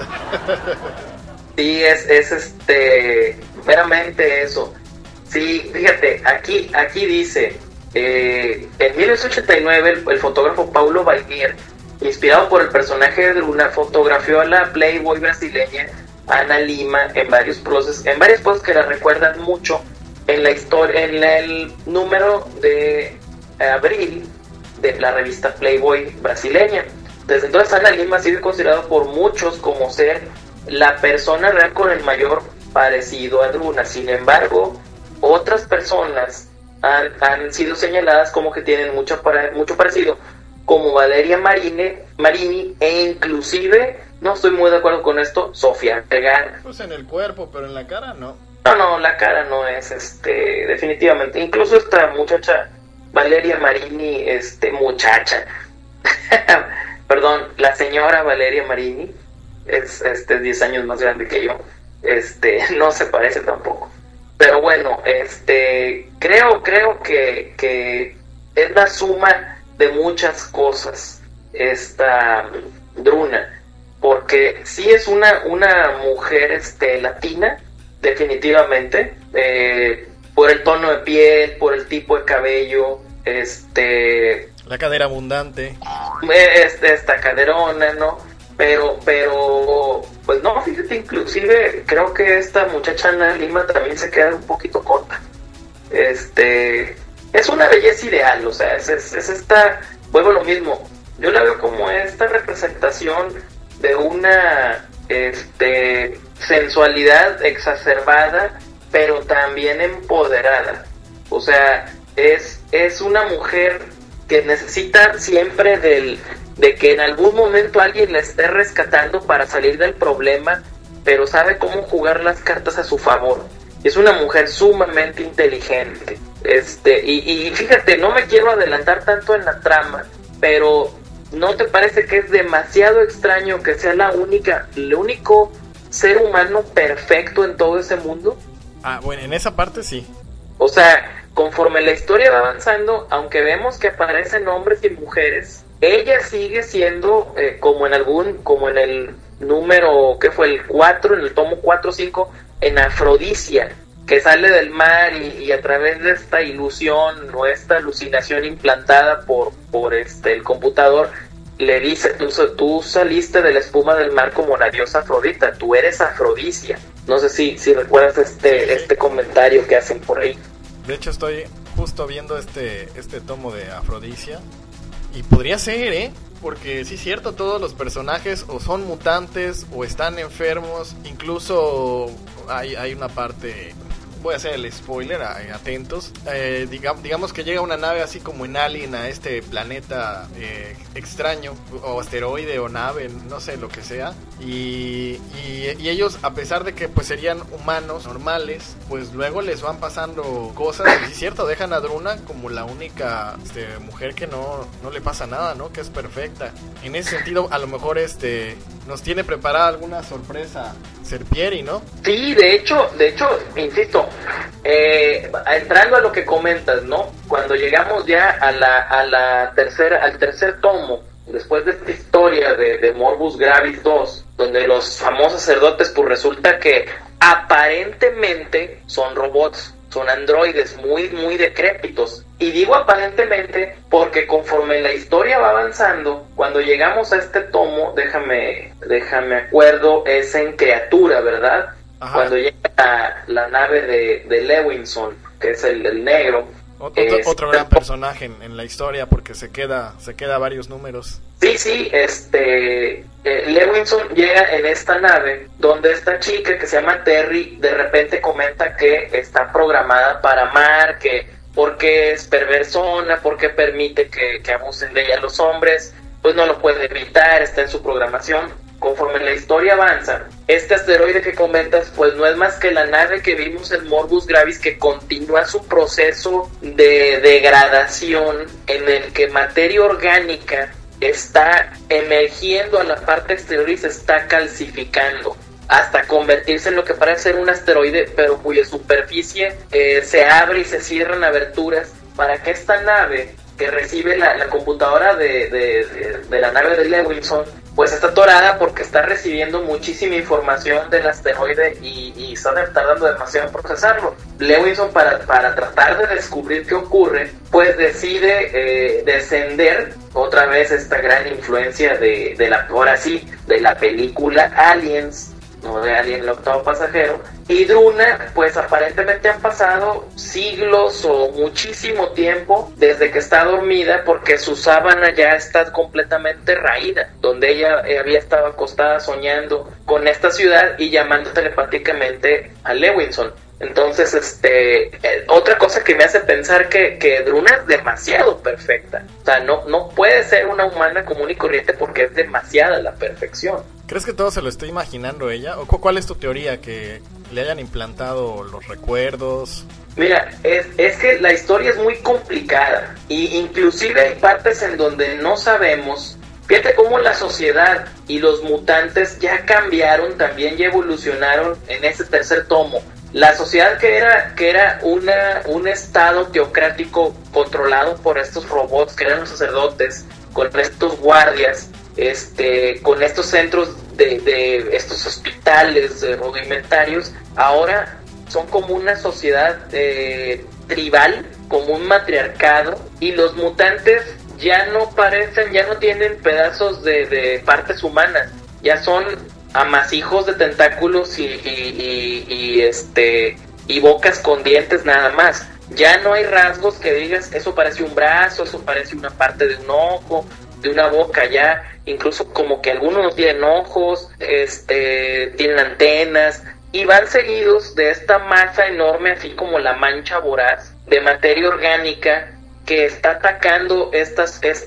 Sí, es meramente eso. Sí, fíjate, aquí dice, en 1989 el fotógrafo Paulo Baigier, inspirado por el personaje de Druna, fotografió a la Playboy brasileña Ana Lima en varias poses que la recuerdan mucho en la historia, en el número de abril de la revista Playboy brasileña. Desde entonces Ana Lima ha sido considerado por muchos como ser la persona real con el mayor parecido a Druna. Sin embargo, otras personas han sido señaladas como que tienen mucho parecido, como Valeria Marini e inclusive, no estoy muy de acuerdo con esto, Sofía Vergara. Pues en el cuerpo, pero en la cara no. No, la cara no es definitivamente. Incluso esta muchacha Valeria Marini, muchacha. Perdón, la señora Valeria Marini es 10 años más grande que yo. No se parece tampoco. Pero bueno, creo que es la suma de muchas cosas esta Druna, porque sí es una mujer latina, definitivamente, por el tono de piel, por el tipo de cabello, la cadera abundante, esta caderona, ¿no? Pero pues no, fíjate, inclusive creo que esta muchacha Ana Lima también se queda un poquito corta. Es una belleza ideal, o sea, es esta, vuelvo a lo mismo, yo la veo como esta representación de una sensualidad exacerbada, pero también empoderada. O sea, es una mujer que necesita siempre de que en algún momento alguien la esté rescatando para salir del problema, pero sabe cómo jugar las cartas a su favor. Es una mujer sumamente inteligente. Y fíjate, no me quiero adelantar tanto en la trama, pero ¿no te parece que es demasiado extraño que sea el único ser humano perfecto en todo ese mundo? Bueno, en esa parte sí. O sea, conforme la historia va avanzando, aunque vemos que aparecen hombres y mujeres, ella sigue siendo como en el número, ¿qué fue? El 4, en el tomo 4 o 5, en Afrodisia, que sale del mar y a través de esta ilusión o esta alucinación implantada por el computador, le dice, tú saliste de la espuma del mar como la diosa Afrodita, tú eres Afrodisia. No sé si recuerdas este comentario que hacen por ahí. De hecho estoy justo viendo este tomo de Afrodisia y podría ser, porque sí es cierto, todos los personajes o son mutantes o están enfermos, incluso hay una parte, voy a hacer el spoiler, atentos, digamos que llega una nave así como en Alien a este planeta extraño, o asteroide o nave, no sé, lo que sea, y ellos, a pesar de que pues serían humanos normales, pues luego les van pasando cosas, y sí es cierto, dejan a Druna como la única mujer que no le pasa nada, ¿no? Que es perfecta. En ese sentido, a lo mejor nos tiene preparada alguna sorpresa Serpieri, ¿no? Sí, de hecho, insisto, entrando a lo que comentas, ¿no? Cuando llegamos ya al tercer tomo, después de esta historia de Morbus Gravis 2, donde los famosos sacerdotes, pues resulta que aparentemente son robots, son androides muy, muy decrépitos. Y digo aparentemente porque conforme la historia va avanzando, cuando llegamos a este tomo, déjame acuerdo, es en Criatura, ¿verdad? Ajá. Cuando llega la nave de Lewinson, que es el negro. Otro gran personaje en la historia, porque se queda varios números. Sí, Lewinson llega en esta nave donde esta chica que se llama Terry de repente comenta que está programada para amar, que porque es perversona, porque permite que abusen de ella los hombres, pues no lo puede evitar, está en su programación. Conforme la historia avanza, este asteroide que comentas, pues no es más que la nave que vimos en Morbus Gravis, que continúa su proceso de degradación en el que materia orgánica está emergiendo a la parte exterior y se está calcificando hasta convertirse en lo que parece ser un asteroide, pero cuya superficie se abre y se cierran aberturas para que esta nave que recibe la computadora de la nave de Lewinson, pues está atorada porque está recibiendo muchísima información del asteroide y están tardando demasiado en procesarlo. Lewinson, para tratar de descubrir qué ocurre, pues decide descender otra vez esta gran influencia de la película Aliens, no de Alien el octavo pasajero. Y Druna, pues aparentemente han pasado siglos o muchísimo tiempo desde que está dormida, porque su sábana ya está completamente raída, donde ella había estado acostada soñando con esta ciudad y llamando telepáticamente a Lewinson. Entonces, otra cosa que me hace pensar que Druna es demasiado perfecta. O sea, no puede ser una humana común y corriente porque es demasiada la perfección. ¿Crees que todo se lo está imaginando ella? ¿O cuál es tu teoría? ¿Que le hayan implantado los recuerdos? Mira, es que la historia es muy complicada. Y inclusive hay partes en donde no sabemos. Fíjate cómo la sociedad y los mutantes ya cambiaron, también ya evolucionaron en ese tercer tomo. La sociedad que era un estado teocrático controlado por estos robots que eran los sacerdotes, con estos guardias, con estos centros de estos hospitales rudimentarios, ahora son como una sociedad tribal, como un matriarcado, y los mutantes ya no tienen pedazos de partes humanas, ya son amasijos de tentáculos y bocas con dientes nada más. Ya no hay rasgos que digas, eso parece un brazo, eso parece una parte de un ojo, de una boca. Ya incluso como que algunos no tienen ojos, tienen antenas, y van seguidos de esta masa enorme, así como la mancha voraz de materia orgánica que está atacando esta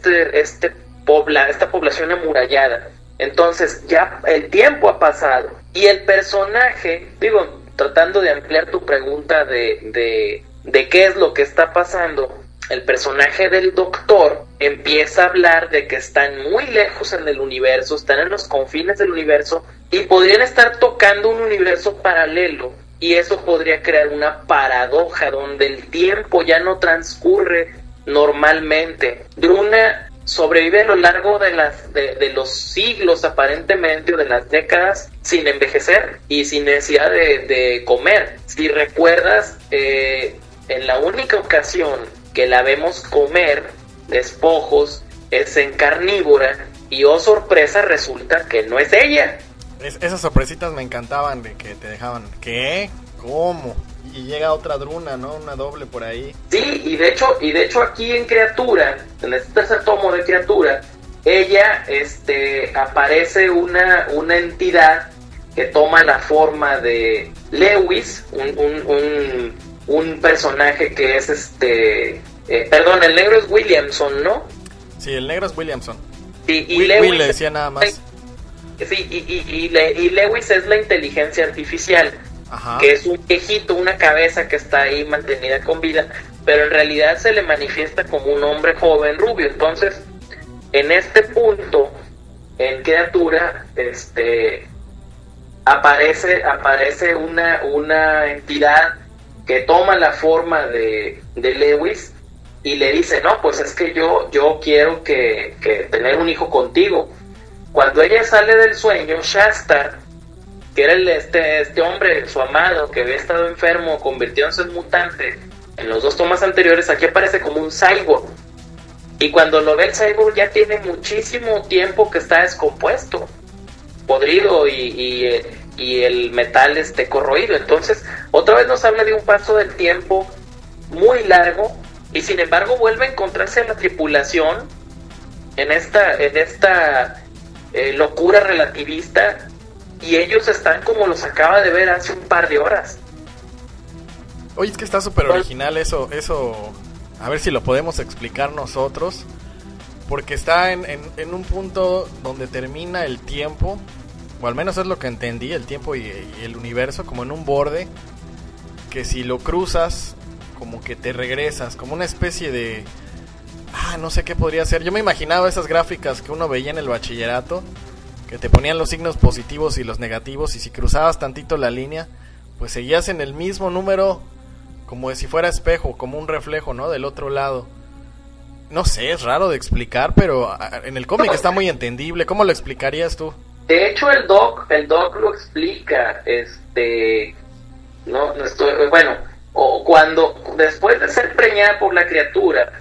población amurallada. Entonces ya el tiempo ha pasado y el personaje, digo, tratando de ampliar tu pregunta de qué es lo que está pasando, el personaje del doctor empieza a hablar de que están muy lejos en el universo, están en los confines del universo y podrían estar tocando un universo paralelo, y eso podría crear una paradoja donde el tiempo ya no transcurre normalmente. Druna sobrevive a lo largo de los siglos, aparentemente, o de las décadas, sin envejecer y sin necesidad de comer. Si recuerdas, en la única ocasión que la vemos comer despojos es en Carnívora, y oh sorpresa, resulta que no es ella. Esas sorpresitas me encantaban, de que te dejaban, ¿qué? ¿Cómo? Y llega otra Druna, ¿no? Una doble por ahí. Sí, y de hecho aquí en Criatura, en este tercer tomo de Criatura, ella aparece una entidad que toma la forma de Lewis, un personaje que es perdón, el negro es Williamson, ¿no? Sí, el negro es Williamson. Sí, y Will le decía nada más. Sí, y Lewis es la inteligencia artificial. Ajá. Que es un viejito, una cabeza que está ahí mantenida con vida, pero en realidad se le manifiesta como un hombre joven rubio. Entonces, en este punto, en Criatura, aparece una entidad que toma la forma de Lewis y le dice, no, pues es que yo quiero que tener un hijo contigo. Cuando ella sale del sueño, Shastar, que era este hombre, su amado, que había estado enfermo, convirtiéndose en mutante en los dos tomas anteriores, aquí aparece como un cyborg. Y cuando lo ve el cyborg ya tiene muchísimo tiempo que está descompuesto, podrido y el metal corroído. Entonces, otra vez nos habla de un paso del tiempo muy largo, y sin embargo vuelve a encontrarse la tripulación en esta locura relativista, y ellos están como los acaba de ver hace un par de horas. Oye, es que está súper original eso, a ver si lo podemos explicar nosotros, porque está en un punto donde termina el tiempo, o al menos es lo que entendí, el tiempo y el universo, como en un borde, que si lo cruzas, como que te regresas, como una especie de... no sé qué podría ser. Yo me imaginaba esas gráficas que uno veía en el bachillerato, que te ponían los signos positivos y los negativos, y si cruzabas tantito la línea, pues seguías en el mismo número, como si fuera espejo, como un reflejo, ¿no? Del otro lado. No sé, es raro de explicar, pero en el cómic está muy entendible. ¿Cómo lo explicarías tú? De hecho, el Doc lo explica, o cuando, después de ser preñada por la criatura,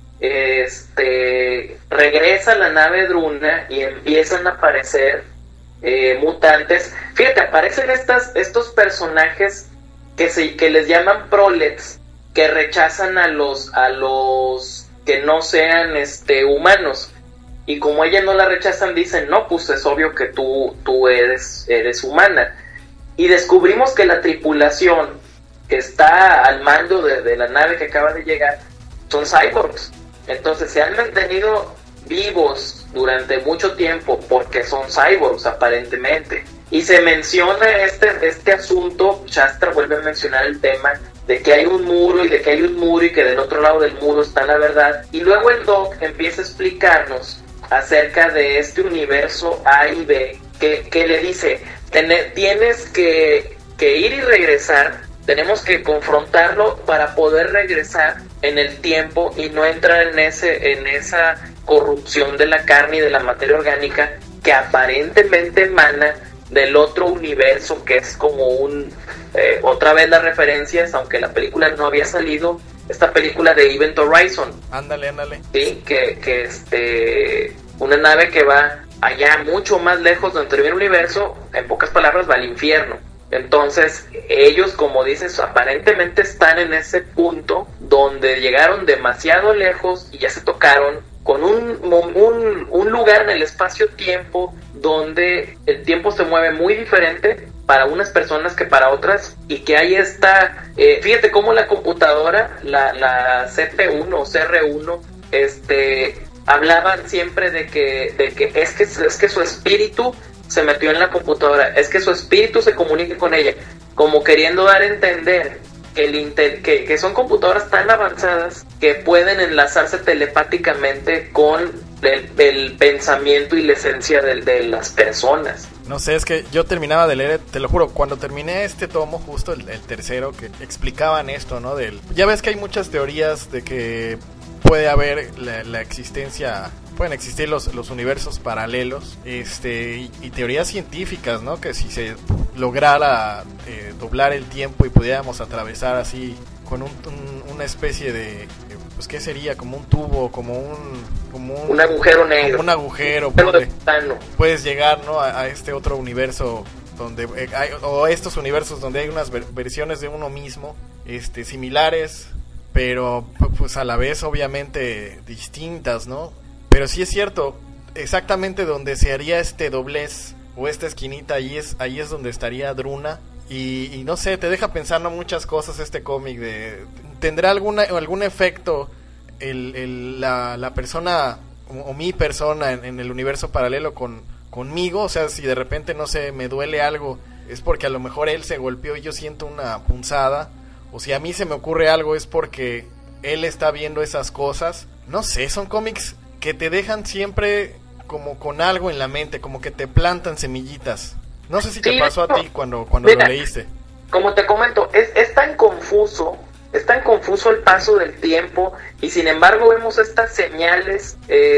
regresa a la nave Druna y empiezan a aparecer mutantes. Fíjate, aparecen estos personajes que les llaman prolets, que rechazan a los que no sean humanos, y como ella no la rechazan, dicen, no, pues es obvio que tú eres humana. Y descubrimos que la tripulación que está al mando de la nave que acaba de llegar son cyborgs. Entonces se han mantenido vivos durante mucho tiempo porque son cyborgs aparentemente. Y se menciona este asunto, Shastra vuelve a mencionar el tema de que hay un muro y que del otro lado del muro está la verdad. Y luego el Doc empieza a explicarnos acerca de este universo A y B, que le dice, tienes que ir y regresar, tenemos que confrontarlo para poder regresar en el tiempo y no entrar en esa corrupción de la carne y de la materia orgánica que aparentemente emana del otro universo, que es como otra vez las referencias, aunque la película no había salido, esta película de Event Horizon. Ándale. Sí, que una nave que va allá mucho más lejos donde termina el universo, en pocas palabras va al infierno. Entonces ellos, como dices, aparentemente están en ese punto donde llegaron demasiado lejos y ya se tocaron con un lugar en el espacio-tiempo donde el tiempo se mueve muy diferente, para unas personas que para otras, y que hay fíjate cómo la computadora, la CP1 o CR1, hablaban siempre de que es que su espíritu se metió en la computadora, es que su espíritu se comunica con ella, como queriendo dar a entender que son computadoras tan avanzadas que pueden enlazarse telepáticamente con el pensamiento y la esencia de las personas. No sé, es que yo terminaba de leer, te lo juro, cuando terminé este tomo, justo el tercero, que explicaban esto, ¿no? Ya ves que hay muchas teorías de que puede haber la existencia, pueden existir los universos paralelos, y teorías científicas, ¿no? Que si se lograra doblar el tiempo y pudiéramos atravesar así con una especie de, pues ¿qué sería? Como un tubo, como un agujero negro, como un agujero, puedes llegar, ¿no? a este otro universo donde o estos universos donde hay unas versiones de uno mismo, similares, pero pues a la vez obviamente distintas, ¿no? Pero sí es cierto, exactamente donde se haría este doblez o esta esquinita, ahí es donde estaría Druna, y no sé, te deja pensando muchas cosas este cómic. ¿Tendrá algún efecto la persona o mi persona en el universo paralelo conmigo? O sea, si de repente, no sé, me duele algo, es porque a lo mejor él se golpeó y yo siento una punzada, o si a mí se me ocurre algo es porque él está viendo esas cosas. No sé, son cómics que te dejan siempre como con algo en la mente, como que te plantan semillitas. No sé si te pasó a ti cuando mira, lo leíste. Como te comento, es tan confuso el paso del tiempo, y sin embargo vemos estas señales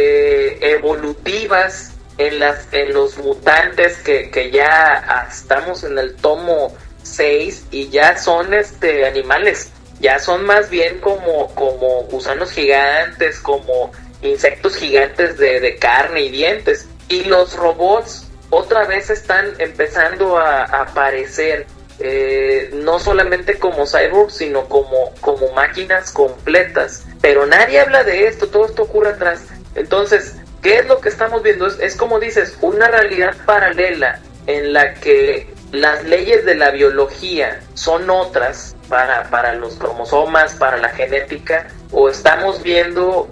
evolutivas en los mutantes que ya estamos en el tomo 6 y ya son animales, ya son más bien como gusanos gigantes, como insectos gigantes de carne y dientes, y los robots otra vez están empezando a aparecer, no solamente como cyborgs, sino como máquinas completas, pero nadie habla de esto, todo esto ocurre atrás. Entonces, ¿qué es lo que estamos viendo? Es como dices, una realidad paralela en la que las leyes de la biología son otras para los cromosomas, para la genética, o estamos viendo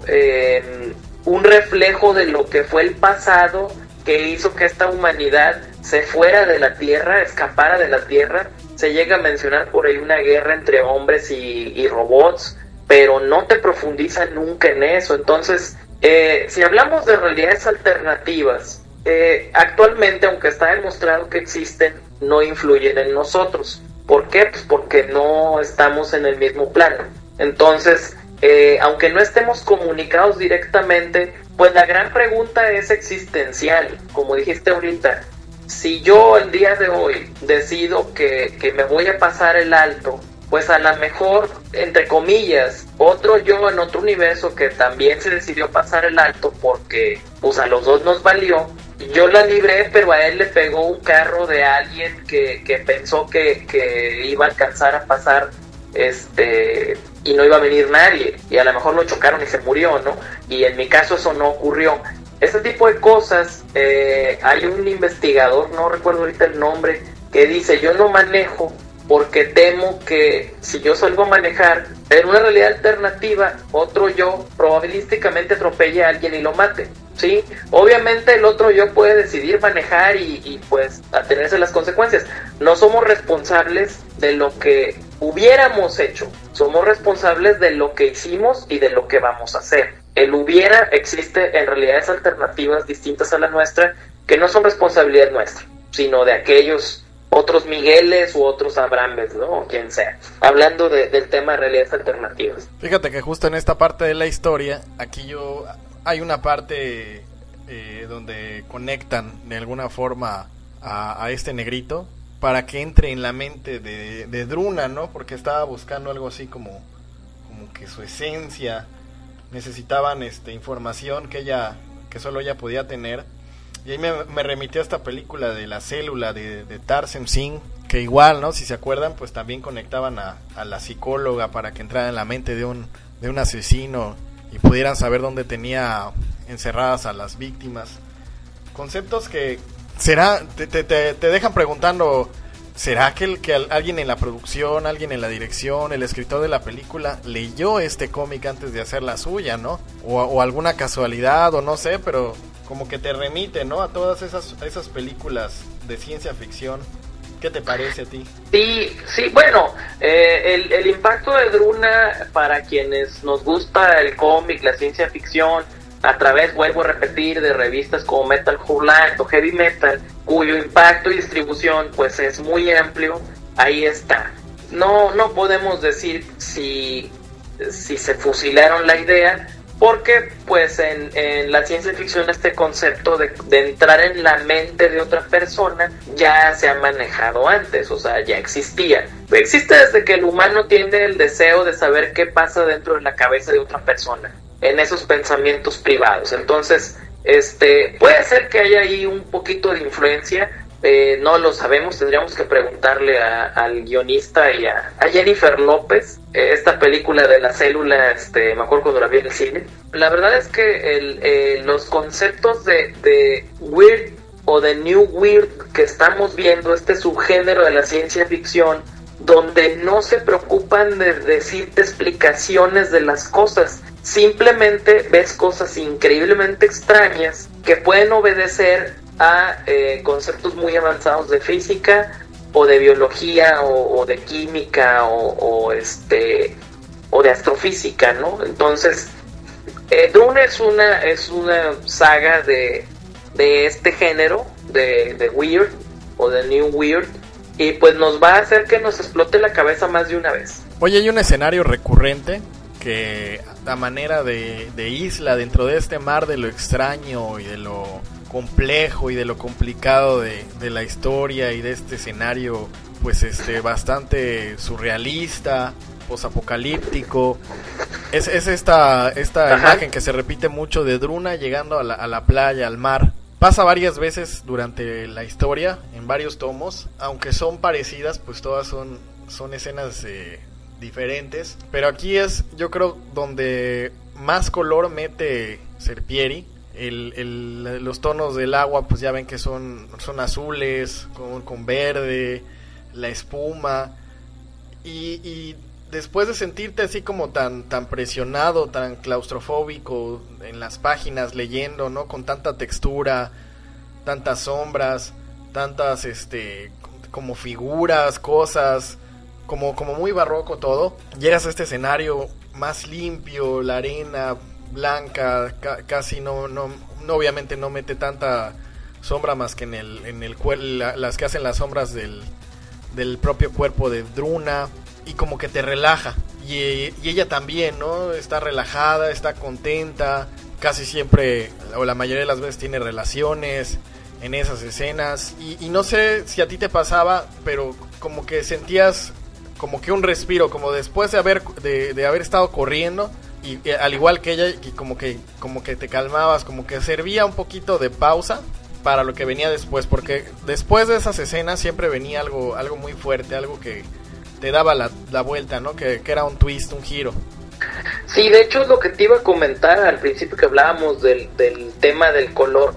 un reflejo de lo que fue el pasado, que hizo que esta humanidad se fuera de la Tierra, escapara de la Tierra. Se llega a mencionar por ahí una guerra entre hombres y robots, pero no te profundizan nunca en eso. Entonces, si hablamos de realidades alternativas, actualmente, aunque está demostrado que existen, no influyen en nosotros. ¿Por qué? Pues porque no estamos en el mismo plano. Entonces, aunque no estemos comunicados directamente, pues la gran pregunta es existencial. Como dijiste ahorita, si yo el día de hoy decido que me voy a pasar el alto, pues a lo mejor, entre comillas, otro yo en otro universo que también se decidió pasar el alto porque pues a los dos nos valió, yo la libré, pero a él le pegó un carro de alguien que pensó que iba a alcanzar a pasar y no iba a venir nadie, y a lo mejor lo chocaron y se murió, ¿no? Y en mi caso eso no ocurrió. Este tipo de cosas, hay un investigador, no recuerdo ahorita el nombre, que dice: yo no manejo porque temo que si yo salgo a manejar, en una realidad alternativa, otro yo probabilísticamente atropelle a alguien y lo mate, ¿sí? Obviamente el otro yo puede decidir manejar y pues atenerse a las consecuencias. No somos responsables de lo que hubiéramos hecho, somos responsables de lo que hicimos y de lo que vamos a hacer. El hubiera existe en realidades alternativas distintas a la nuestra, que no son responsabilidad nuestra, sino de aquellos otros Migueles u otros Abrames, ¿no? O quien sea. Hablando del tema de realidades alternativas. Fíjate que justo en esta parte de la historia, aquí hay una parte donde conectan de alguna forma a este negrito para que entre en la mente de Druna, ¿no? Porque estaba buscando algo así como que su esencia, necesitaban información que solo ella podía tener. Y ahí me remitió a esta película de La Célula de Tarsem Singh, que igual, ¿no? Si se acuerdan, pues también conectaban a la psicóloga para que entrara en la mente de un asesino y pudieran saber dónde tenía encerradas a las víctimas. Conceptos que te dejan preguntando, ¿será que alguien en la producción, alguien en la dirección, el escritor de la película leyó este cómic antes de hacer la suya, ¿no? O alguna casualidad, o no sé, pero como que te remite, ¿no? A todas esas películas de ciencia ficción. ¿Qué te parece a ti? Sí, bueno, el impacto de Druna, para quienes nos gusta el cómic, la ciencia ficción, a través, vuelvo a repetir, de revistas como Metal Hurlant o Heavy Metal, cuyo impacto y distribución pues es muy amplio, ahí está. No podemos decir si se fusilaron la idea, porque pues en la ciencia ficción este concepto de entrar en la mente de otra persona ya se ha manejado antes, o sea, ya existía. Existe desde que el humano tiene el deseo de saber qué pasa dentro de la cabeza de otra persona, en esos pensamientos privados. Entonces, puede ser que haya ahí un poquito de influencia, no lo sabemos, tendríamos que preguntarle al guionista y a Jennifer López. Esta película de la célula, me acuerdo cuando la vi en el cine. La verdad es que los conceptos de weird o de new weird que estamos viendo, este subgénero de la ciencia ficción, donde no se preocupan de decirte explicaciones de las cosas, simplemente ves cosas increíblemente extrañas que pueden obedecer a conceptos muy avanzados de física o de biología o de química o de astrofísica, ¿no? Entonces, Dune es una saga de este género de weird o de new weird, y pues nos va a hacer que nos explote la cabeza más de una vez. Oye, hay un escenario recurrente que a manera de isla dentro de este mar de lo extraño y de lo complejo y de lo complicado de la historia y de este escenario pues bastante surrealista, posapocalíptico. Es esta imagen que se repite mucho de Druna llegando a la playa, al mar. Pasa varias veces durante la historia, en varios tomos, aunque son parecidas, pues todas son escenas diferentes. Pero aquí es, yo creo, donde más color mete Serpieri. Los tonos del agua, pues ya ven que son azules, con verde, la espuma. Y después de sentirte así como tan presionado, tan claustrofóbico en las páginas leyendo, ¿no? Con tanta textura, tantas sombras, tantas como figuras, cosas, como muy barroco todo. Llegas a este escenario más limpio, la arena blanca, casi no obviamente no mete tanta sombra más que las que hacen las sombras del propio cuerpo de Druna. Y como que te relaja, y ella también, ¿no? Está relajada, está contenta, casi siempre o la mayoría de las veces tiene relaciones en esas escenas, y no sé si a ti te pasaba, pero como que sentías como que un respiro, como después de haber estado corriendo, y al igual que ella, y como que te calmabas, como que servía un poquito de pausa para lo que venía después, porque después de esas escenas siempre venía algo muy fuerte, algo que te daba la vuelta, ¿no? Que era un twist, un giro. Sí, de hecho es lo que te iba a comentar al principio que hablábamos del tema del color.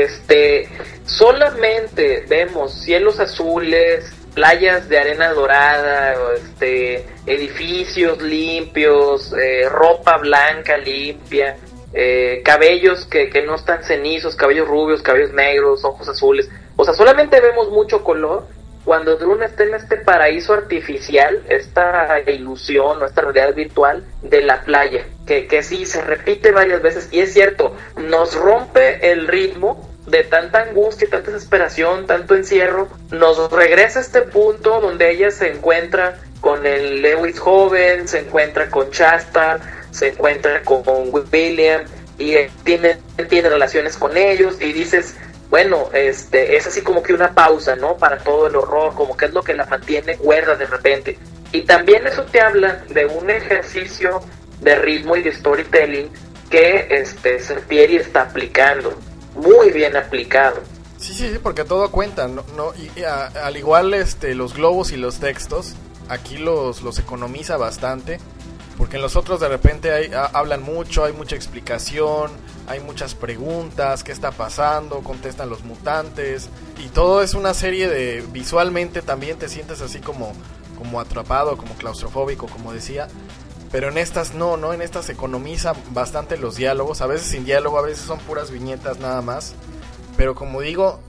Solamente vemos cielos azules, playas de arena dorada, edificios limpios, ropa blanca limpia, cabellos que no están cenizos, cabellos rubios, cabellos negros, ojos azules. O sea, solamente vemos mucho color cuando Druna está en este paraíso artificial, esta ilusión o esta realidad virtual de la playa, que sí se repite varias veces, y es cierto, nos rompe el ritmo de tanta angustia, tanta desesperación, tanto encierro, nos regresa a este punto donde ella se encuentra con el Lewis joven, se encuentra con Shasta, se encuentra con William, y tiene relaciones con ellos, y dices, bueno, es así como que una pausa, ¿no? Para todo el horror, como que es lo que la mantiene cuerda de repente. Y también eso te habla de un ejercicio de ritmo y de storytelling que Serpieri está aplicando, muy bien aplicado. Sí, porque todo cuenta, no y al igual los globos y los textos, aquí los economiza bastante, Porque en los otros de repente hablan mucho, hay mucha explicación, hay muchas preguntas, ¿qué está pasando? Contestan los mutantes, y todo es una serie de... Visualmente también te sientes así como atrapado, como claustrofóbico, como decía. Pero en estas no, en estas se economiza bastante los diálogos, a veces sin diálogo, a veces son puras viñetas nada más. Pero como digo,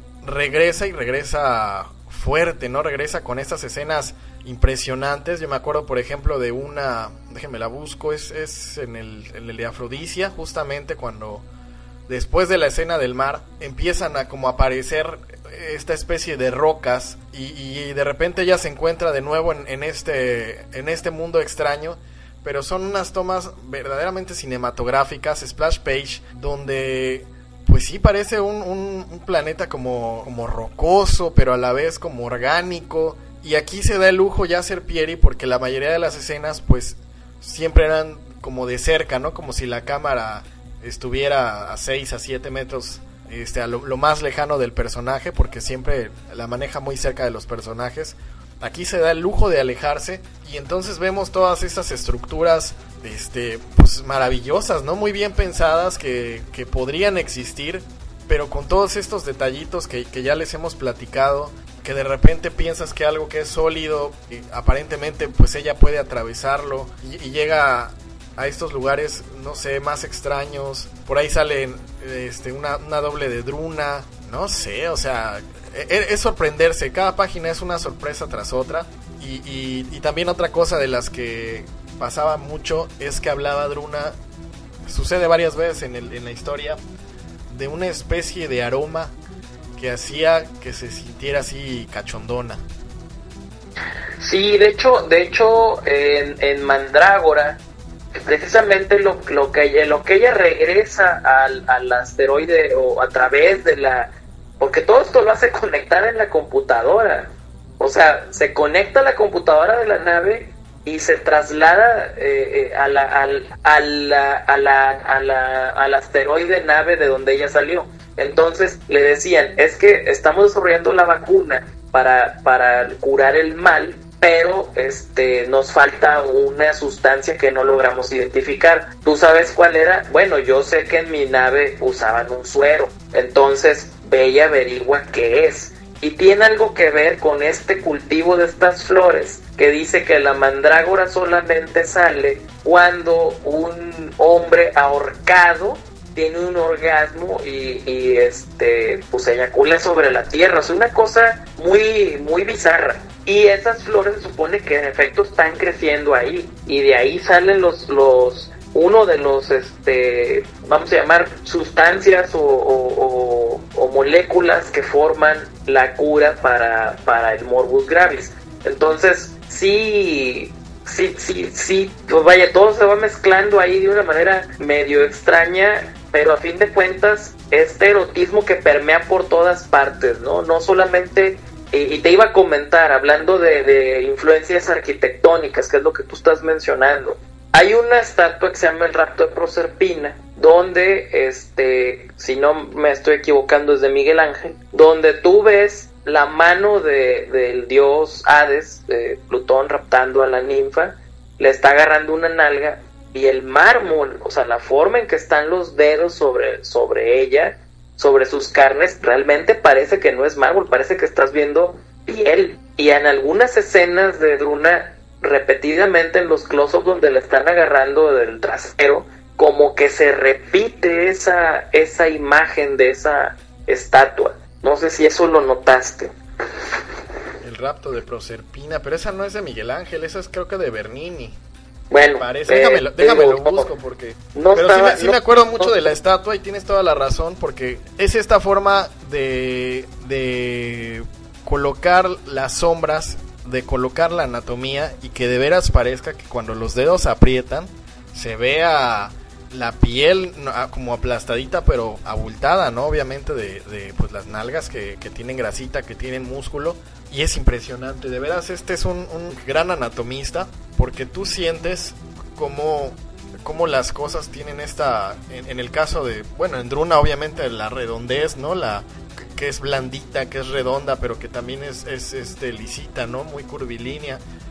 regresa fuerte, ¿no? Regresa con estas escenas impresionantes. Yo me acuerdo, por ejemplo, de una, déjenme la busco, es en el de Afrodisia, justamente cuando después de la escena del mar empiezan a como aparecer esta especie de rocas y de repente ella se encuentra de nuevo en este mundo extraño, pero son unas tomas verdaderamente cinematográficas, splash page, donde pues sí parece un planeta como rocoso, pero a la vez como orgánico. Y aquí se da el lujo ya hacer Pieri, porque la mayoría de las escenas pues siempre eran como de cerca, ¿no? Como si la cámara estuviera a 6 a 7 metros a lo más lejano del personaje, porque siempre la maneja muy cerca de los personajes. Aquí se da el lujo de alejarse y entonces vemos todas estas estructuras pues maravillosas, ¿no? Muy bien pensadas, que podrían existir, pero con todos estos detallitos que ya les hemos platicado, que de repente piensas que algo que es sólido, aparentemente pues ella puede atravesarlo y llega a estos lugares, no sé, más extraños. Por ahí sale una doble de Druna, no sé, o sea, es sorprenderse. Cada página es una sorpresa tras otra. Y también otra cosa de las que pasaba mucho es que hablaba Druna, sucede varias veces en la historia, de una especie de aroma que hacía que se sintiera así cachondona. Sí, de hecho en Mandrágora, precisamente lo que ella regresa al asteroide, o a través de porque todo esto lo hace conectar en la computadora, o sea, se conecta a la computadora de la nave y se traslada al asteroide nave de donde ella salió. Entonces le decían, es que estamos desarrollando la vacuna para curar el mal, pero nos falta una sustancia que no logramos identificar. ¿Tú sabes cuál era? Bueno, yo sé que en mi nave usaban un suero, entonces ve y averigua qué es. Y tiene algo que ver con este cultivo de estas flores, que dice que la mandrágora solamente sale cuando un hombre ahorcado tiene un orgasmo y pues eyacula sobre la tierra. Es una cosa muy, muy bizarra. Y esas flores se supone que en efecto están creciendo ahí. Y de ahí salen uno de los, vamos a llamar, sustancias o moléculas que forman la cura para el morbus gravis. Entonces, sí, pues vaya, todo se va mezclando ahí de una manera medio extraña, pero a fin de cuentas, este erotismo que permea por todas partes, ¿no? No solamente, y te iba a comentar, hablando de influencias arquitectónicas, que es lo que tú estás mencionando. Hay una estatua que se llama el Rapto de Proserpina, donde, si no me estoy equivocando, es de Miguel Ángel, donde tú ves la mano del dios Hades, de Plutón, raptando a la ninfa, le está agarrando una nalga, y el mármol, o sea, la forma en que están los dedos sobre ella, sobre sus carnes, realmente parece que no es mármol, parece que estás viendo piel. Y en algunas escenas de Druna, repetidamente en los close-ups donde le están agarrando del trasero, como que se repite esa imagen de esa estatua. No sé si eso lo notaste. El rapto de Proserpina, pero esa no es de Miguel Ángel, esa es creo que de Bernini. Bueno, parece, déjame lo busco porque... No, pero estaba, sí me acuerdo mucho de la estatua y tienes toda la razón, porque es esta forma de colocar las sombras, de colocar la anatomía, y que de veras parezca que cuando los dedos aprietan se vea la piel como aplastadita pero abultada, ¿no? Obviamente de pues las nalgas que tienen grasita, que tienen músculo, y es impresionante. De veras, es un gran anatomista, porque tú sientes cómo las cosas tienen en el caso de, bueno, en Druna obviamente la redondez, ¿no? Que es blandita, que es redonda, pero que también es lisita, ¿no? Muy curvilínea.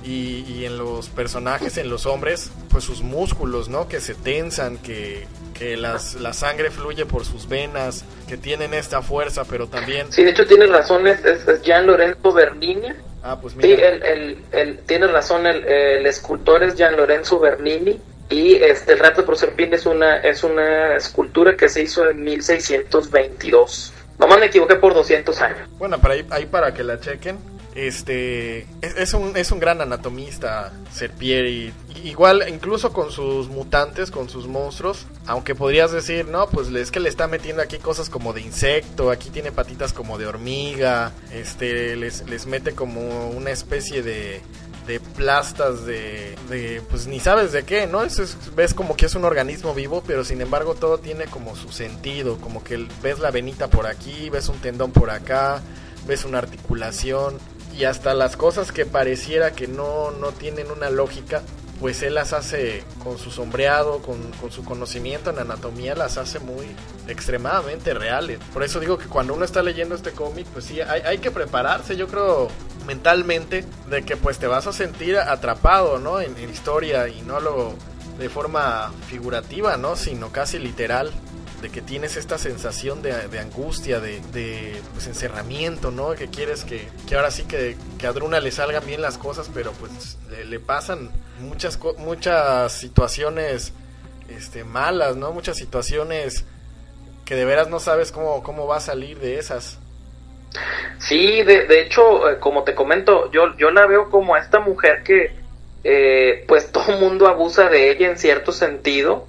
y en los personajes, en los hombres, pues sus músculos, ¿no? Que se tensan, que la sangre fluye por sus venas, que tienen esta fuerza, pero también... Sí, de hecho tienes razón, es Gian Lorenzo Bernini. Ah, pues mira. Sí, tiene razón, el escultor es Gian Lorenzo Bernini, y el Rapto por Serpini es una escultura que se hizo en 1622. Nomás me equivoqué por 200 años. Bueno, ahí para que la chequen. Es un gran anatomista, Serpieri. Igual, incluso con sus mutantes, con sus monstruos, aunque podrías decir, no, pues es que le está metiendo aquí cosas como de insecto, aquí tiene patitas como de hormiga, les mete como una especie de plastas de pues ni sabes de qué, ¿no? Ves como que es un organismo vivo, pero sin embargo todo tiene como su sentido, como que ves la venita por aquí, ves un tendón por acá, ves una articulación, y hasta las cosas que pareciera que no tienen una lógica, pues él las hace con su sombreado, con su conocimiento en anatomía, las hace muy extremadamente reales. Por eso digo que cuando uno está leyendo este cómic, pues sí, hay que prepararse, yo creo, mentalmente, de que pues te vas a sentir atrapado, ¿no? En historia, y no de forma figurativa, ¿no? Sino casi literal, de que tienes esta sensación de angustia, de pues encerramiento, ¿no? Que quieres que ahora sí que a Druna le salgan bien las cosas, pero pues le pasan muchas situaciones malas, ¿no? Muchas situaciones que de veras no sabes cómo va a salir de esas. Sí, de hecho, como te comento, yo la veo como a esta mujer que pues todo el mundo abusa de ella en cierto sentido,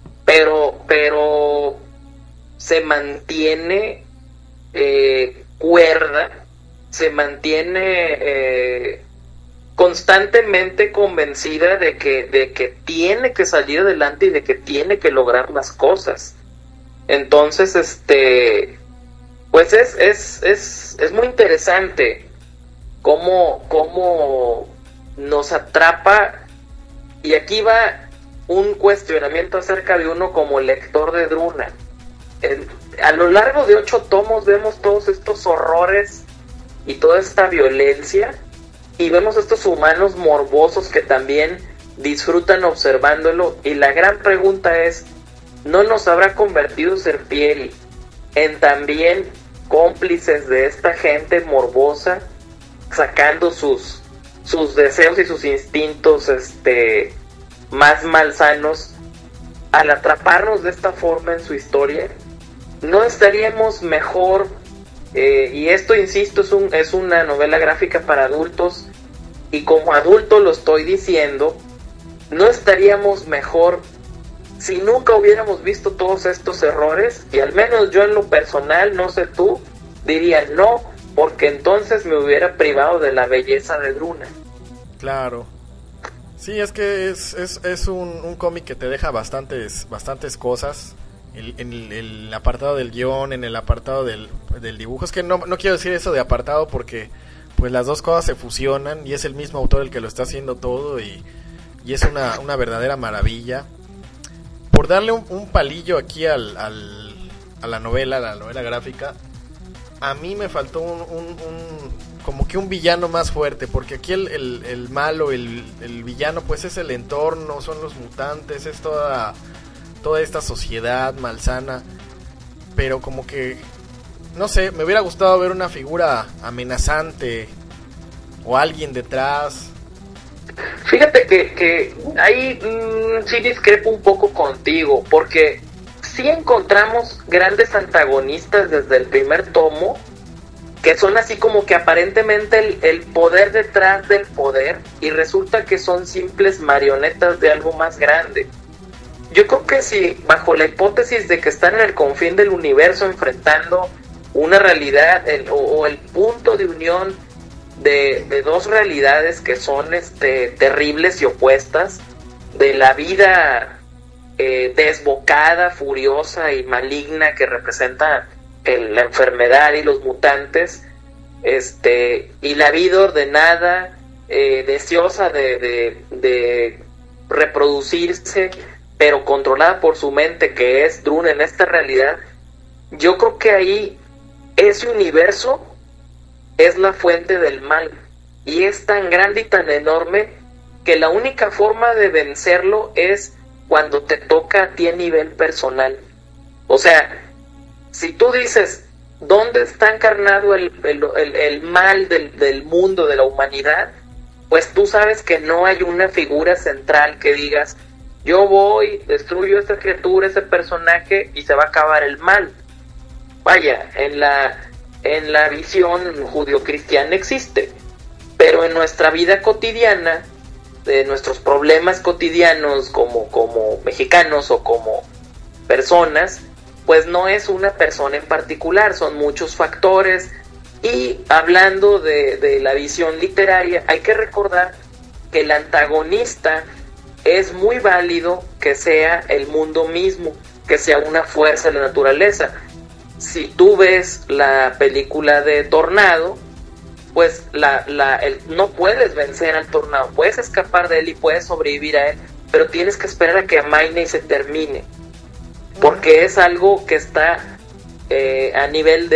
pero se mantiene cuerda, se mantiene constantemente convencida de que tiene que salir adelante y de que tiene que lograr las cosas. Entonces, pues es muy interesante cómo nos atrapa, y aquí va un cuestionamiento acerca de uno como lector de Druna. A lo largo de 8 tomos vemos todos estos horrores y toda esta violencia, y vemos estos humanos morbosos que también disfrutan observándolo, y la gran pregunta es, ¿no nos habrá convertido Serpieri en también cómplices de esta gente morbosa, sacando sus deseos y sus instintos más malsanos al atraparnos de esta forma en su historia? ¿No estaríamos mejor, y esto insisto es una novela gráfica para adultos, y como adulto lo estoy diciendo, no estaríamos mejor si nunca hubiéramos visto todos estos errores? Y al menos yo en lo personal, no sé tú, diría no, porque entonces me hubiera privado de la belleza de Druna. Claro. Sí, es que es un cómic que te deja bastantes cosas. En el apartado del guión, en el apartado del dibujo. Es que no quiero decir eso de apartado, porque pues las dos cosas se fusionan, y es el mismo autor el que lo está haciendo todo, y es una verdadera maravilla. Por darle un palillo aquí a la novela gráfica, a mí me faltó como que un villano más fuerte, porque aquí el malo, el villano, pues es el entorno, son los mutantes, es toda esta sociedad malsana, pero como que, no sé, me hubiera gustado ver una figura amenazante o alguien detrás. Fíjate que ahí sí discrepo un poco contigo, porque sí encontramos grandes antagonistas desde el primer tomo, que son así como que aparentemente el poder detrás del poder, y resulta que son simples marionetas de algo más grande. Yo creo que si bajo la hipótesis de que están en el confín del universo enfrentando una realidad o el punto de unión de dos realidades que son terribles y opuestas, de la vida desbocada, furiosa y maligna que representa la enfermedad y los mutantes, y la vida ordenada, deseosa de reproducirse, pero controlada por su mente, que es Druna en esta realidad. Yo creo que ahí ese universo es la fuente del mal, y es tan grande y tan enorme que la única forma de vencerlo es cuando te toca a ti a nivel personal. O sea, si tú dices, ¿dónde está encarnado el mal del mundo, de la humanidad? Pues tú sabes que no hay una figura central que digas, yo voy, destruyo a esta criatura, ese personaje, y se va a acabar el mal. Vaya, en la visión judio-cristiana existe, pero en nuestra vida cotidiana, de nuestros problemas cotidianos como mexicanos o como personas, pues no es una persona en particular, son muchos factores. Y hablando de la visión literaria, hay que recordar que el antagonista es muy válido que sea el mundo mismo, que sea una fuerza de la naturaleza. Si tú ves la película de Tornado, pues no puedes vencer al tornado, puedes escapar de él y puedes sobrevivir a él, pero tienes que esperar a que amaine y se termine, porque es algo que está a nivel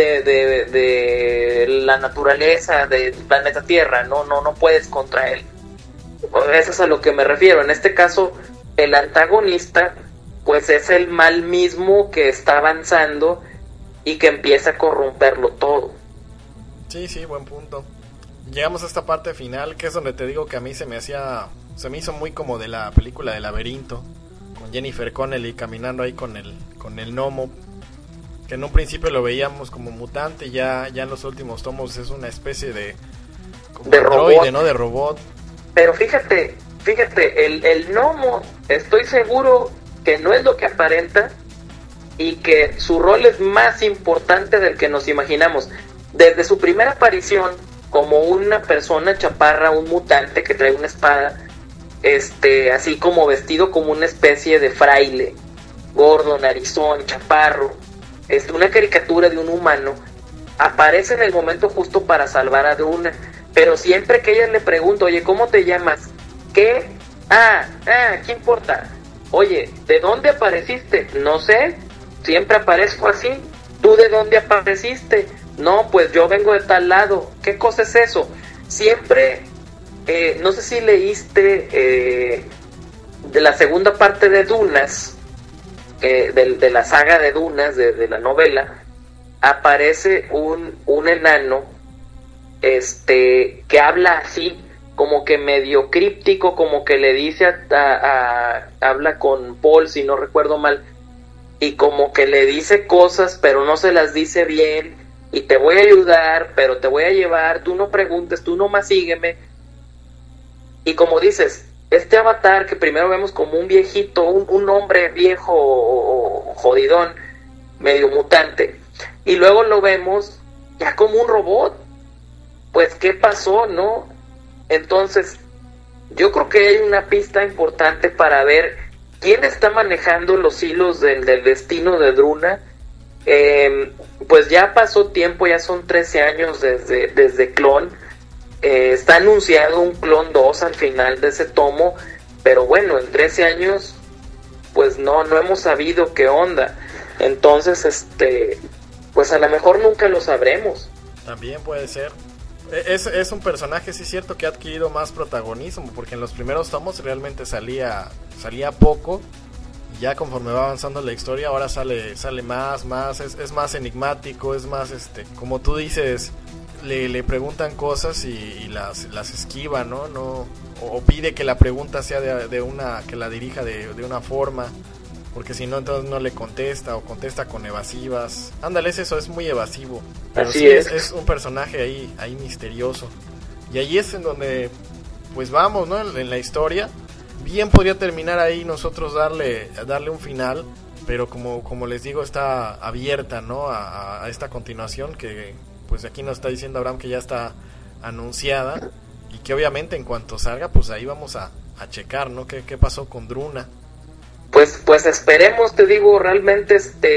de la naturaleza del planeta Tierra, no puedes contra él. Eso es a lo que me refiero. En este caso, el antagonista pues es el mal mismo que está avanzando y que empieza a corromperlo todo. Sí, buen punto. Llegamos a esta parte final, que es donde te digo que a mí se me hizo muy como de la película de Laberinto, con Jennifer Connelly caminando ahí con el gnomo, que en un principio lo veíamos como mutante, ya en los últimos tomos es una especie de androide, robot, ¿no? De robot. Pero fíjate, el gnomo, estoy seguro que no es lo que aparenta y que su rol es más importante del que nos imaginamos. Desde su primera aparición como una persona chaparra, un mutante que trae una espada, así como vestido como una especie de fraile, gordo, narizón, chaparro, una caricatura de un humano, aparece en el momento justo para salvar a Druna, pero siempre que ella le pregunta, oye, ¿cómo te llamas? ¿Qué? ¿Qué importa? Oye, ¿de dónde apareciste? No sé, siempre aparezco así. ¿Tú de dónde apareciste? No, pues yo vengo de tal lado. ¿Qué cosa es eso? Siempre, no sé si leíste de la segunda parte de Dunas, de la saga de Dunas, de la novela, aparece un enano que habla así, como que medio críptico, como que le dice habla con Paul, si no recuerdo mal, y como que le dice cosas, pero no se las dice bien, y te voy a ayudar, pero te voy a llevar, tú no preguntes, tú nomás sígueme. Y como dices, este avatar que primero vemos como un viejito, un hombre viejo, jodidón, medio mutante, y luego lo vemos ya como un robot. Pues, ¿qué pasó, no? Entonces, yo creo que hay una pista importante para ver quién está manejando los hilos del destino de Druna. Pues ya pasó tiempo, ya son 13 años desde Clon. Está anunciado un Clon 2 al final de ese tomo, pero bueno, en 13 años, pues no hemos sabido qué onda. Entonces, pues a lo mejor nunca lo sabremos. También puede ser. Es un personaje, sí es cierto, que ha adquirido más protagonismo, porque en los primeros tomos realmente salía poco, y ya conforme va avanzando la historia ahora sale más, es más enigmático, es más, como tú dices, le preguntan cosas y las esquiva, ¿no? O pide que la pregunta sea que la dirija de una forma, porque si no, entonces no le contesta, o contesta con evasivas. Ándale, eso es muy evasivo. Pero así sí, es. Es un personaje ahí misterioso. Y ahí es en donde, pues vamos, ¿no? En la historia. Bien podría terminar ahí nosotros darle un final, pero como les digo, está abierta, ¿no? A esta continuación que, pues aquí nos está diciendo Abraham que ya está anunciada. Y que obviamente en cuanto salga, pues ahí vamos a checar, ¿no? ¿Qué pasó con Druna? Pues esperemos, te digo, realmente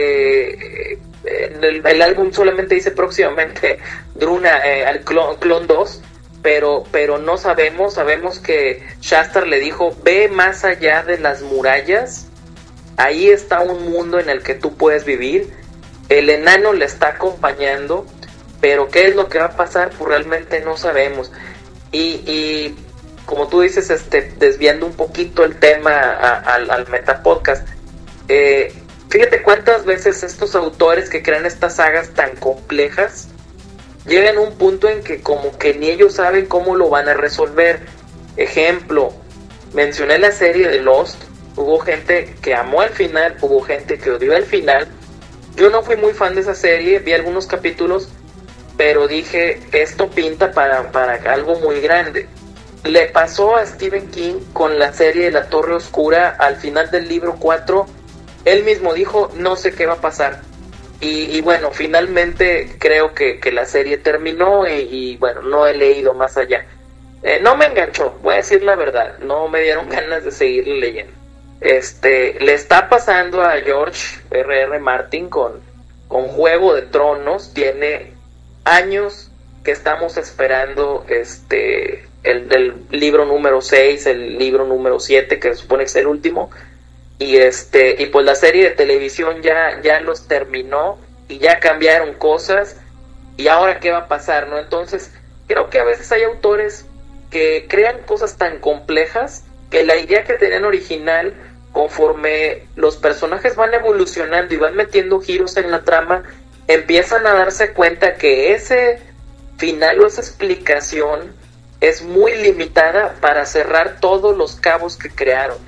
el álbum solamente dice próximamente Druna al Clon 2, pero no sabemos que Shastar le dijo, ve más allá de las murallas, ahí está un mundo en el que tú puedes vivir, el enano le está acompañando, pero qué es lo que va a pasar, pues realmente no sabemos. Y como tú dices, desviando un poquito el tema al Metapodcast, fíjate cuántas veces estos autores que crean estas sagas tan complejas llegan a un punto en que como que ni ellos saben cómo lo van a resolver. Ejemplo, mencioné la serie de Lost. Hubo gente que amó el final, hubo gente que odió el final. Yo no fui muy fan de esa serie, vi algunos capítulos, pero dije, esto pinta para algo muy grande. Le pasó a Stephen King con la serie de La Torre Oscura. Al final del libro 4, él mismo dijo, no sé qué va a pasar. Y bueno, finalmente creo que la serie terminó y bueno, no he leído más allá. No me enganchó, voy a decir la verdad, no me dieron ganas de seguir leyendo. Le está pasando a George R.R. Martin con Juego de Tronos. Tiene años que estamos esperando el libro número 6, el libro número 7, que se supone que es el último, y pues la serie de televisión ya los terminó y ya cambiaron cosas, y ahora qué va a pasar, ¿no? Entonces creo que a veces hay autores que crean cosas tan complejas que la idea que tenían original, conforme los personajes van evolucionando y van metiendo giros en la trama, empiezan a darse cuenta que ese final o esa explicación es muy limitada para cerrar todos los cabos que crearon.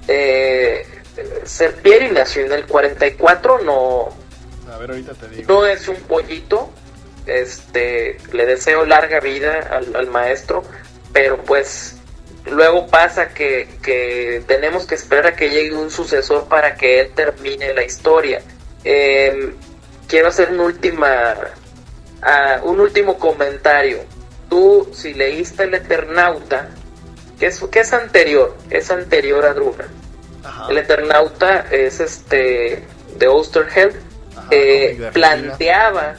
Serpieri nació en el 44, no, a ver, ahorita te digo. No es un pollito. Le deseo larga vida al maestro, pero pues luego pasa que tenemos que esperar a que llegue un sucesor para que él termine la historia. Quiero hacer un último comentario. Tú, si leíste El Eternauta, que es anterior a Druna. Ajá. El Eternauta es de Oesterheld. Planteaba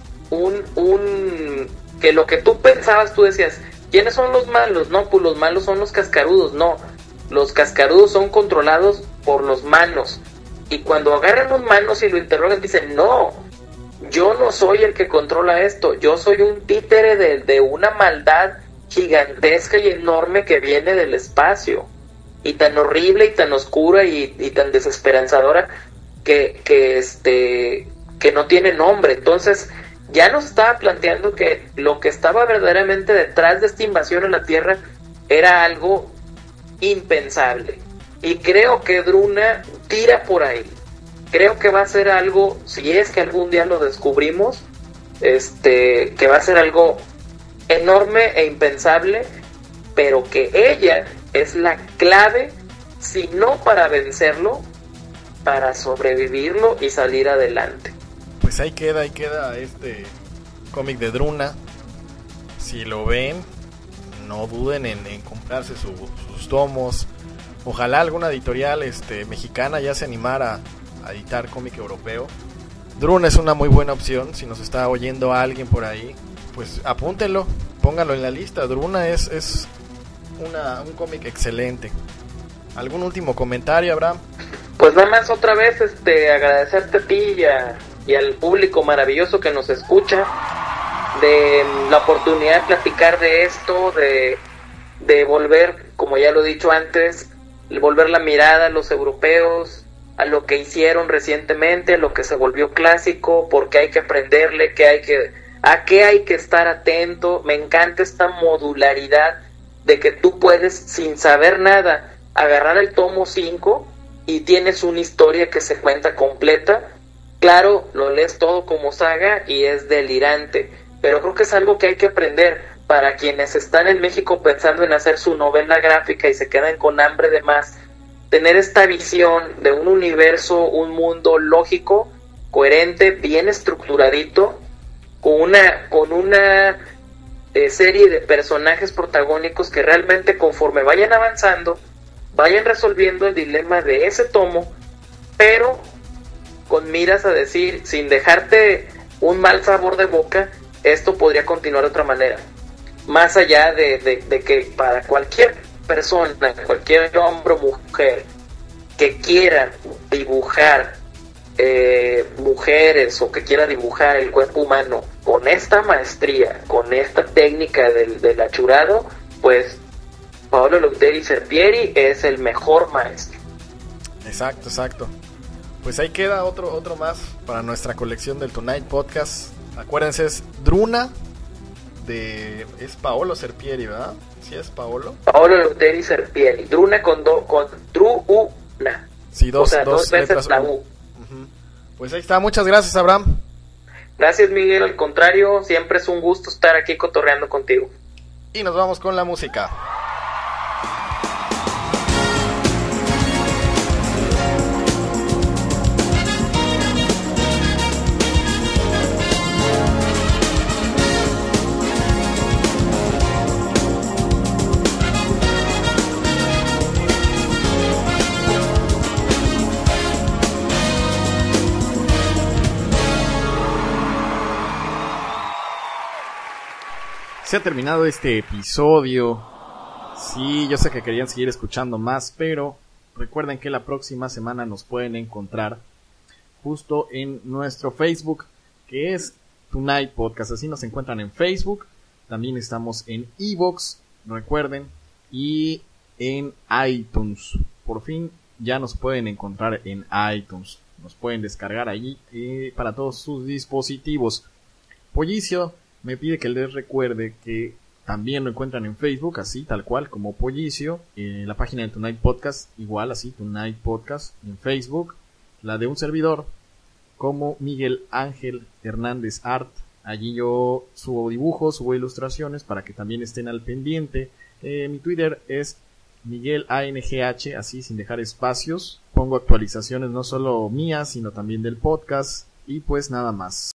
que lo que tú pensabas, tú decías, ¿quiénes son los malos? No, pues los malos son los cascarudos. No, los cascarudos son controlados por los manos. Y cuando agarran un manos y lo interrogan, dicen, no, yo no soy el que controla esto, yo soy un títere de una maldad gigantesca y enorme que viene del espacio, y tan horrible y tan oscura y tan desesperanzadora que no tiene nombre. Entonces ya nos estaba planteando que lo que estaba verdaderamente detrás de esta invasión en la Tierra era algo impensable, y creo que Druna tira por ahí. Creo que va a ser algo, si es que algún día lo descubrimos, que va a ser algo enorme e impensable, pero que ella es la clave, si no para vencerlo, para sobrevivirlo y salir adelante. Pues ahí queda este cómic de Druna. Si lo ven, no duden en comprarse sus tomos. Ojalá alguna editorial mexicana ya se animara a editar cómic europeo. Druna es una muy buena opción. Si nos está oyendo alguien por ahí, pues apúntenlo, pónganlo en la lista. Druna es un cómic excelente. ¿Algún último comentario, Abraham? Pues nada más otra vez agradecerte a ti y al público maravilloso que nos escucha, de la oportunidad de platicar de esto, de volver, como ya lo he dicho antes, volver la mirada a los europeos, a lo que hicieron recientemente, a lo que se volvió clásico, porque hay que aprenderle, a qué hay que estar atento. Me encanta esta modularidad de que tú puedes, sin saber nada, agarrar el tomo 5 y tienes una historia que se cuenta completa. Claro, lo lees todo como saga y es delirante, pero creo que es algo que hay que aprender para quienes están en México pensando en hacer su novela gráfica y se quedan con hambre de más. Tener esta visión de un universo, un mundo lógico, coherente, bien estructuradito, con una serie de personajes protagónicos que realmente, conforme vayan avanzando, vayan resolviendo el dilema de ese tomo, pero con miras a decir, sin dejarte un mal sabor de boca, esto podría continuar de otra manera. Más allá de que para cualquier persona, cualquier hombre o mujer que quiera dibujar mujeres o que quiera dibujar el cuerpo humano con esta maestría, con esta técnica del achurado, pues Paolo Leuteri Serpieri es el mejor maestro. Exacto. Pues ahí queda otro más para nuestra colección del Tonight Podcast. Acuérdense, es Druna es Paolo Serpieri, ¿verdad? ¿Sí es Paolo? Paolo Leuteri Serpieri. Druna con Druna. Sí, dos veces la U. Uh-huh. Pues ahí está, muchas gracias, Abraham. Gracias, Miguel, al contrario, siempre es un gusto estar aquí cotorreando contigo. Y nos vamos con la música. Se ha terminado este episodio. Sí, yo sé que querían seguir escuchando más, pero recuerden que la próxima semana nos pueden encontrar justo en nuestro Facebook, que es Tonight Podcast. Así nos encuentran en Facebook. También estamos en iVoox, recuerden, y en iTunes. Por fin ya nos pueden encontrar en iTunes. Nos pueden descargar allí para todos sus dispositivos. Pollicio me pide que les recuerde que también lo encuentran en Facebook, así tal cual como Pollicio, la página de Tonight Podcast, igual así, Tonight Podcast en Facebook, la de un servidor como Miguel Ángel Hernández Art. Allí yo subo dibujos, subo ilustraciones para que también estén al pendiente. Mi Twitter es Miguel ANGH, así sin dejar espacios. Pongo actualizaciones no solo mías, sino también del podcast. Y pues nada más.